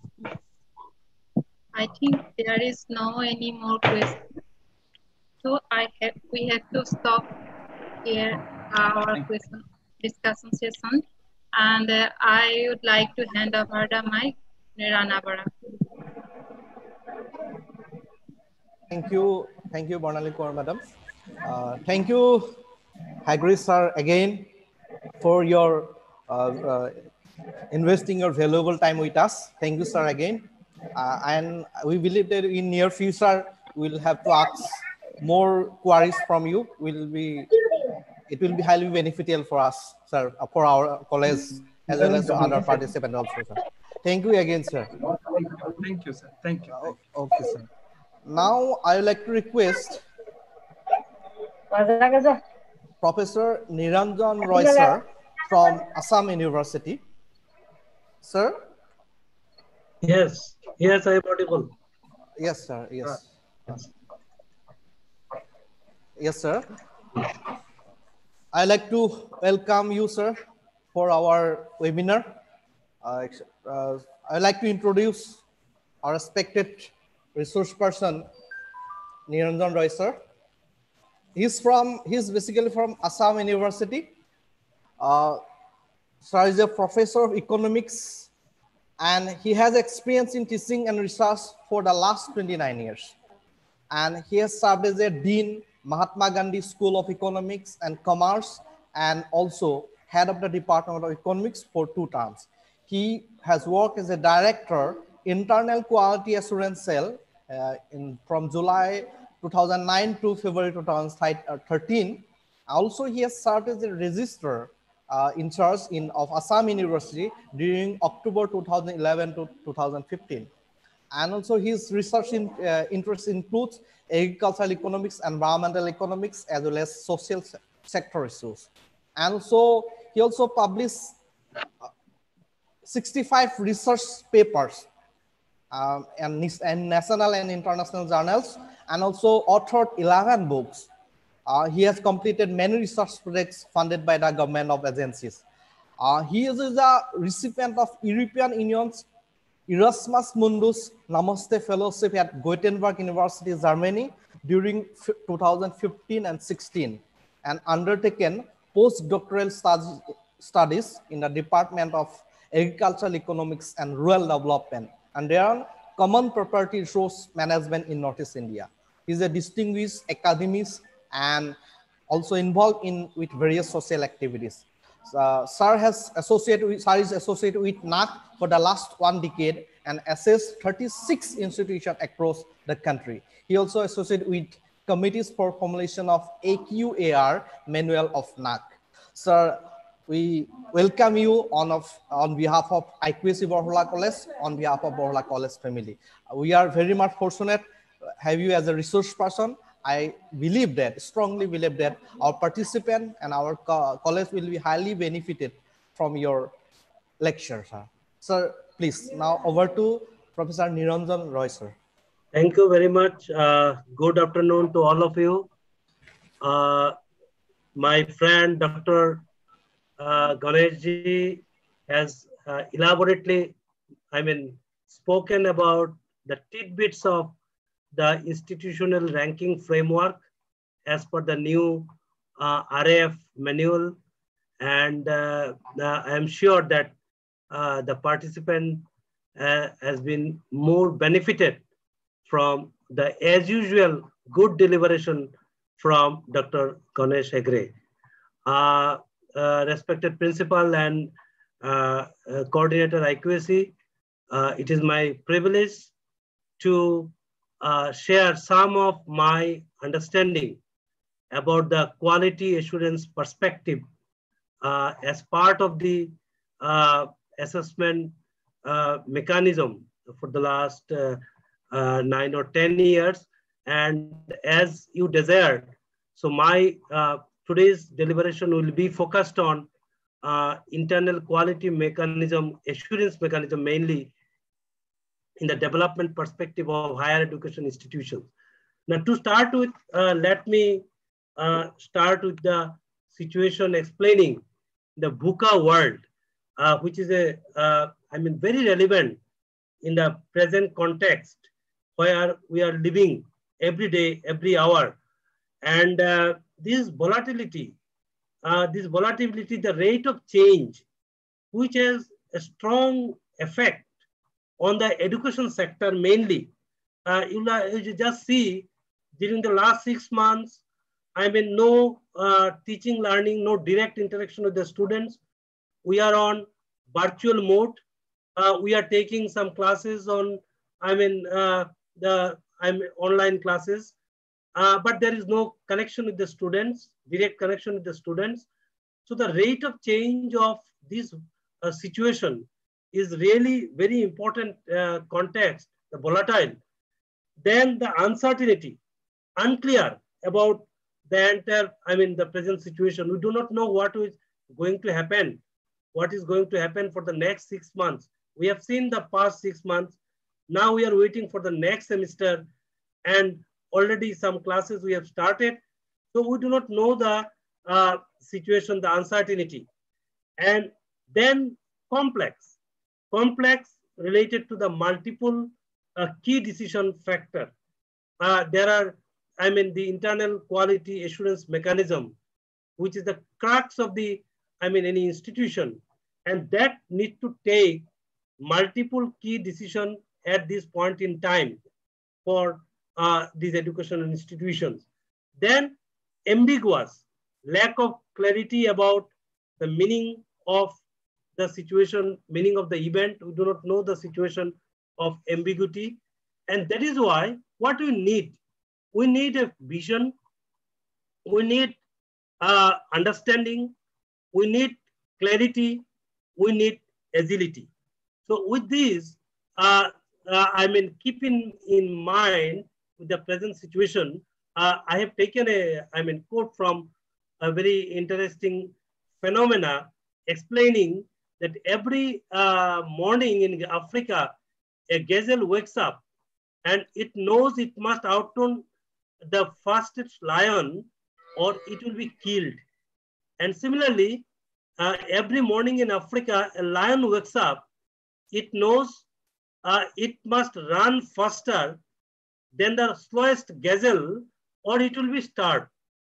I think there is no any more question. So I have we have to stop here our question discussion session, and uh, I would like to hand over the mic to Rana Bara. Thank you. Thank you, Barnali Kaur madam. Uh, thank you, Hagris sir, again for your uh, uh, investing your valuable time with us. Thank you, sir, again. Uh, and we believe that in near future, we'll have to ask more queries from you. Will be, it will be highly beneficial for us, sir, for our college, as well as other participants also, sir. Thank you again, sir. Thank you, sir. Thank you. Thank you. Okay, sir. Now, I would like to request Professor Niranjan Roy, sir, from Assam University. Sir? Yes, yes, I am audible. Yes, sir, yes. Yes, yes sir. I'd like to welcome you, sir, for our webinar. Uh, uh, I'd like to introduce our respected resource person, Niranjan Roy, sir. He's from, he's basically from Assam University. Uh, sir is a professor of economics, and he has experience in teaching and research for the last twenty-nine years. And he has served as a Dean, Mahatma Gandhi School of Economics and Commerce, and also head of the Department of Economics for two terms. He has worked as a director, Internal Quality Assurance Cell, uh, in, from July two thousand nine to February two thousand thirteen. Also, he has served as a registrar uh, in charge in, of Assam University during October two thousand eleven to two thousand fifteen. And also his research in, uh, interests includes agricultural economics, environmental economics, as well as social se sector issues. And also, he also published uh, sixty-five research papers um, and, and national and international journals, and also authored eleven books. Uh, he has completed many research projects funded by the government of agencies. Uh, he is a recipient of European Union's Erasmus Mundus Namaste Fellowship at Gothenburg University, Germany during two thousand fifteen and sixteen, and undertaken postdoctoral studies in the Department of Agricultural Economics and Rural Development, and there are common property resource management in Northeast India. He is a distinguished academist and also involved in with various social activities. Uh, Sir has associated with, Sir is associated with N A C for the last one decade and assessed thirty-six institutions across the country. He also associated with committees for formulation of A Q A R manual of N A C. Sir, we welcome you on, of, on behalf of I Q A C Borhola College, on behalf of Borhola College family. We are very much fortunate to have you as a resource person. I believe that, strongly believe that our participant and our co college will be highly benefited from your lecture, sir. Sir, please, now over to Professor Niranjan Roy, sir. Thank you very much. Uh, good afternoon to all of you. Uh, my friend, Doctor Uh, Ganeshji has uh, elaborately, I mean, spoken about the tidbits of the institutional ranking framework as per the new uh, R A F manual. And uh, uh, I'm sure that uh, the participant uh, has been more benefited from the, as usual, good deliberation from Doctor Ganesh Hegde. Uh, uh, respected principal and uh, uh, coordinator I Q A C, uh, it is my privilege to uh, share some of my understanding about the quality assurance perspective uh, as part of the uh, assessment uh, mechanism for the last uh, uh, nine or ten years. And as you desired, so my uh, today's deliberation will be focused on uh, internal quality mechanism, assurance mechanism, mainly in the development perspective of higher education institutions. Now to start with, uh, let me uh, start with the situation explaining the VUCA world, uh, which is a, uh, I mean, very relevant in the present context where we are living every day, every hour. And uh, this volatility, uh, this volatility, the rate of change, which has a strong effect on the education sector mainly. Uh, you, you just see during the last six months, I mean, no uh, teaching, learning, no direct interaction with the students. We are on virtual mode. Uh, we are taking some classes on, I mean, uh, the I mean, online classes, uh, but there is no connection with the students, direct connection with the students. So the rate of change of this uh, situation is really very important uh, context, the volatile. Then the uncertainty, unclear about the entire, I mean, the present situation. We do not know what is going to happen, what is going to happen for the next six months. We have seen the past six months. Now we are waiting for the next semester, and already some classes we have started. So we do not know the uh, situation, the uncertainty. And then complex, complex related to the multiple uh, key decision factor. Uh, there are, I mean, the internal quality assurance mechanism, which is the crux of the, I mean, any institution. And that need to take multiple key decision at this point in time for uh, these educational institutions. Then ambiguous, lack of clarity about the meaning of the situation, meaning of the event. We do not know the situation of ambiguity. And that is why what we need, we need a vision, we need uh, understanding, we need clarity, we need agility. So with this, uh, uh, I mean, keeping in mind with the present situation, uh, I have taken a, I mean, quote from a very interesting phenomena explaining that every uh, morning in Africa, a gazelle wakes up and it knows it must outrun the fastest lion or it will be killed. And similarly, uh, every morning in Africa, a lion wakes up, it knows uh, it must run faster than the slowest gazelle or it will be starved.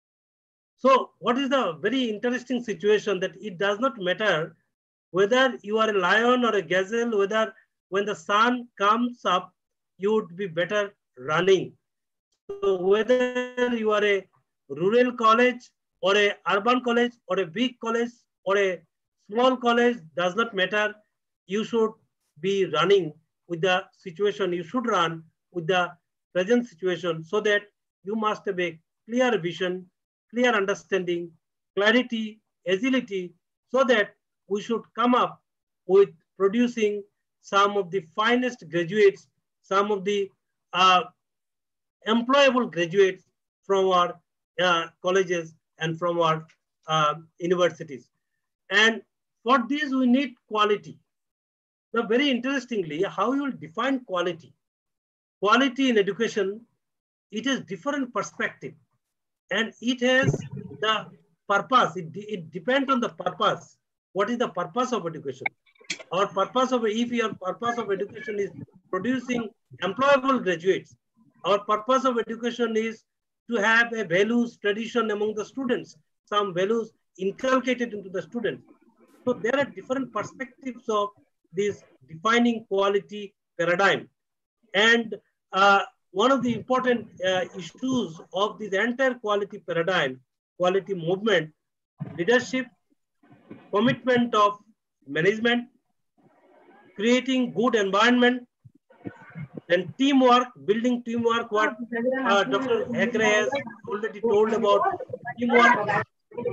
So what is the very interesting situation that it does not matter whether you are a lion or a gazelle, whether when the sun comes up, you would be better running. So whether you are a rural college or a urban college or a big college or a small college, does not matter. You should be running with the situation. You should run with the present situation so that you must have a clear vision, clear understanding, clarity, agility, so that we should come up with producing some of the finest graduates, some of the uh, employable graduates from our uh, colleges and from our uh, universities. And for this, we need quality. Now, very interestingly, how you will define quality. Quality in education, it has different perspective and it has the purpose. It, it depends on the purpose. What is the purpose of education? Our purpose of, if your purpose of education is producing employable graduates, our purpose of education is to have a values tradition among the students, some values inculcated into the students. So there are different perspectives of this defining quality paradigm. And uh, one of the important uh, issues of this entire quality paradigm, quality movement, leadership, commitment of management, creating good environment, and teamwork, building teamwork, what uh, Doctor Hegre has already told about teamwork.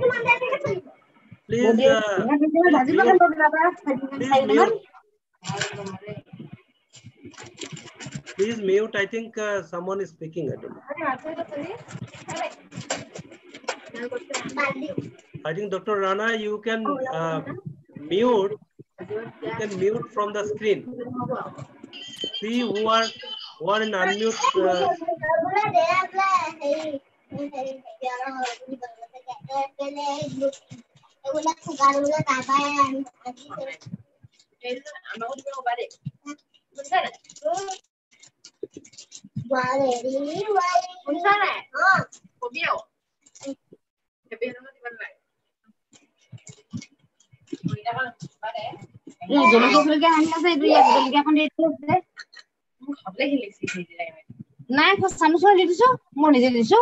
Please, uh, please mute. Please mute. Please mute. I think uh, someone is speaking. I don't know. I think Doctor Rana, you can uh, mute. You can mute from the screen. See who are who are in unmute. Uh, নাই সামনে সরে দিছো মই নিজে দিছো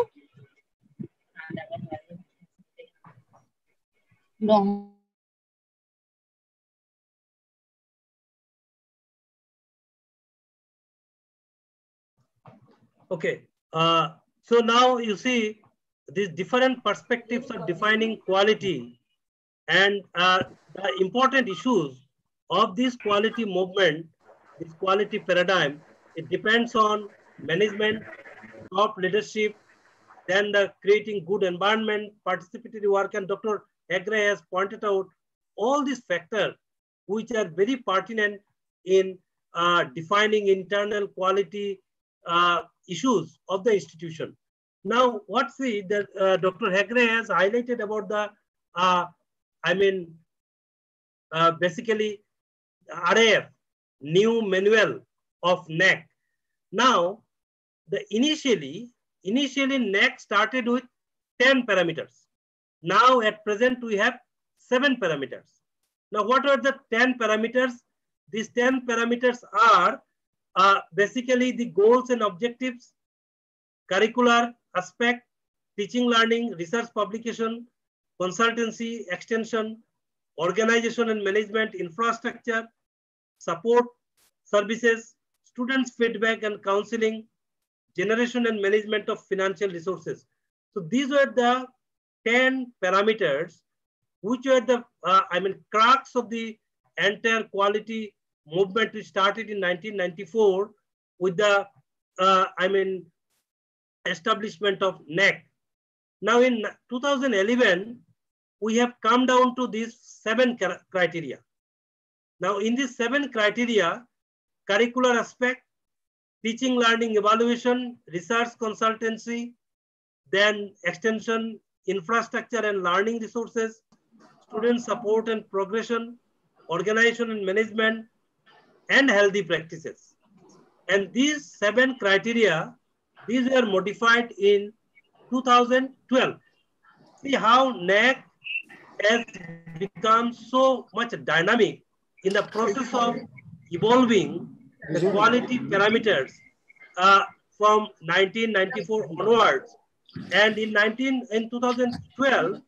Okay. Uh, so now you see these different perspectives of defining quality and uh, the important issues of this quality movement, this quality paradigm. It depends on management, top leadership, then the creating good environment, participatory work, and Doctor Hegre has pointed out all these factors which are very pertinent in uh, defining internal quality uh, issues of the institution. Now, what's the, the uh, Doctor Hegre has highlighted about the, uh, I mean, uh, basically R A F, new manual of N A C. Now, the initially, initially N A C started with ten parameters. Now, at present, we have seven parameters. Now, what are the ten parameters? These ten parameters are uh, basically the goals and objectives, curricular aspect, teaching, learning, research, publication, consultancy, extension, organization and management, infrastructure, support services, students' feedback and counseling, generation and management of financial resources. So these were the ten parameters which were the, uh, I mean, crux of the entire quality movement which started in nineteen ninety-four with the, uh, I mean, establishment of N A C. Now in two thousand eleven, we have come down to these seven criteria. Now in these seven criteria, curricular aspect, teaching, learning, evaluation, research, consultancy, then extension, infrastructure and learning resources, student support and progression, organization and management, and healthy practices. And these seven criteria, these were modified in two thousand twelve. See how N A C has become so much dynamic in the process of evolving the quality parameters uh, from nineteen ninety-four onwards. And in nineteen in two thousand twelve,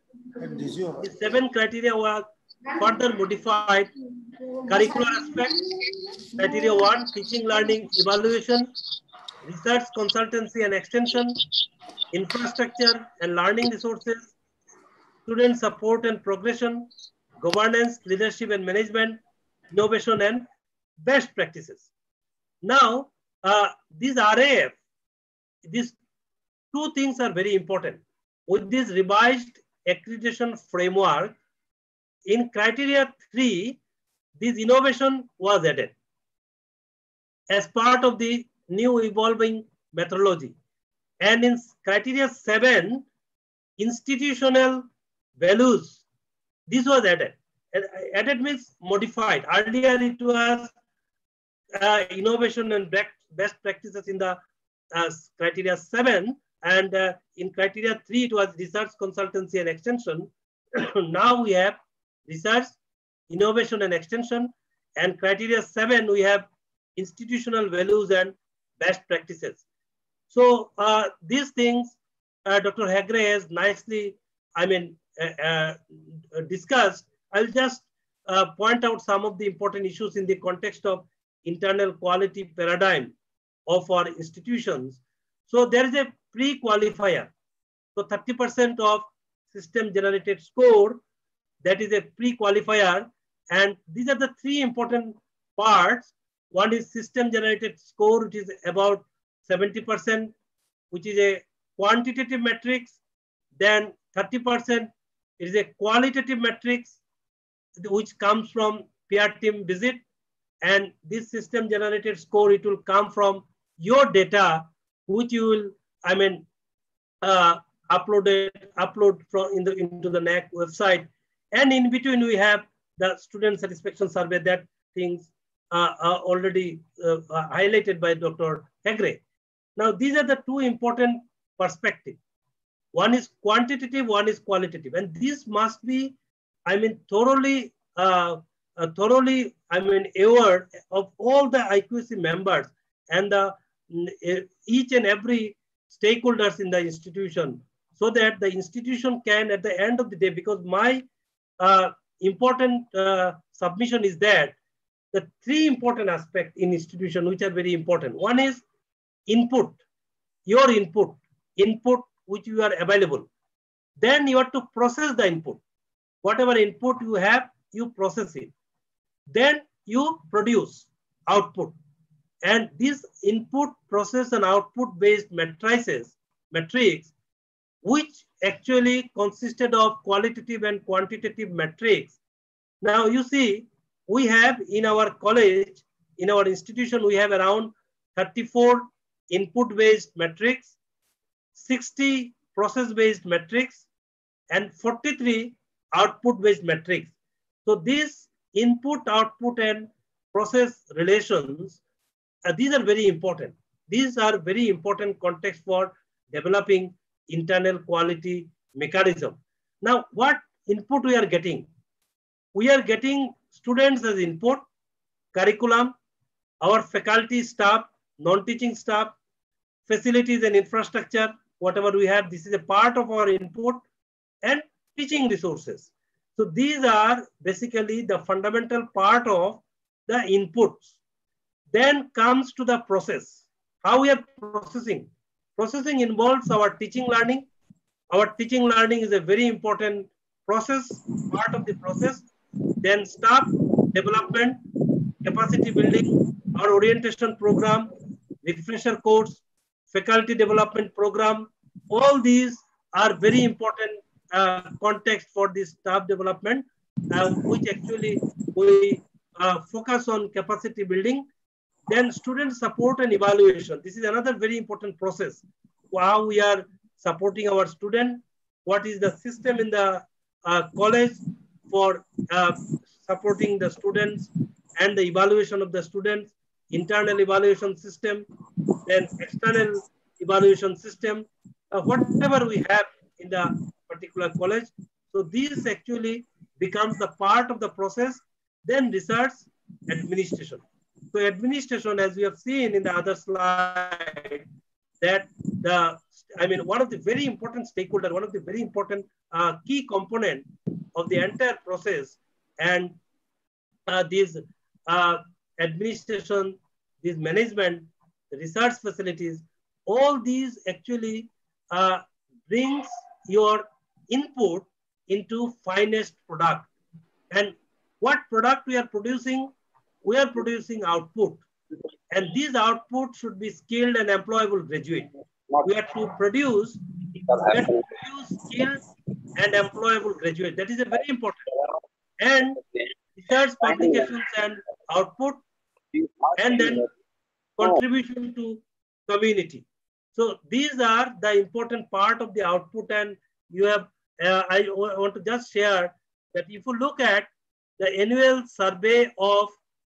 the seven criteria were further modified. Curricular aspect, criteria one, teaching, learning, evaluation, research, consultancy and extension, infrastructure and learning resources, student support and progression, governance, leadership and management, innovation and best practices. Now, uh, these R A F, these two things are very important. With this revised accreditation framework, in criteria three, this innovation was added as part of the new evolving methodology. And in criteria seven, institutional values, this was added. Added means modified. Earlier it was uh, innovation and best practices in the uh, criteria seven, and uh, in criteria three it was research, consultancy and extension. Now we have research, innovation and extension, and criteria seven we have institutional values and best practices. So uh, these things uh, Doctor Hegre has nicely, I mean, uh, uh, discussed. I'll just uh, point out some of the important issues in the context of internal quality paradigm of our institutions. So there is a pre-qualifier. So thirty percent of system generated score, that is a pre-qualifier. And these are the three important parts. One is system generated score, which is about seventy percent, which is a quantitative matrix. Then thirty percent is a qualitative matrix, which comes from peer team visit. And this system generated score, it will come from your data, which you will, I mean, uh, upload it, upload from in the, into the N A C website. And in between, we have the student satisfaction survey, that things uh, are already uh, highlighted by Doctor Hegre. Now, these are the two important perspectives. One is quantitative, one is qualitative. And this must be, I mean, thoroughly, uh, uh, thoroughly, I mean, aware of all the I Q C members and the each and every stakeholders in the institution, so that the institution can, at the end of the day, because my uh, important uh, submission is that the three important aspects in institution which are very important. One is input. your input, input which you are available. Then you have to process the input. Whatever input you have, you process it. Then you produce output. And this input, process, and output based matrices, matrix, which actually consisted of qualitative and quantitative metrics. Now you see, we have in our college, in our institution, we have around thirty-four input-based metrics, sixty process-based metrics, and forty-three output-based metrics. So these input, output, and process relations, uh, these are very important. These are very important context for developing internal quality mechanism. Now, what input we are getting? We are getting students as input, curriculum, our faculty staff, non-teaching staff, facilities and infrastructure, whatever we have, this is a part of our input, and teaching resources. So these are basically the fundamental part of the inputs. Then comes to the process. How we are processing. Processing involves our teaching learning. Our teaching learning is a very important process, part of the process. Then staff development, capacity building, our orientation program, refresher course, faculty development program. All these are very important uh, context for this staff development, uh, which actually we uh, focus on capacity building. Then student support and evaluation. This is another very important process. How we are supporting our student, what is the system in the uh, college for uh, supporting the students and the evaluation of the students, internal evaluation system, then external evaluation system, uh, whatever we have in the particular college. So this actually becomes the part of the process. Then research, administration. So administration, as we have seen in the other slide, that the, I mean, one of the very important stakeholder, one of the very important uh, key component of the entire process, and uh, these uh, administration, this management, the research facilities, all these actually uh, brings your input into finest product. And what product we are producing? We are producing output. And these output should be skilled and employable graduate. We have to produce, we have to produce skilled and employable graduate. That is a very important. And research publications and output, and then contribution to community. So these are the important part of the output. And you have, uh, I want to just share that if you look at the annual survey of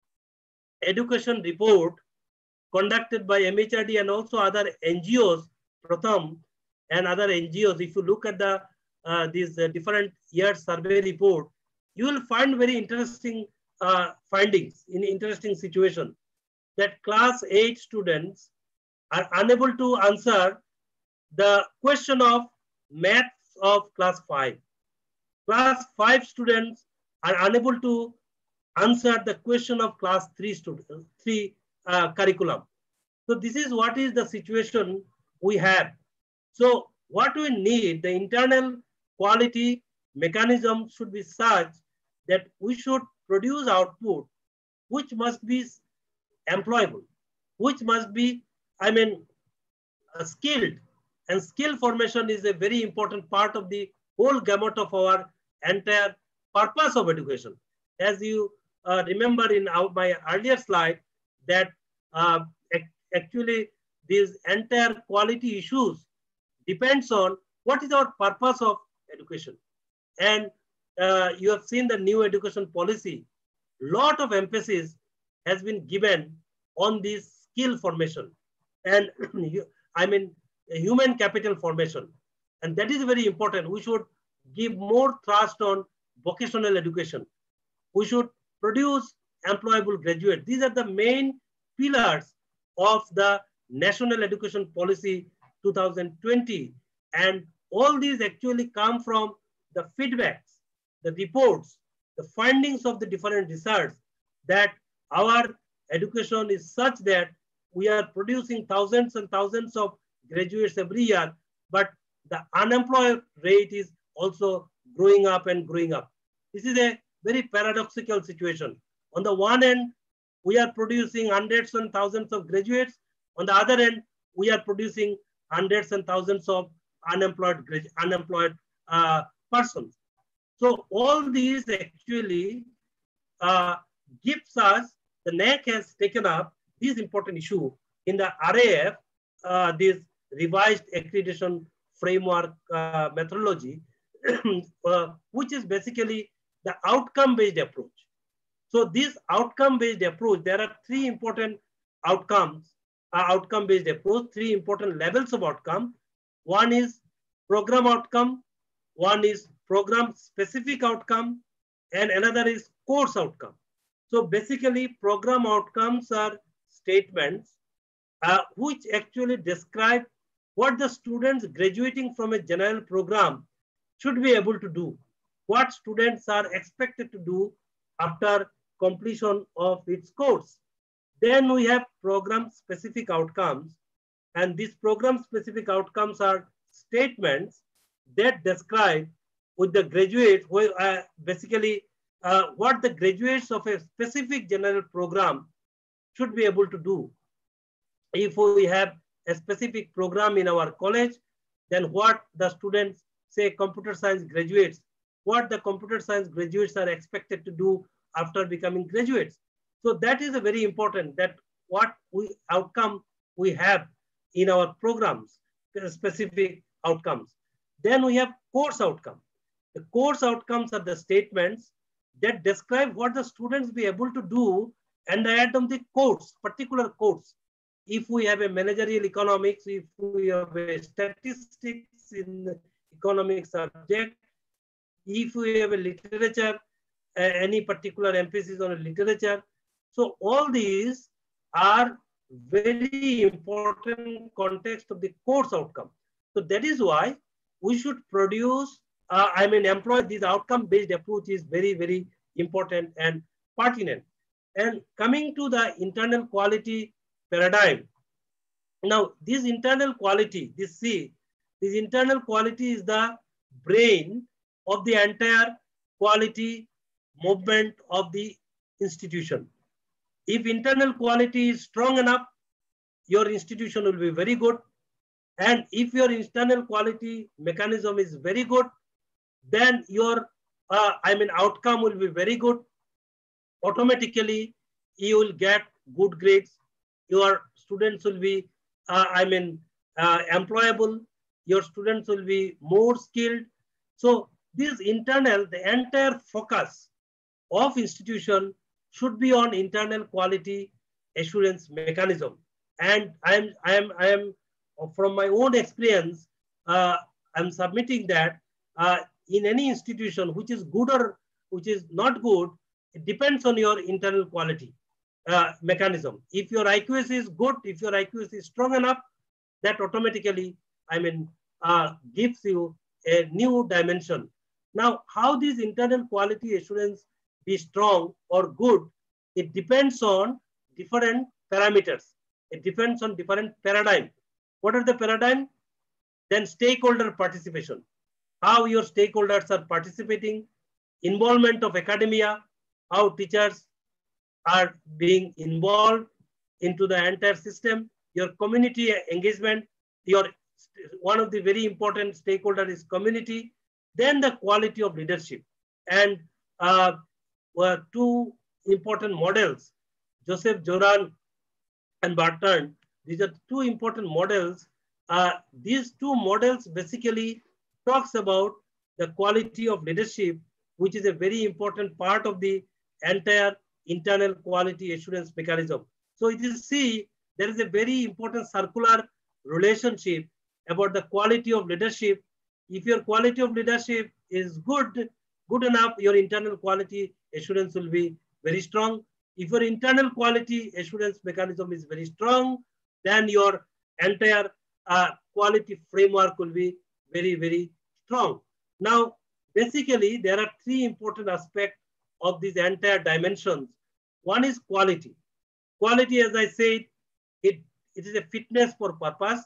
education report conducted by M H R D and also other N G Os, Pratham and other N G Os, if you look at the uh, these uh, different year survey report, you will find very interesting uh, findings in interesting situation that class eight students are unable to answer the question of maths of class five. Class five students are unable to answer the question of class three students, three uh, curriculum. So this is what is the situation we have. So what we need, the internal quality mechanism should be such that we should produce output which must be employable, which must be, I mean, uh, skilled. And skill formation is a very important part of the whole gamut of our entire purpose of education. As you uh, remember in our, my earlier slide, that uh, actually these entire quality issues depends on what is our purpose of education. And uh, you have seen the new education policy, lot of emphasis has been given on this skill formation. And I mean, human capital formation. And that is very important. We should give more thrust on vocational education. We should produce employable graduates. These are the main pillars of the National Education Policy two thousand twenty. And all these actually come from the feedbacks, the reports, the findings of the different research, that our education is such that we are producing thousands and thousands of graduates every year, but the unemployed rate is also growing up and growing up. This is a very paradoxical situation. On the one end, we are producing hundreds and thousands of graduates. On the other end, we are producing hundreds and thousands of unemployed unemployed uh, persons. So all these actually uh, gives us, the N A C has taken up this important issue in the R A F, uh, this revised accreditation framework uh, methodology, uh, which is basically the outcome-based approach. So this outcome-based approach, there are three important outcomes, uh, outcome-based approach, three important levels of outcome. One is program outcome, one is program-specific outcome, and another is course outcome. So basically, program outcomes are statements uh, which actually describe what the students graduating from a general program should be able to do, what students are expected to do after completion of its course. Then we have program-specific outcomes, and these program-specific outcomes are statements that describe with the graduates, uh, basically uh, what the graduates of a specific general program should be able to do. If we have a specific program in our college, then what the students, say computer science graduates, what the computer science graduates are expected to do after becoming graduates. So that is a very important, that what we outcome we have in our programs, specific outcomes. Then we have course outcome. The course outcomes are the statements that describe what the students be able to do and add on the course, particular course. If we have a managerial economics, if we have a statistics in the economic subject, if we have a literature, uh, any particular emphasis on a literature. So all these are very important context of the course outcome. So that is why we should produce, uh, I mean, employ this outcome-based approach is very, very important and pertinent. And coming to the internal quality paradigm. Now, this internal quality, this C, this internal quality is the brain of the entire quality movement of the institution. If internal quality is strong enough, your institution will be very good. And if your internal quality mechanism is very good, then your, uh, I mean, outcome will be very good. Automatically, you will get good grades. Your students will be, uh, I mean, uh, employable. Your students will be more skilled. So this internal, the entire focus of institution should be on internal quality assurance mechanism. And I am, I am, I am from my own experience, uh, I'm submitting that uh, in any institution which is good or which is not good, it depends on your internal quality uh, mechanism. If your I Q S is good, if your I Q S is strong enough, that automatically, I mean, uh, gives you a new dimension. Now, how this internal quality assurance be strong or good, it depends on different parameters. It depends on different paradigm. What are the paradigm? Then stakeholder participation. How your stakeholders are participating, involvement of academia, how teachers are being involved into the entire system, your community engagement, your one of the very important stakeholder is community, then the quality of leadership. And uh, were two important models, Joseph Joran and Bertrand. These are two important models. Uh, these two models basically talks about the quality of leadership, which is a very important part of the entire internal quality assurance mechanism. So it is see, there is a very important circular relationship about the quality of leadership. If your quality of leadership is good, good enough, your internal quality assurance will be very strong. If your internal quality assurance mechanism is very strong, then your entire uh, quality framework will be very, very strong. Now, basically, there are three important aspects of these entire dimensions. One is quality. Quality, as I said, it, it is a fitness for purpose.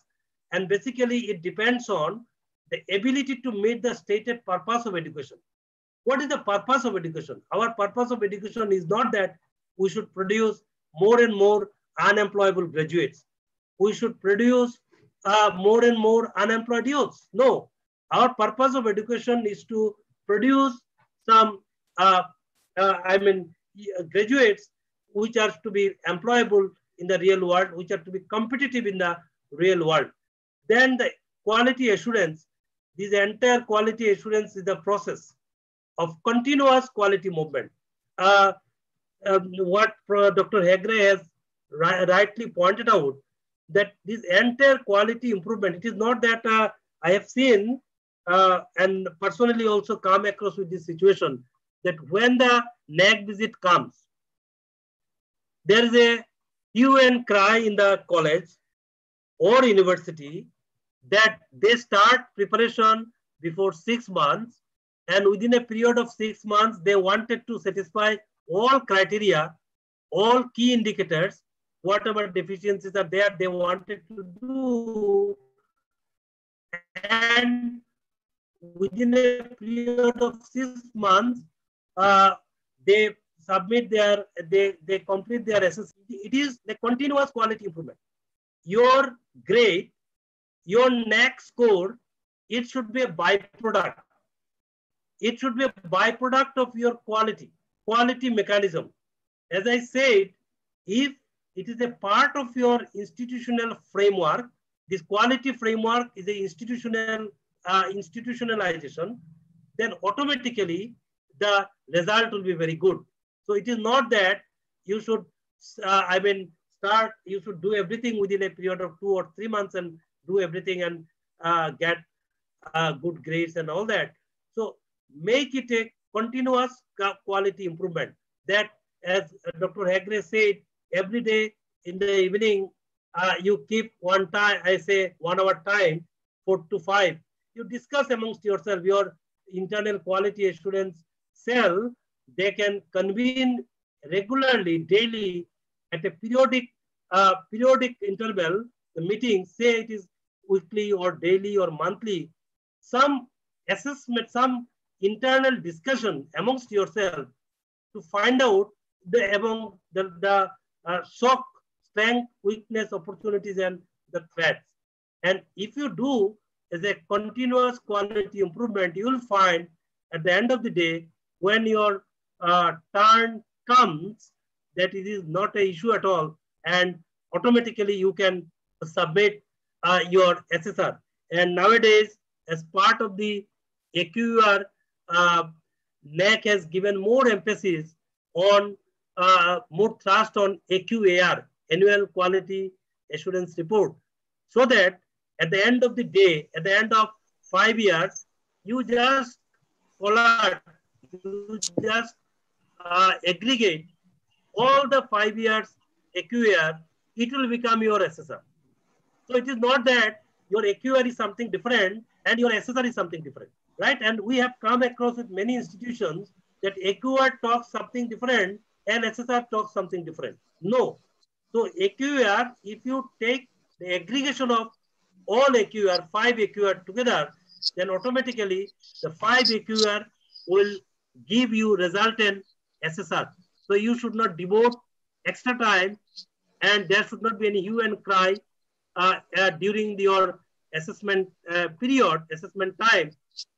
and basically it depends on the ability to meet the stated purpose of education. What is the purpose of education? Our purpose of education is not that we should produce more and more unemployable graduates. We should produce uh, more and more unemployed youths. No, our purpose of education is to produce some, uh, uh, I mean, graduates which are to be employable in the real world, which are to be competitive in the real world. Then the quality assurance, this entire quality assurance is the process of continuous quality movement. Uh, um, what Doctor Hegre has ri rightly pointed out, that this entire quality improvement, it is not that uh, I have seen uh, and personally also come across with this situation, that when the N A C visit comes, there is a hue and cry in the college or university that they start preparation before six months, and within a period of six months, they wanted to satisfy all criteria, all key indicators, whatever deficiencies are there, they wanted to do. And within a period of six months, uh, they submit their, they, they complete their assessment. It is the continuous quality improvement. Your grade, your N A C score, it should be a byproduct. It should be a byproduct of your quality, quality mechanism. As I said, if it is a part of your institutional framework, this quality framework is a institutional uh, institutionalization, then automatically the result will be very good. So it is not that you should, uh, I mean, start, you should do everything within a period of two or three months and do everything and uh, get uh, good grades and all that. So make it a continuous quality improvement. That, as Doctor Hegre said, every day in the evening, uh, you keep one time, I say one hour time, four to five. You discuss amongst yourself, your internal quality assurance cell, they can convene regularly, daily, at a periodic, uh, periodic interval, the meeting, say it is weekly or daily or monthly, some assessment, some internal discussion amongst yourself to find out the among the, the uh, shock, strength, weakness, opportunities, and the threats. And if you do as a continuous quality improvement, you will find at the end of the day, when your uh, turn comes, that it is not an issue at all, and automatically you can submit uh, your S S R. And nowadays, as part of the A Q R, uh, N A C has given more emphasis on, uh, more thrust on A Q A R, Annual Quality Assurance Report, so that at the end of the day, at the end of five years, you just collect, you just uh, aggregate all the five years A Q A R, it will become your S S R. So it is not that your A Q R is something different and your S S R is something different, right? And we have come across with many institutions that A Q R talks something different and S S R talks something different. No. So A Q A R, if you take the aggregation of all A Q R, five A Q R together, then automatically the five A Q R will give you resultant S S R. So you should not devote extra time, and there should not be any hue and cry uh, uh, during your assessment uh, period, assessment time,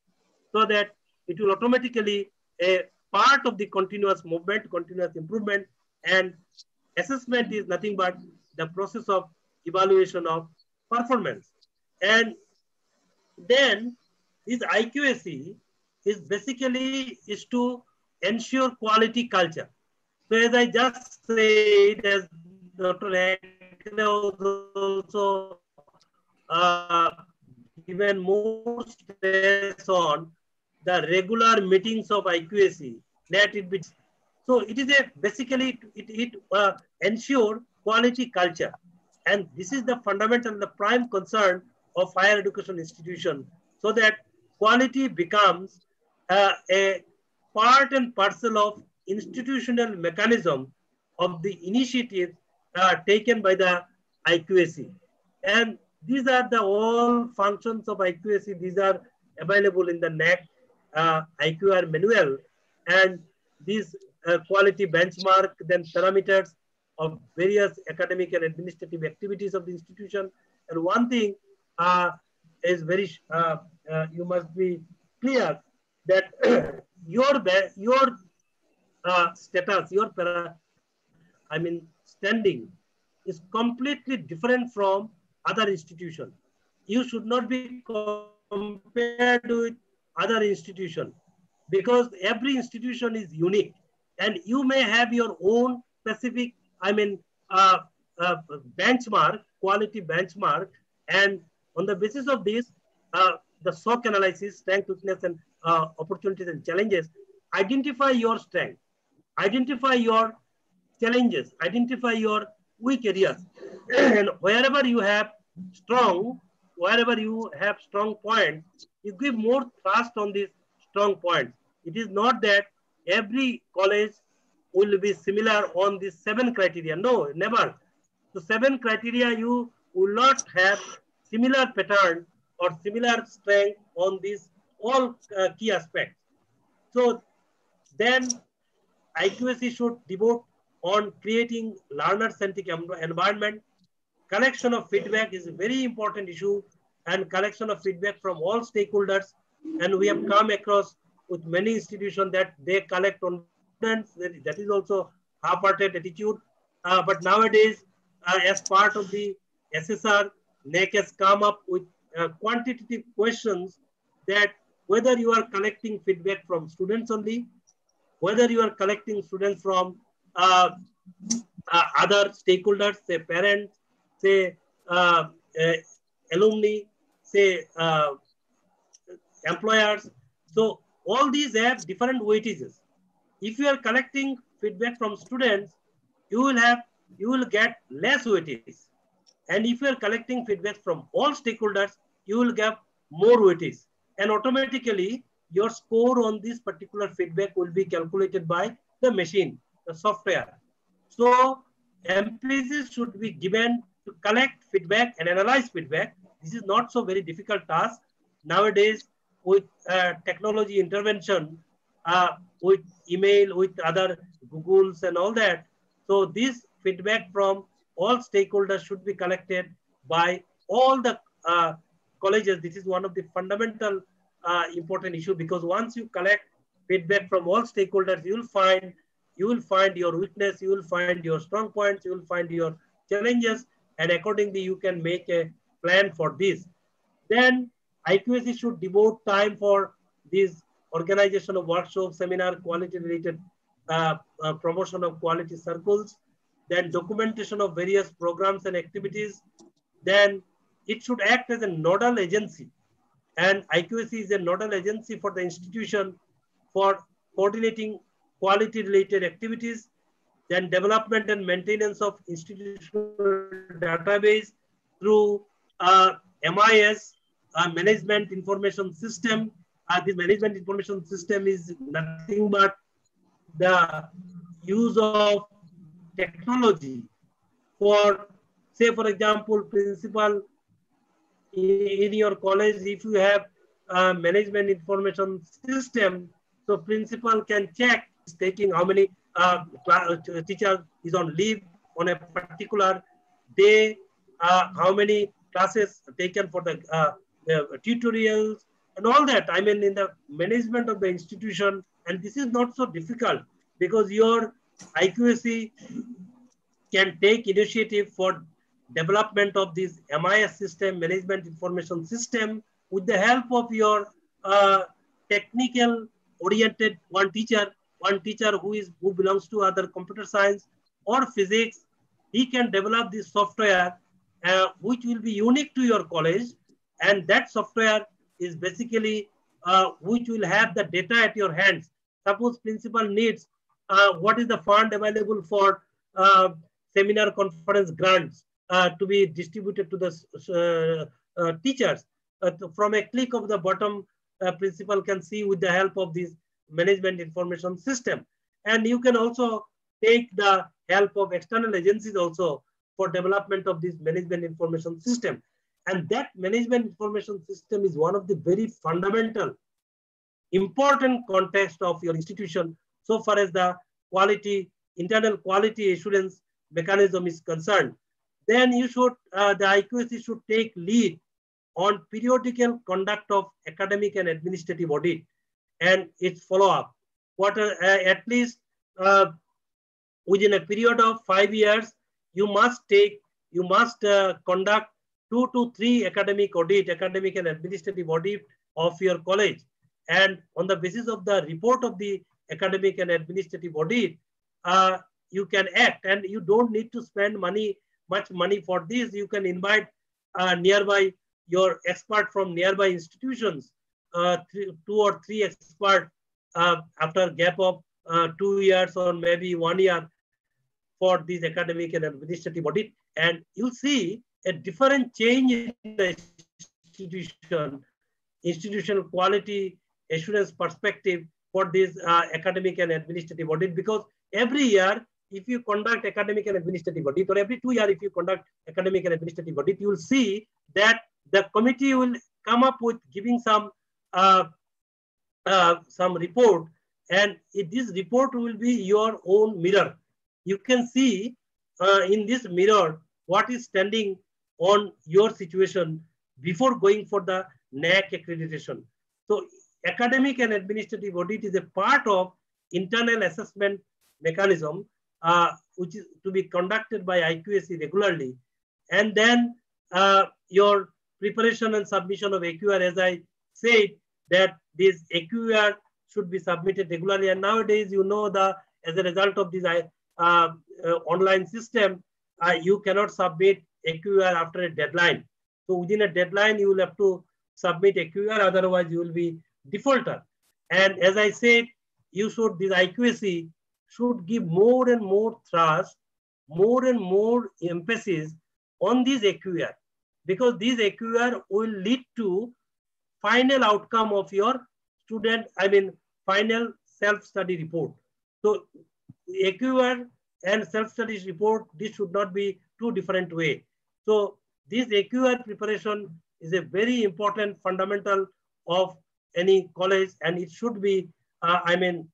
so that it will automatically a part of the continuous movement, continuous improvement, and assessment is nothing but the process of evaluation of performance. And then this I Q A C is basically is to ensure quality culture. So as I just said, as Doctor Hegre also uh, given more stress on the regular meetings of I Q A C, let it be. So it is a basically it, it uh, ensure quality culture, and this is the fundamental, the prime concern of higher education institution, so that quality becomes uh, a part and parcel of institutional mechanism of the initiative uh, taken by the I Q A C. And these are the all functions of I Q A C. These are available in the N A C uh, I Q R manual, and these uh, quality benchmark, then parameters of various academic and administrative activities of the institution. And one thing uh, is very, uh, uh, you must be clear that your, your uh, status, your para, I mean, standing is completely different from other institutions. You should not be compared with other institutions because every institution is unique and you may have your own specific, I mean, uh, uh, benchmark, quality benchmark, and on the basis of this, uh, the S O C analysis, strength, weakness, and uh, opportunities and challenges, identify your strength, identify your challenges, identify your weak areas, and wherever you have strong, wherever you have strong points, you give more thrust on these strong points. It is not that every college will be similar on these seven criteria. No, never. So seven criteria, you will not have similar pattern or similar strength on these all uh, key aspects. So then I Q A C should devote on creating learner-centric environment. Collection of feedback is a very important issue, and collection of feedback from all stakeholders. And we have come across with many institutions that they collect on students. That is also half-hearted attitude. Uh, but nowadays, uh, as part of the S S R, N A C has come up with uh, quantitative questions that whether you are collecting feedback from students only, whether you are collecting students from uh, uh, other stakeholders, say parents, say uh, uh, alumni, say uh, employers. So all these have different weightages. If you are collecting feedback from students, you will have, you will get less weightage. And if you are collecting feedback from all stakeholders, you will get more weightage. And automatically your score on this particular feedback will be calculated by the machine, the software. So emphasis should be given to collect feedback and analyze feedback. This is not so very difficult task. Nowadays, with uh, technology intervention, uh, with email, with other Googles and all that. So this feedback from all stakeholders should be collected by all the uh, colleges. This is one of the fundamental uh, important issue, because once you collect feedback from all stakeholders, you will find you will find your weakness, you will find your strong points, you will find your challenges, and accordingly you can make a plan for this. Then I Q A C should devote time for this organization of workshops, seminar, quality related uh, uh, promotion of quality circles, then documentation of various programs and activities. Then it should act as a nodal agency, and I Q A C is a nodal agency for the institution for coordinating quality related activities, then development and maintenance of institutional database through uh, M I S, uh, management information system. Uh, this management information system is nothing but the use of technology for, say for example, principal in your college, if you have a management information system, so principal can check taking how many uh, teacher is on leave on a particular day, uh, how many classes taken for the, uh, the tutorials and all that. I mean, in the management of the institution, and this is not so difficult because your I Q A C can take initiative for development of this M I S system, management information system, with the help of your uh, technical oriented one teacher, one teacher who is who belongs to other computer science or physics. He can develop this software uh, which will be unique to your college, and that software is basically uh, which will have the data at your hands. Suppose principal needs uh, what is the fund available for uh, seminar conference grants uh, to be distributed to the uh, uh, teachers. Uh, from a click of the bottom, uh, principal can see with the help of this management information system. And you can also take the help of external agencies also for development of this management information system. And that management information system is one of the very fundamental, important context of your institution so far as the quality, internal quality assurance mechanism is concerned. Then you should, uh, the I Q A C should take lead on periodical conduct of academic and administrative audit and its follow-up. What uh, at least uh, within a period of five years, you must take, you must uh, conduct two to three academic audit, academic and administrative audit of your college. And on the basis of the report of the academic and administrative audit, uh, you can act, and you don't need to spend money, much money for this. You can invite uh, nearby your expert from nearby institutions, uh, three, two or three experts uh, after a gap of uh, two years or maybe one year for this academic and administrative audit. And you'll see a different change in the institution, institutional quality assurance perspective for this uh, academic and administrative audit, because every year, if you conduct academic and administrative audit, or every two years, if you conduct academic and administrative audit, you will see that the committee will come up with giving some uh, uh, some report, and it, this report will be your own mirror. You can see uh, in this mirror what is standing on your situation before going for the N A C accreditation. So academic and administrative audit is a part of internal assessment mechanism, uh, which is to be conducted by I Q A C regularly. And then uh, your preparation and submission of A Q R, as I said, that this A Q R should be submitted regularly. And nowadays, you know, the as a result of this uh, uh, online system, uh, you cannot submit A Q R after a deadline. So within a deadline, you will have to submit A Q R, otherwise you will be defaulter. And as I said, you should, this I Q A C should give more and more thrust, more and more emphasis on this A Q R, because this A Q R will lead to final outcome of your student, I mean, final self-study report. So A Q R and self-study report, this should not be two different ways. So this A Q R preparation is a very important fundamental of any college, and it should be, uh, I mean,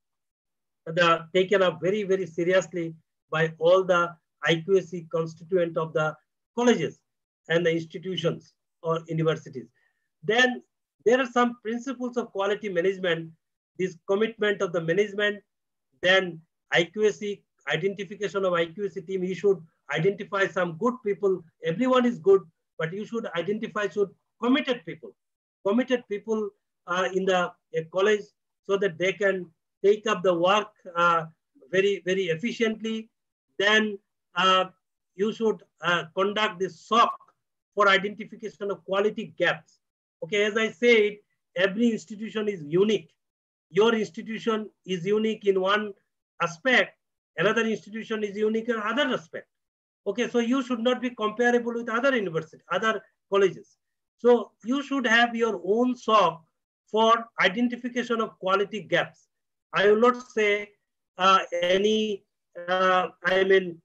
the, taken up very, very seriously by all the I Q A C constituent of the colleges and the institutions or universities. Then there are some principles of quality management, this commitment of the management, then I Q A C, identification of I Q A C team. You should identify some good people. Everyone is good, but you should identify should committed people, committed people uh, in the uh, college, so that they can take up the work uh, very, very efficiently. Then uh, you should uh, conduct this S O C for identification of quality gaps. Okay, as I said, every institution is unique. Your institution is unique in one aspect, another institution is unique in other aspect. Okay, so you should not be comparable with other universities, other colleges. So you should have your own S O C for identification of quality gaps. I will not say uh, any, uh, I mean,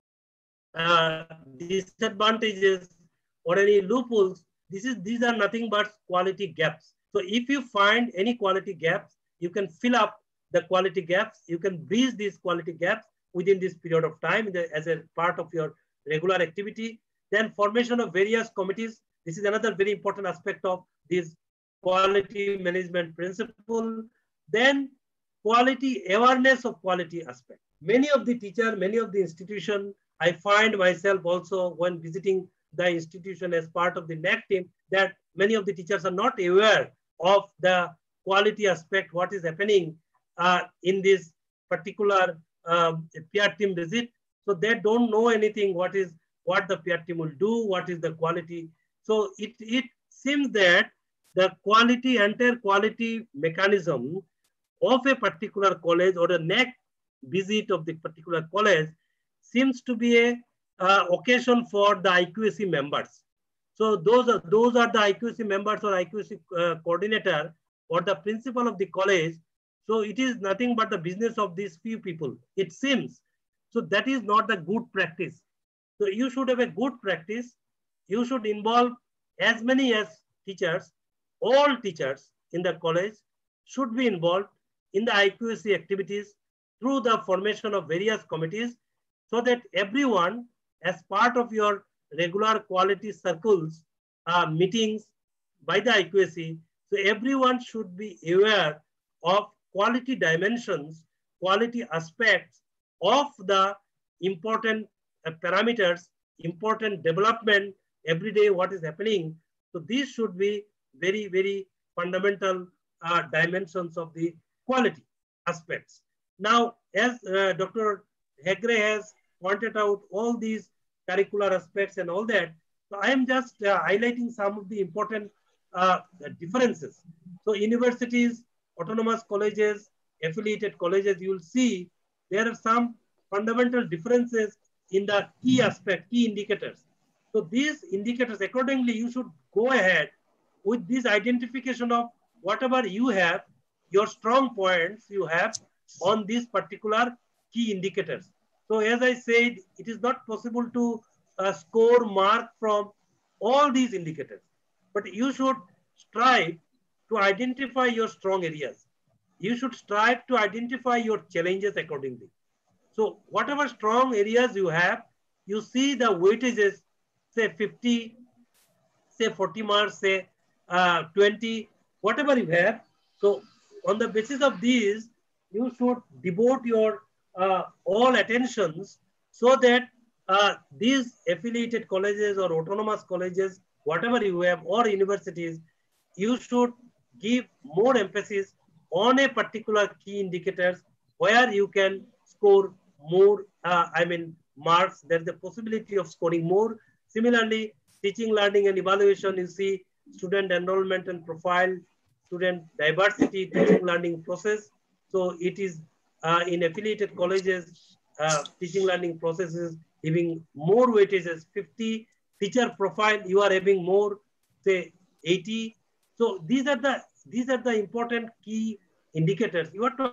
uh, disadvantages or any loopholes. This is, these are nothing but quality gaps. So if you find any quality gaps, you can fill up the quality gaps. You can bridge these quality gaps within this period of time as a part of your regular activity. Then formation of various committees. This is another very important aspect of this quality management principle. Then quality awareness of quality aspect. Many of the teachers, many of the institutions, I find myself also when visiting the institution as part of the N A C team, that many of the teachers are not aware of the quality aspect, what is happening uh, in this particular uh, peer team visit. So they don't know anything, what is what the peer team will do, what is the quality. So it, it seems that the quality, entire quality mechanism of a particular college or a N A C visit of the particular college seems to be a uh, occasion for the I Q A C members. So those are, those are the I Q A C members or I Q A C uh, coordinator or the principal of the college. So it is nothing but the business of these few people, it seems. So that is not the good practice. So you should have a good practice. You should involve as many as teachers, all teachers in the college should be involved in the I Q A C activities through the formation of various committees, so that everyone, as part of your regular quality circles, uh, meetings by the I Q A C, so everyone should be aware of quality dimensions, quality aspects of the important uh, parameters, important development every day, what is happening. So these should be very, very fundamental uh, dimensions of the quality aspects. Now, as uh, Doctor Hegre has pointed out all these curricular aspects and all that, so I am just uh, highlighting some of the important uh, differences. So universities, autonomous colleges, affiliated colleges, you will see there are some fundamental differences in the key aspect, key indicators. So these indicators, accordingly, you should go ahead with this identification of whatever you have, your strong points you have on these particular key indicators. So as I said, it is not possible to uh, score mark from all these indicators, but you should strive to identify your strong areas. You should strive to identify your challenges accordingly. So whatever strong areas you have, you see the weightages, say fifty, say forty marks, say uh, twenty, whatever you have. So on the basis of these, you should devote your uh, all attentions, so that uh, these affiliated colleges or autonomous colleges, whatever you have, or universities, you should give more emphasis on a particular key indicators where you can score more, uh, I mean, marks. There's the possibility of scoring more. Similarly, teaching, learning, and evaluation, you see student enrollment and profile, student diversity, teaching, learning process. So it is uh, in affiliated colleges, uh, teaching, learning processes having more weightages, fifty, teacher profile, you are having more, say eighty. So these are the, these are the important key indicators. You have to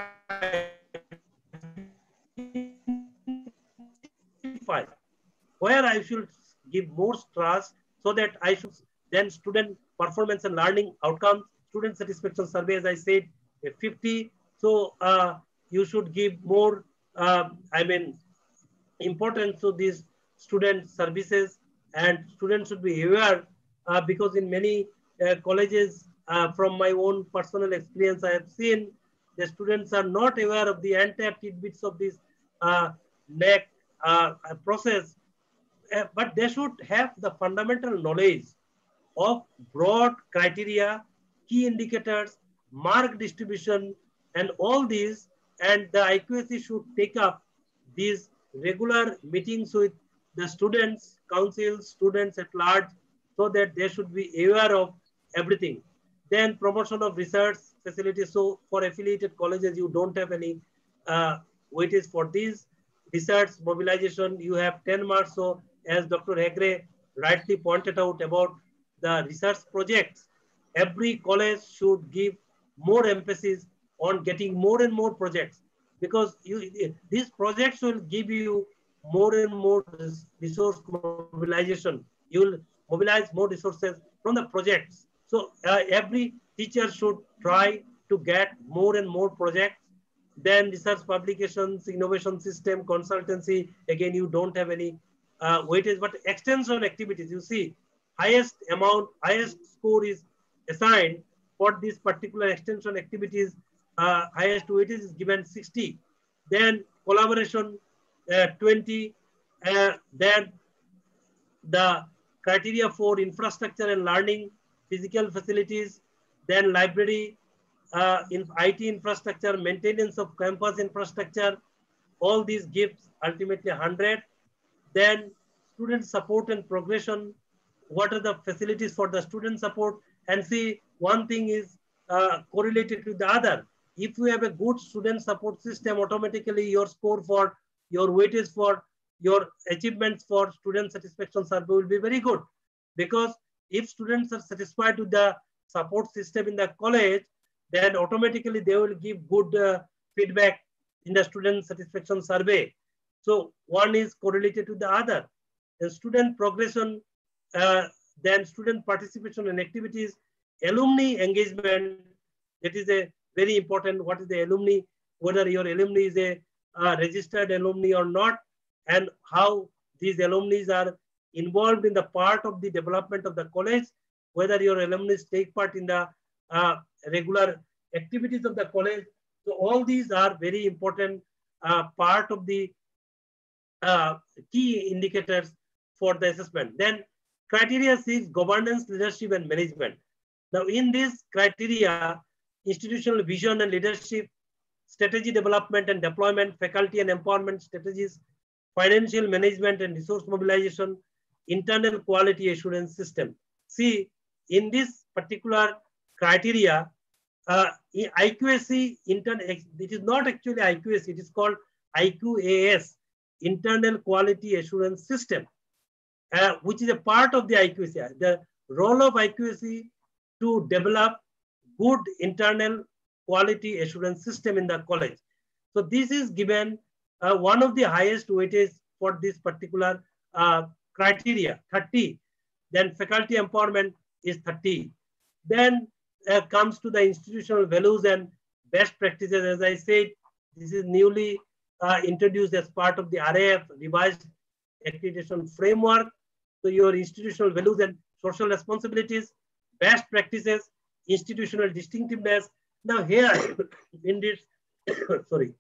where I should give more trust, so that I should then student performance and learning outcomes, student satisfaction survey, as I said, a fifty. So uh, you should give more, uh, I mean, importance to these student services, and students should be aware uh, because in many uh, colleges, uh, from my own personal experience, I have seen the students are not aware of the untapped tidbits of this uh, N A C uh, process, uh, but they should have the fundamental knowledge of broad criteria, key indicators, mark distribution, and all these. And the I Q A C should take up these regular meetings with the students, councils, students at large, so that they should be aware of everything. Then promotion of research facilities. So for affiliated colleges, you don't have any uh, weightage for these. Research mobilization, you have ten marks. So as Doctor Hegre rightly pointed out about the research projects, every college should give more emphasis on getting more and more projects, because you, these projects will give you more and more resource mobilization. You will mobilize more resources from the projects. So uh, every teacher should try to get more and more projects. Then research publications, innovation system, consultancy, again, you don't have any uh, weightage, but extension activities, you see, highest amount, highest score is assigned for these particular extension activities, uh, highest weightage is given sixty. Then collaboration, uh, twenty. Uh, then the criteria for infrastructure and learning, physical facilities, then library, uh, in I T infrastructure, maintenance of campus infrastructure, all these gives ultimately one hundred. Then student support and progression, what are the facilities for the student support? And see, one thing is uh, correlated with the other. If you have a good student support system, automatically your score for your weightage for your achievements for student satisfaction survey will be very good. Because if students are satisfied with the support system in the college, then automatically they will give good uh, feedback in the student satisfaction survey. So one is correlated to the other. The student progression, uh, then student participation in activities, alumni engagement, that is a very important. What is the alumni, whether your alumni is a uh, registered alumni or not, and how these alumni are involved in the part of the development of the college, whether your alumni take part in the uh, regular activities of the college. So all these are very important uh, part of the uh, key indicators for the assessment. Then criteria six, governance, leadership, and management. Now in this criteria, institutional vision and leadership, strategy development and deployment, faculty and empowerment strategies, financial management and resource mobilization, internal quality assurance system. See, in this particular criteria, uh, I Q A C, intern, it is not actually I Q A C, it is called I Q A S, Internal Quality Assurance System, uh, which is a part of the I Q A C. The role of I Q A C to develop good internal quality assurance system in the college. So this is given uh, one of the highest weightage for this particular uh, criteria, thirty. Then faculty empowerment is thirty. Then uh, comes to the institutional values and best practices. As I said, this is newly uh, introduced as part of the R A F revised accreditation framework. So your institutional values and social responsibilities, best practices, institutional distinctiveness. Now here in this, sorry,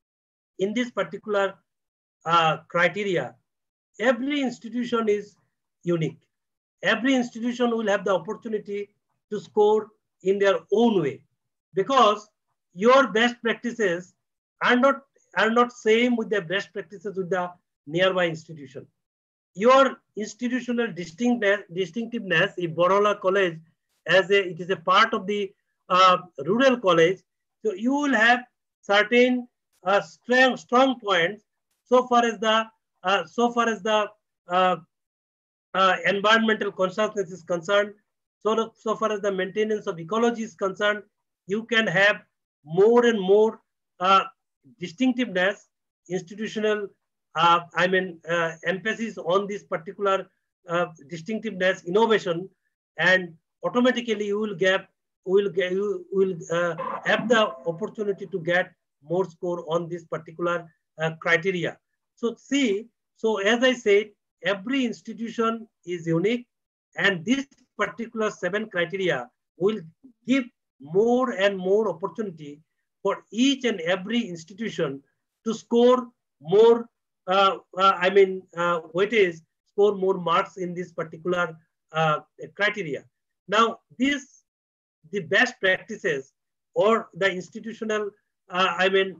in this particular uh, criteria, every institution is unique. Every institution will have the opportunity to score in their own way, because your best practices are not, are not same with the best practices with the nearby institution. Your institutional distinctness, distinctiveness, if Barola College, as a, it is a part of the uh, rural college, so you will have certain uh, strong, strong points so far as the, uh, so far as the uh, uh, environmental consciousness is concerned, so, so far as the maintenance of ecology is concerned. You can have more and more uh, distinctiveness, institutional, uh, I mean, uh, emphasis on this particular uh, distinctiveness, innovation, and automatically you will get, will get, you will uh, have the opportunity to get more score on this particular uh, criteria. So see, so as I said, every institution is unique, and this particular seven criteria will give more and more opportunity for each and every institution to score more, uh, uh, I mean, uh, weightage, score more marks in this particular uh, criteria. Now, this, the best practices or the institutional, uh, I mean,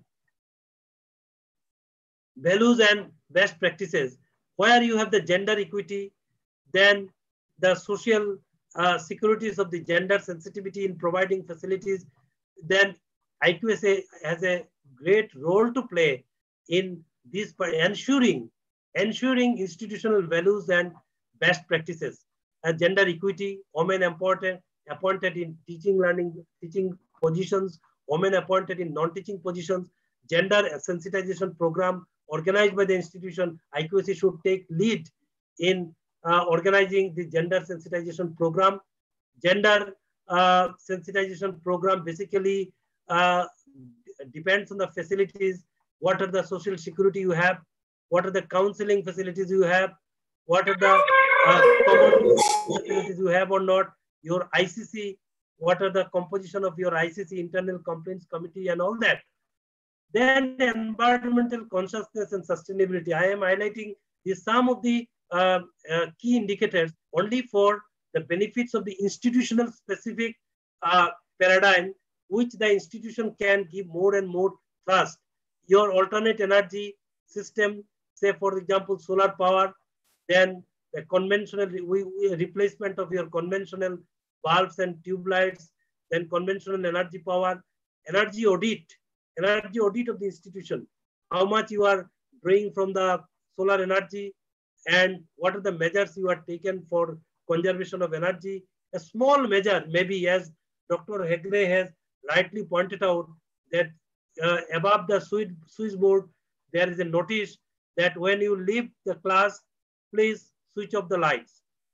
values and best practices, where you have the gender equity, then the social uh, securities of the gender sensitivity in providing facilities, then I Q A C has a great role to play in this, ensuring, ensuring institutional values and best practices. Uh, gender equity, women appointed, appointed in teaching, learning, teaching positions, women appointed in non-teaching positions, gender sensitization program organized by the institution. I Q A C should take lead in uh, organizing the gender sensitization program. Gender uh, sensitization program basically uh, depends on the facilities. What are the social security you have? What are the counseling facilities you have? What are the uh, common facilities you have or not? Your I C C, what are the composition of your I C C, internal complaints committee, and all that. Then environmental consciousness and sustainability. I am highlighting the, some of the uh, uh, key indicators only for the benefits of the institutional specific uh, paradigm, which the institution can give more and more trust. Your alternate energy system, say for example, solar power, then the conventional we, we, replacement of your conventional bulbs and tube lights, then conventional energy power, energy audit, energy audit of the institution, how much you are drawing from the solar energy, and what are the measures you are taken for conservation of energy. A small measure, maybe as Doctor Hegre has rightly pointed out, that uh, above the switch, switchboard, there is a notice that when you leave the class, please switch off the lights.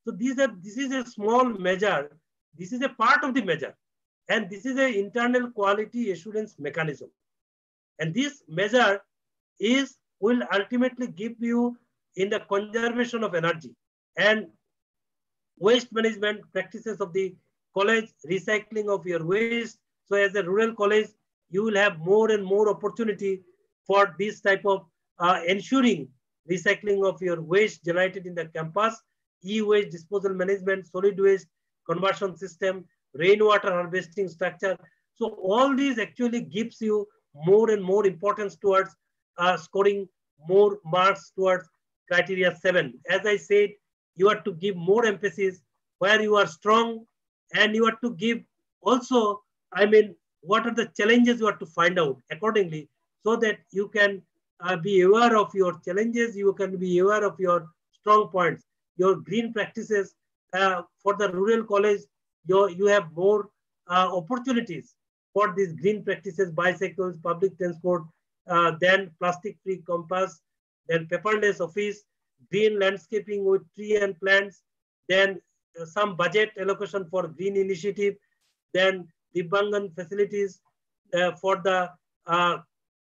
So these are, this is a small measure. This is a part of the measure. And this is an internal quality assurance mechanism. And this measure is, will ultimately give you in the conservation of energy and waste management practices of the college, recycling of your waste. So as a rural college, you will have more and more opportunity for this type of uh, ensuring recycling of your waste generated in the campus, e-waste disposal management, solid waste conversion system, rainwater harvesting structure. So all these actually gives you more and more importance towards uh, scoring more marks towards criteria seven. As I said, you have to give more emphasis where you are strong, and you have to give also, I mean, what are the challenges you have to find out accordingly, so that you can uh, be aware of your challenges, you can be aware of your strong points, your green practices. Uh, for the rural college, you, you have more uh, opportunities for these green practices, bicycles, public transport, uh, then plastic-free campus, then paperless office, green landscaping with tree and plants, then uh, some budget allocation for green initiative, then Dibbangan facilities uh, for the uh,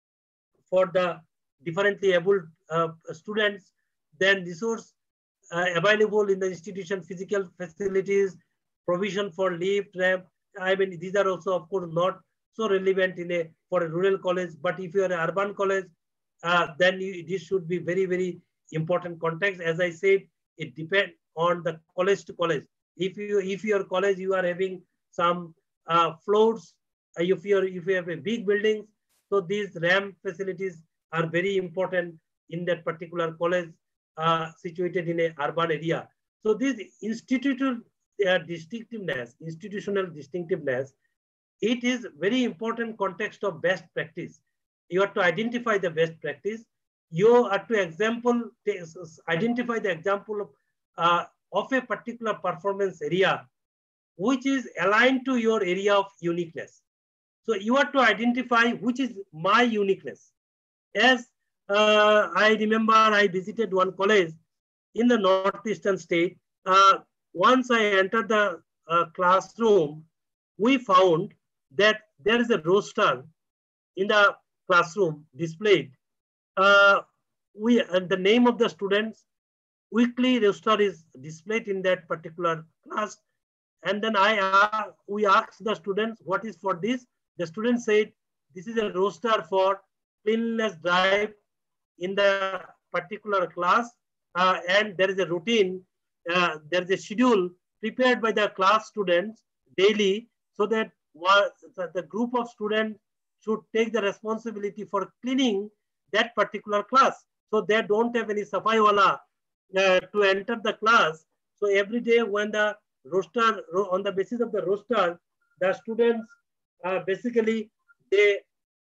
for the differently abled uh, students, then resource uh, available in the institution, physical facilities, provision for lift, ramp. I mean, these are also, of course, not so relevant in a for a rural college. But if you are an urban college, uh, then you, this should be very, very important context. As I said, it depends on the college to college. If you if your college you are having some uh, floors, uh, if you if you have a big building, so these ramp facilities are very important in that particular college uh, situated in a urban area. So this institutional uh, distinctiveness, institutional distinctiveness, it is very important context of best practice. You have to identify the best practice. You have to example, identify the example of, uh, of a particular performance area, which is aligned to your area of uniqueness. So you have to identify which is my uniqueness. As uh, I remember, I visited one college in the northeastern state. Uh, once I entered the uh, classroom, we found that there is a roster in the classroom displayed. Uh, we and the name of the students, weekly roster is displayed in that particular class. And then I uh, we asked the students, what is for this? The students said, this is a roster for cleanliness drive in the particular class. Uh, and there is a routine, uh, there is a schedule prepared by the class students daily, so that the group of students should take the responsibility for cleaning that particular class. So they don't have any safaiwala uh, to enter the class. So every day when the roster, on the basis of the roster, the students uh, basically, they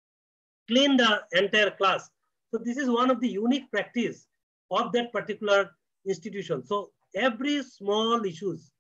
clean the entire class. So this is one of the unique practice of that particular institution. So every small issues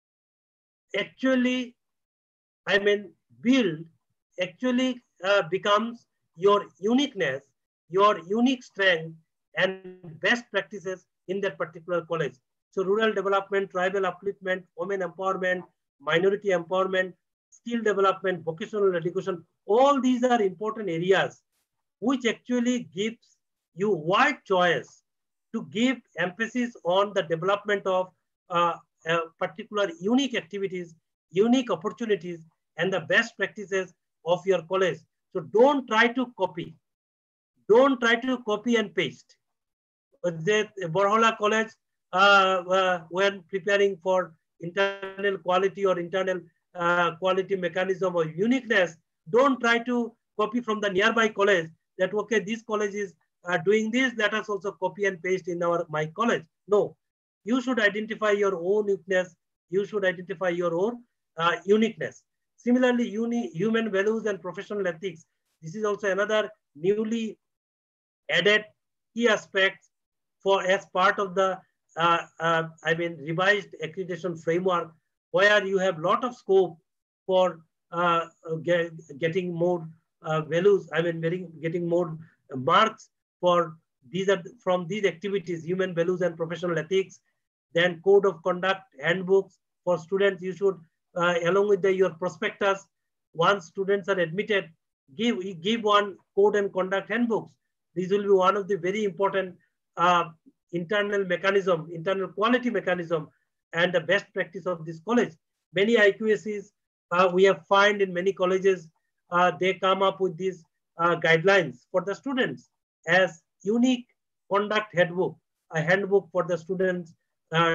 actually, I mean, build actually uh, becomes your uniqueness, your unique strength and best practices in that particular college. So rural development, tribal upliftment, women empowerment, minority empowerment, skill development, vocational education, all these are important areas which actually gives you wide choice to give emphasis on the development of uh, uh, particular unique activities, unique opportunities, and the best practices of your college. So don't try to copy. Don't try to copy and paste. The Borhola College, uh, uh, when preparing for internal quality or internal uh, quality mechanism or uniqueness, don't try to copy from the nearby college that, okay, this college is uh, doing this, let us also copy and paste in our my college. No, you should identify your own uniqueness. You should identify your own uh, uniqueness. Similarly, uni, human values and professional ethics. This is also another newly added key aspect for as part of the, uh, uh, I mean, revised accreditation framework, where you have a lot of scope for uh, get, getting more uh, values, I mean, getting, getting more marks for these are from these activities, human values and professional ethics, then code of conduct, handbooks for students. You should, uh, along with the, your prospectus, once students are admitted, give, give one code and conduct handbooks. This will be one of the very important uh, internal mechanism, internal quality mechanism, and the best practice of this college. Many I Q S Cs uh, we have found in many colleges, uh, they come up with these uh, guidelines for the students as unique conduct handbook, a handbook for the students. Uh,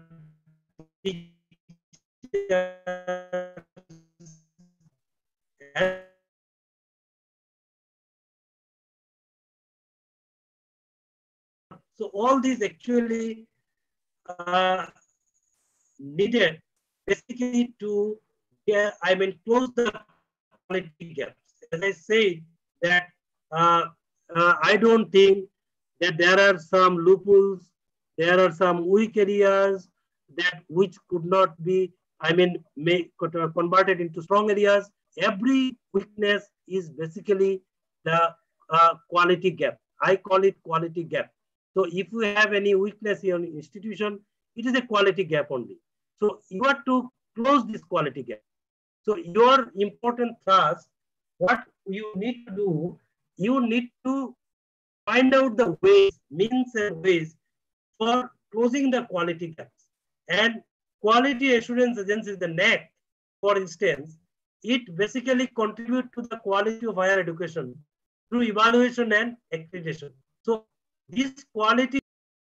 so all these actually uh, needed basically to, yeah, I mean, close the quality gaps. As I said, that uh, uh, I don't think that there are some loopholes, there are some weak areas that which could not be, I mean, make, converted into strong areas. Every weakness is basically the uh, quality gap. I call it quality gap. So if you have any weakness in your institution, it is a quality gap only. So you have to close this quality gap. So your important task, what you need to do, you need to find out the ways, means and ways for closing the quality gaps. And quality assurance agency, the N A C, for instance, it basically contributes to the quality of higher education through evaluation and accreditation. So this quality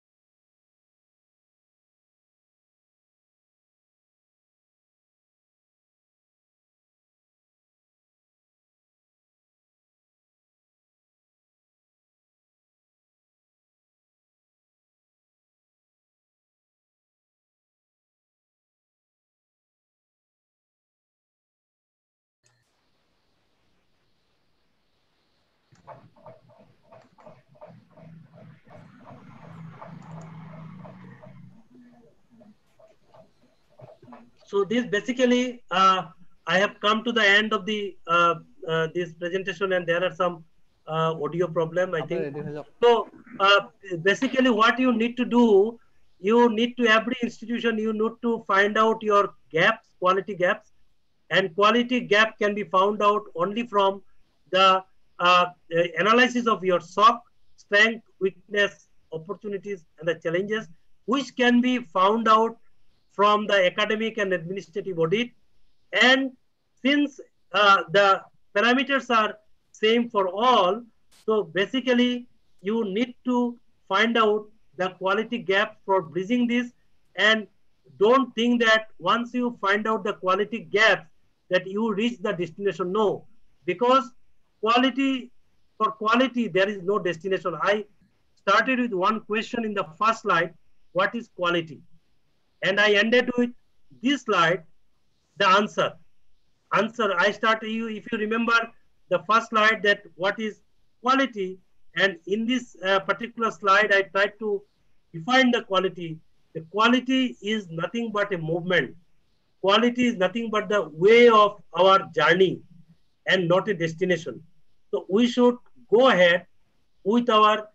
So this basically, uh, I have come to the end of the uh, uh, this presentation, and there are some uh, audio problem, I think. So uh, basically, what you need to do, you need to every institution, you need to find out your gaps, quality gaps, and quality gap can be found out only from the uh, analysis of your S O C, strength, weakness, opportunities, and the challenges, which can be found out from the academic and administrative audit. And since uh, the parameters are same for all, so basically you need to find out the quality gap for bridging this, and don't think that once you find out the quality gaps that you reach the destination. No, because quality, for quality there is no destination. I started with one question in the first slide, what is quality? And I ended with this slide, the answer. Answer, I started you, if you remember the first slide, that what is quality, and in this uh, particular slide, I tried to define the quality. The quality is nothing but a movement. Quality is nothing but the way of our journey and not a destination. So we should go ahead with our,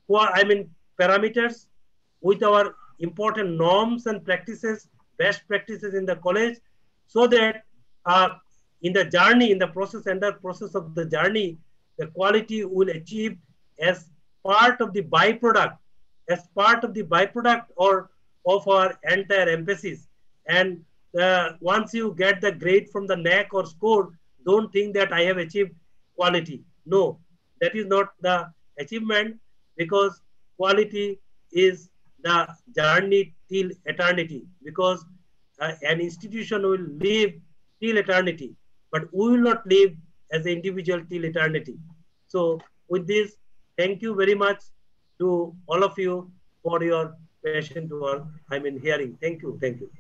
I mean, parameters, with our important norms and practices, best practices in the college, so that uh, in the journey, in the process, and the process of the journey, the quality will achieve as part of the byproduct, as part of the byproduct or of our entire emphasis. And uh, once you get the grade from the N A C or score, don't think that I have achieved quality. No, that is not the achievement, because quality is the journey till eternity, because uh, an institution will live till eternity, but we will not live as an individual till eternity. So with this, thank you very much to all of you for your patient work, I mean hearing. Thank you, thank you.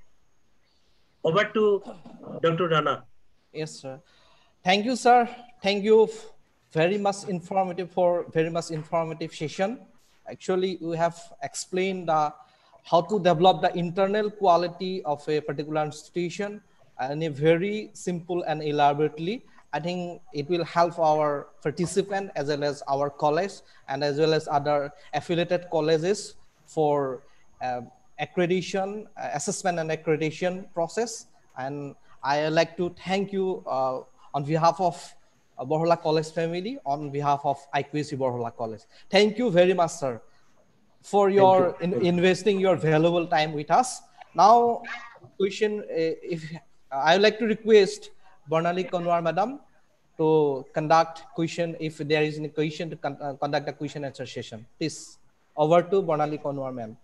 Over to Doctor Rana. Yes, sir. Thank you, sir. Thank you very much informative for very much informative session. Actually, we have explained uh, how to develop the internal quality of a particular institution in a very simple and elaborately. I think it will help our participant as well as our college and as well as other affiliated colleges for uh, accreditation, uh, assessment and accreditation process. And I like to thank you uh, on behalf of uh, Borhola College family, on behalf of I Q A C Borhola College. Thank you very much, sir, for your in, investing your valuable time with us. Now, question, uh, if uh, I would like to request Barnali Kanwar Madam to conduct question, if there is any question, to con uh, conduct a question answer session. Please, over to Barnali Kanwar ma'am.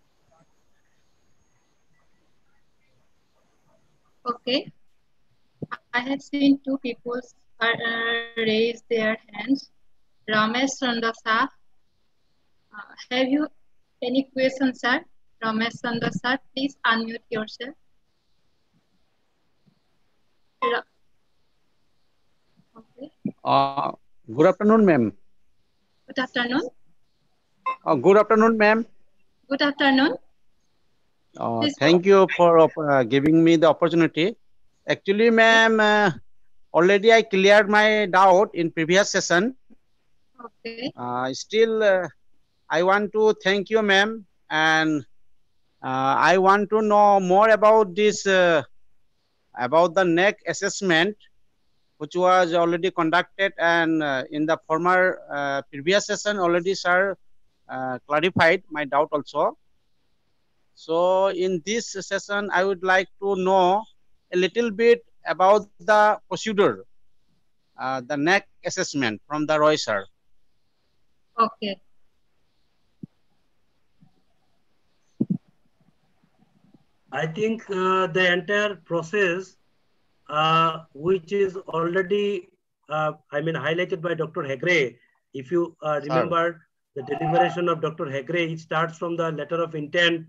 Okay. I have seen two people uh, raise their hands. Ramesh Sandasa. Uh, have you any questions, sir? Ramesh Sandasa, please unmute yourself. Okay. Uh, good afternoon, ma'am. Good afternoon. Uh, good afternoon, ma'am. Good afternoon. Uh, thank you for uh, giving me the opportunity. Actually, ma'am, uh, already I cleared my doubt in previous session. Okay. Uh, still, uh, I want to thank you, ma'am, and uh, I want to know more about this, uh, about the N E C assessment, which was already conducted, and uh, in the former uh, previous session already, sir, uh, clarified my doubt also. So in this session, I would like to know a little bit about the procedure, uh, the N E C assessment from the Roy sir. Okay. I think uh, the entire process, uh, which is already, uh, I mean, highlighted by Doctor Hegre. If you uh, remember the deliberation of Doctor Hegre, it starts from the letter of intent.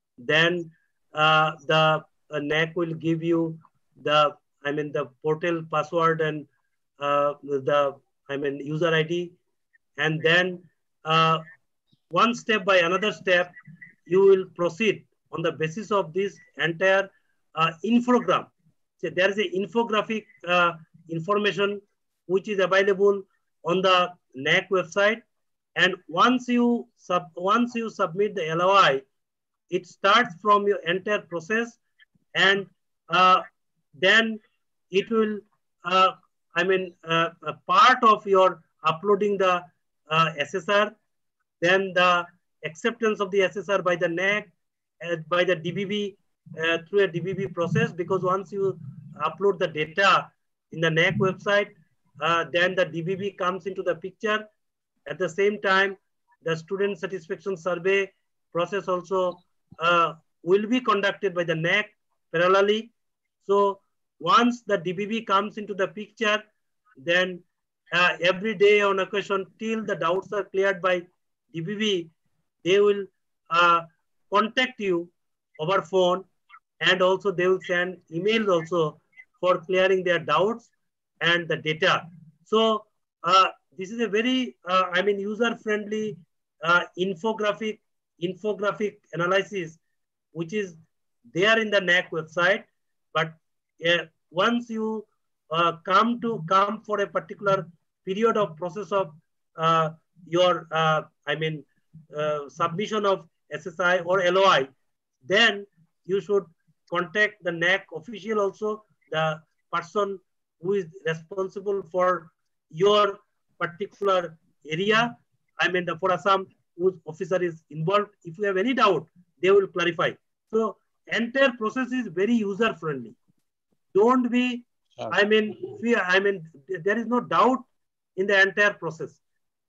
Then uh, the uh, N E C will give you the, I mean, the portal password and uh, the, I mean, user I D. And then uh, one step by another step, you will proceed on the basis of this entire uh, infogram. So there is an infographic uh, information which is available on the N E C website. And once you sub once you submit the L O I, it starts from your entire process, and uh, then it will, uh, I mean, uh, a part of your uploading the uh, S S R, then the acceptance of the S S R by the N E C, uh, by the D B B, uh, through a D B B process, because once you upload the data in the N E C website, uh, then the D B B comes into the picture. At the same time, the student satisfaction survey process also uh, will be conducted by the N E C parallelly. So once the D B B comes into the picture, then uh, every day on occasion till the doubts are cleared by D B B, they will uh, contact you over phone, and also they will send emails also for clearing their doubts and the data. So uh, this is a very, uh, I mean, user-friendly uh, infographic, infographic analysis, which is there in the N E C website. But uh, once you uh, come to come for a particular period of process of uh, your, uh, I mean, uh, submission of S S I or L O I, then you should contact the N E C official also, the person who is responsible for your particular area. I mean, the for Assam, whose officer is involved. If you have any doubt, they will clarify. So entire process is very user friendly. Don't be, I mean, fear. I mean, there is no doubt in the entire process.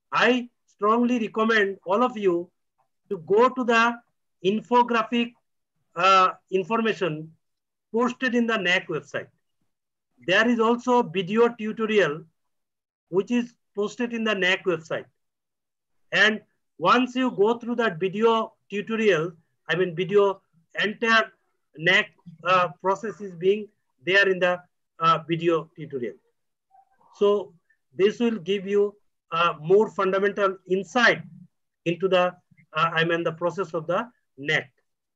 I strongly recommend all of you to go to the infographic uh, information posted in the N E C website. There is also video tutorial which is posted in the N E C website. And once you go through that video tutorial, I mean video, entire N E C uh, process is being there in the uh, video tutorial. So this will give you uh, more fundamental insight into the, uh, I mean the process of the N E C.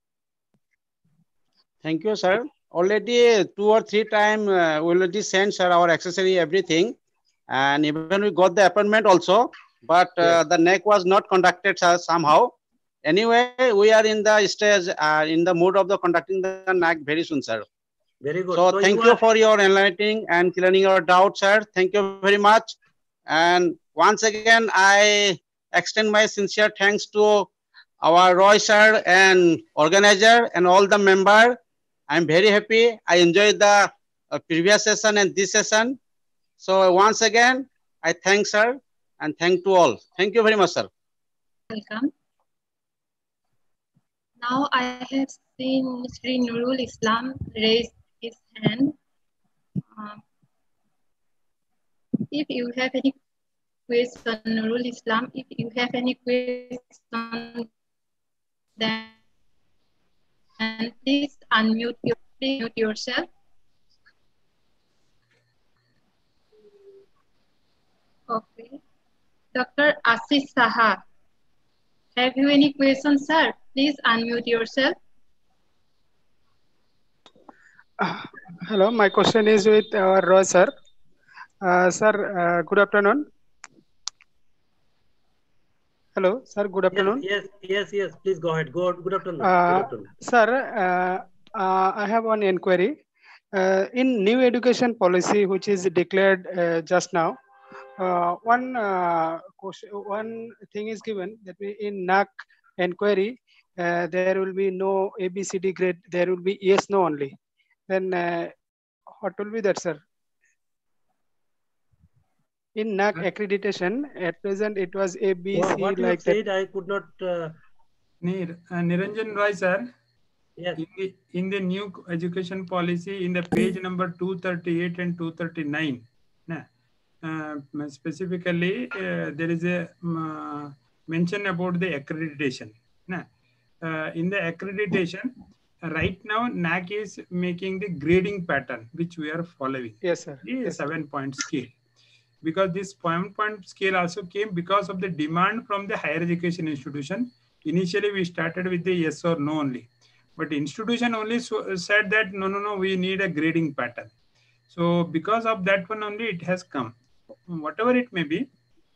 Thank you, sir. Already two or three times uh, we already sent, sir, our accessory, everything. And even we got the appointment also, but uh, yeah. the N E C was not conducted uh, somehow. Anyway, we are in the stage, uh, in the mood of the conducting the N A C very soon, sir. Very good. So, So thank you you, are- for your enlightening and clearing your doubts, sir. Thank you very much. And once again, I extend my sincere thanks to our Roy sir and organizer and all the member. I'm very happy. I enjoyed the uh, previous session and this session. So once again, I thank sir and thank to all. Thank you very much, sir. Welcome. Now I have seen Sri Nurul Islam raise his hand. Um, if you have any question, Nurul Islam, if you have any question, then please unmute, your, please mute yourself. Okay. Doctor Ashish Saha, have you any questions, sir? Please unmute yourself. Uh, hello, my question is with our Roy sir. Uh, sir, uh, good afternoon. Hello, sir, good afternoon. Yes, yes, yes, yes. Please go ahead. Go, good afternoon. Uh, good afternoon. Sir, uh, uh, I have one inquiry. Uh, in new education policy, which is declared uh, just now, uh, one uh, question, one thing is given that we, in N A C inquiry, uh, there will be no A B C D grade. There will be yes, no only. Then uh, what will be that, sir? In N A C accreditation, at present it was A, B, What, C what you like have that. said, I could not. Uh... Nir, uh, Niranjan Roy, sir. Yes. In the, in the new education policy, in the page number two thirty-eight and two thirty-nine, uh, specifically, uh, there is a uh, mention about the accreditation. Uh, in the accreditation, right now, N A C is making the grading pattern, which we are following. Yes, sir. The Yes, seven-point scale. Because this seven-point scale also came because of the demand from the higher education institution. Initially, we started with the yes or no only. But the institution only so, said that, no, no, no, we need a grading pattern. So because of that one only, it has come. Whatever it may be,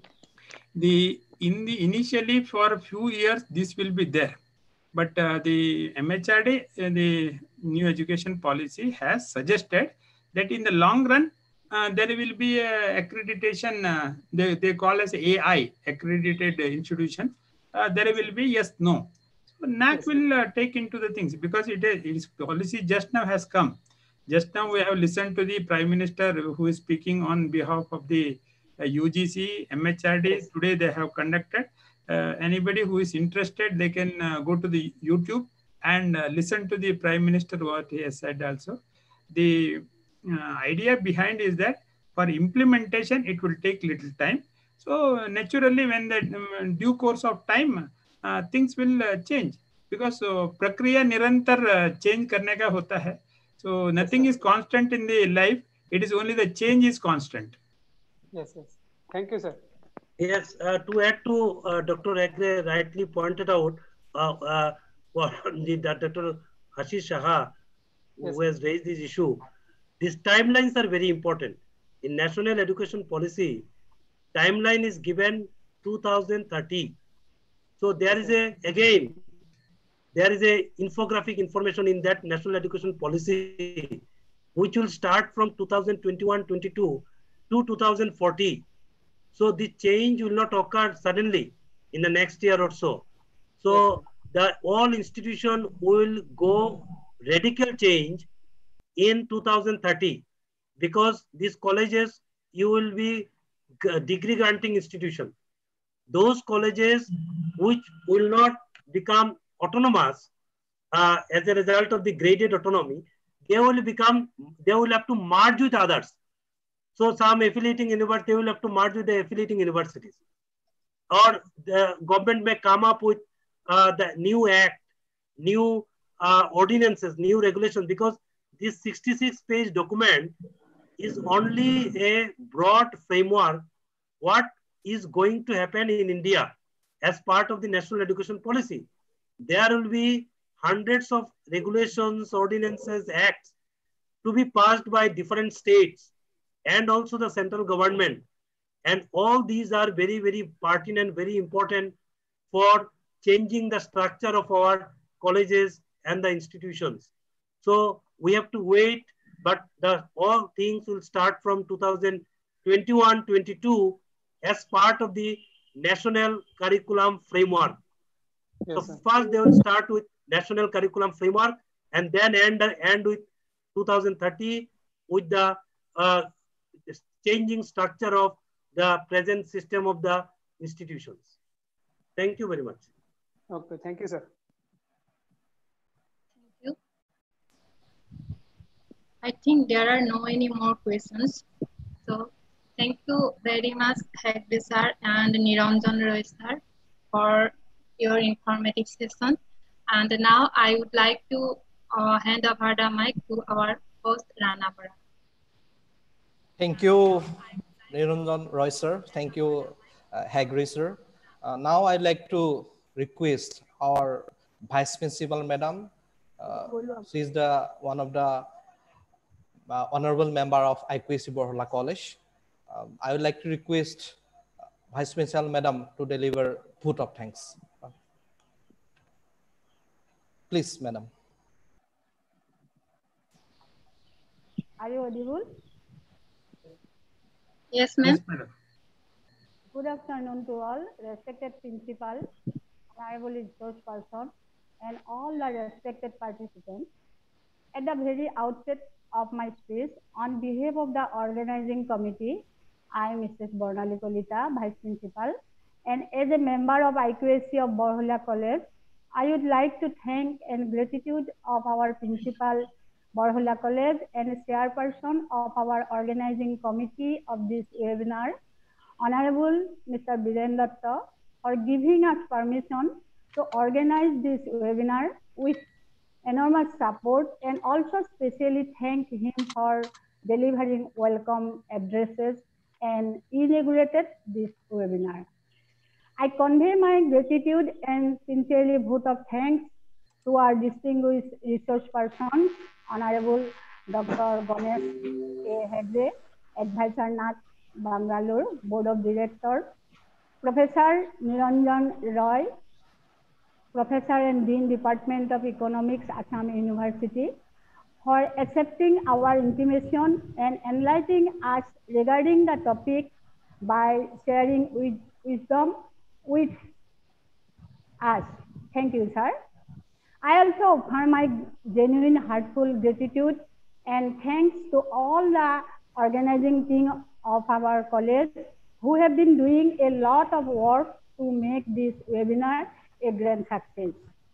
the in the initially for a few years, this will be there. But uh, the M H R D, uh, the new education policy has suggested that in the long run, uh, there will be a accreditation, uh, they, they call as A I, accredited institution. Uh, there will be yes, no. So N A C yes, will uh, take into the things because it is its policy just now has come. Just now we have listened to the Prime Minister who is speaking on behalf of the uh, U G C, M H R D. Yes. Today they have conducted. Uh, anybody who is interested, they can uh, go to the YouTube and uh, listen to the Prime Minister what he has said also. The uh, idea behind is that for implementation, it will take little time. So naturally, when the um, due course of time, uh, things will uh, change because uh, prakriya nirantar uh, change karne ka hota hai. So nothing is constant in the life. It is only the change is constant. Yes, yes. Thank you, sir. Yes, uh, to add to uh, Doctor Hegde rightly pointed out, uh, uh, well, the, Doctor Ashish Saha, who yes, has raised this issue, these timelines are very important. In National Education Policy, timeline is given two thousand thirty. So there is a, again, there is a infographic information in that National Education Policy, which will start from two thousand twenty-one twenty-two to two thousand forty. So the change will not occur suddenly in the next year or so. So the all institution will go radical change in two thousand thirty because these colleges, you will be degree granting institution. Those colleges which will not become autonomous uh, as a result of the graded autonomy, they will become, they will have to merge with others. So some affiliating university will have to merge with the affiliating universities. Or the government may come up with uh, the new act, new uh, ordinances, new regulations, because this sixty-six page document is only a broad framework what is going to happen in India as part of the National Education Policy. There will be hundreds of regulations, ordinances, acts to be passed by different states and also the central government. And all these are very, very pertinent, very important for changing the structure of our colleges and the institutions. So we have to wait, but the all things will start from two thousand twenty-one twenty-two as part of the national curriculum framework. Yes, so sir. first they will start with national curriculum framework and then end, end with two thousand thirty with the uh, changing structure of the present system of the institutions. Thank you very much. Okay, thank you, sir. Thank you. I think there are no any more questions. So thank you very much, Hegde sir and Niranjan Roy sir, for your informative session. And now I would like to uh, hand over the mic to our host, Rana Bora. Thank you, Niranjan Roy sir. Thank you, uh, Hegde sir. Uh, now I'd like to request our Vice Principal Madam. Uh, she is the one of the uh, honorable member of I Q A C Borhola College. Um, I would like to request uh, Vice Principal Madam to deliver vote of thanks. Uh, please, Madam. Are you audible? Yes, ma'am. Yes, madam. Good afternoon to all, respected principal, honorable resource person, and all the respected participants. At the very outset of my speech, on behalf of the organizing committee, I am Missus Bornali Kolita, Vice Principal, and as a member of I Q A C of Borhola College, I would like to thank and gratitude of our Principal, Borhola College, and Chairperson of our organizing committee of this webinar, Honorable Mister Biren Datta, for giving us permission to organize this webinar with enormous support, and also specially thank him for delivering welcome addresses and inaugurated this webinar. I convey my gratitude and sincerely vote of thanks to our distinguished resource persons, Honorable Doctor Ganesh A. Hegde, Advisor N A C, Bangalore, Board of Directors, Professor Niranjan Roy, Professor and Dean, Department of Economics, Assam University, for accepting our invitation and enlightening us regarding the topic by sharing with wisdom with us. Thank you, sir. I also offer my genuine heartful gratitude and thanks to all the organizing team of our college who have been doing a lot of work to make this webinar a grand success.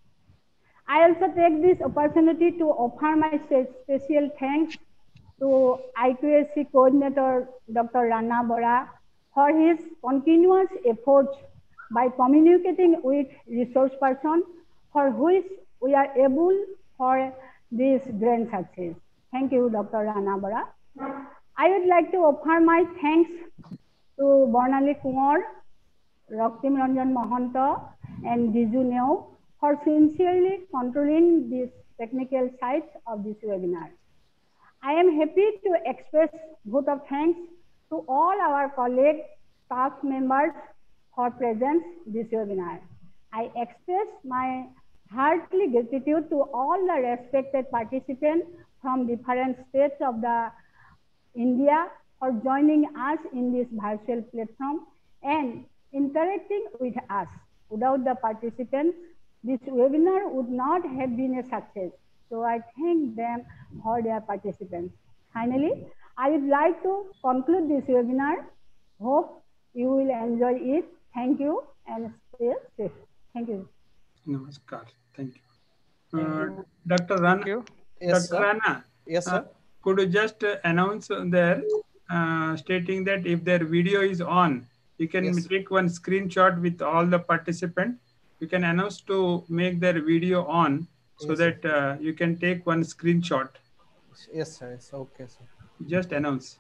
I also take this opportunity to offer my special thanks to I Q A C coordinator Doctor Rana Bora for his continuous efforts by communicating with resource persons for which we are able for this grand success. Thank you, Doctor Rana Bora. I would like to offer my thanks to Bornali Kumar, Raktim Ranjan Mahanta, and Diju Neo for sincerely controlling these technical sides of this webinar. I am happy to express vote of thanks to all our colleagues, staff members for presence this webinar. I express my heartily gratitude to all the respected participants from different states of the India for joining us in this virtual platform and interacting with us. Without the participants, this webinar would not have been a success. So I thank them for their participants. Finally, I would like to conclude this webinar. Hope you will enjoy it. Thank you and stay safe. Thank you. Namaskar. Thank you. Uh, Doctor Rana. you. Yes, Doctor sir. Rana. Yes, sir. Uh, could you just uh, announce there, uh, stating that if their video is on, you can Yes. take one screenshot with all the participants. You can announce to make their video on so Yes, that uh, you can take one screenshot. Yes, sir. It's okay, sir. Just announce.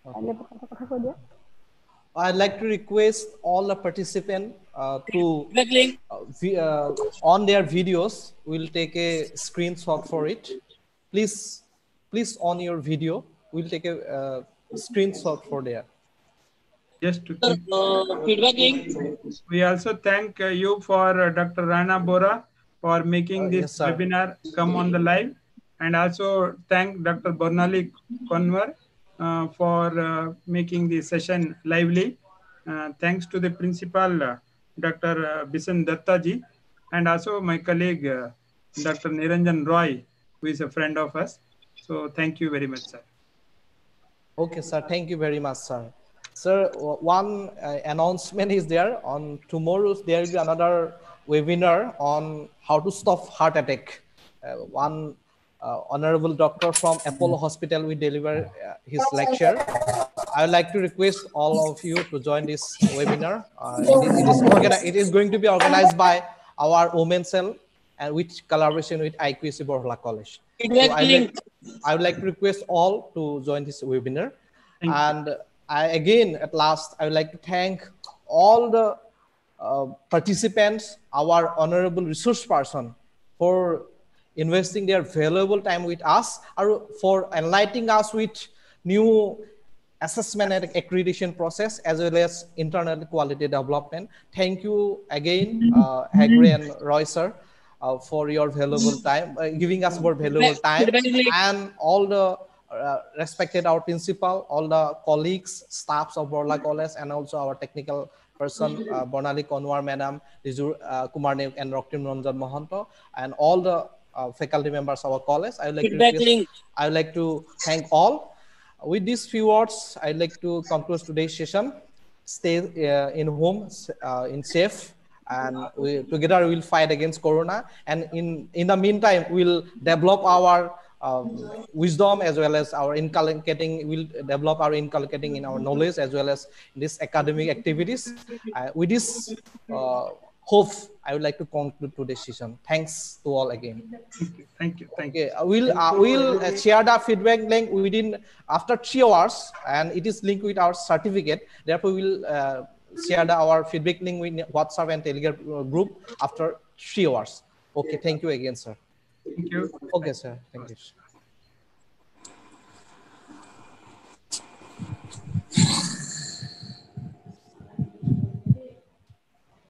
I'd like to request all the participants uh, to uh, vi- uh, on their videos. We'll take a screenshot for it. Please, please on your video. We'll take a uh, screenshot for there. Just to Sir, uh, feedback link. we also thank uh, you for uh, Doctor Rana Bora for making Uh, this yes, sir. webinar come on the live, and also thank Doctor Bornali Konwar uh, for uh, making the session lively. Uh, thanks to the principal, uh, Doctor Uh, Bisan Dattaji, and also my colleague, uh, Doctor Niranjan Roy, who is a friend of us. So thank you very much, sir. Okay, sir. Thank you very much, sir. Sir, w- one uh, announcement is there. On tomorrow, there will be another webinar on how to stop heart attack. Uh, one uh, honorable doctor from Apollo Hospital will deliver uh, his lecture. I would like to request all of you to join this webinar. Uh, it, is, it, is organi- it is going to be organized by our Women's Cell and with collaboration with I Q A C Borla College. So Feedback I would, link. like, I would like to request all to join this webinar. And I, again, at last, I would like to thank all the uh, participants, our honorable resource person, for investing their valuable time with us, or for enlightening us with new assessment and accreditation process, as well as internal quality development. Thank you again, uh, Hagre and Roy, sir, uh, for your valuable time, uh, giving us more valuable time, and all the uh, respected our principal, all the colleagues, staffs of Borla College, and also our technical person, uh, Bornali Konwar Madam, Rijur uh, Kumar Neuk, and Roktim Ranjan Mohanto, and all the uh, faculty members of our college. I would like Feedback to request, link. I would like to thank all. With these few words, I'd like to conclude today's session. Stay uh, in home, uh, in safe, and we together we'll fight against Corona. And in in the meantime, we'll develop our um, wisdom, as well as our inculcating. We'll develop our inculcating in our knowledge, as well as in these academic activities. Uh, with this uh, hope, I would like to conclude today's session. Thanks to all again. Thank you. Thank Okay, you. uh, we'll uh, we'll uh, share the feedback link within after three hours, and it is linked with our certificate. Therefore, we'll uh, share the, our feedback link with WhatsApp and Telegram uh, group after three hours. Okay, thank you again, sir. Thank you. Okay, sir. Thank you.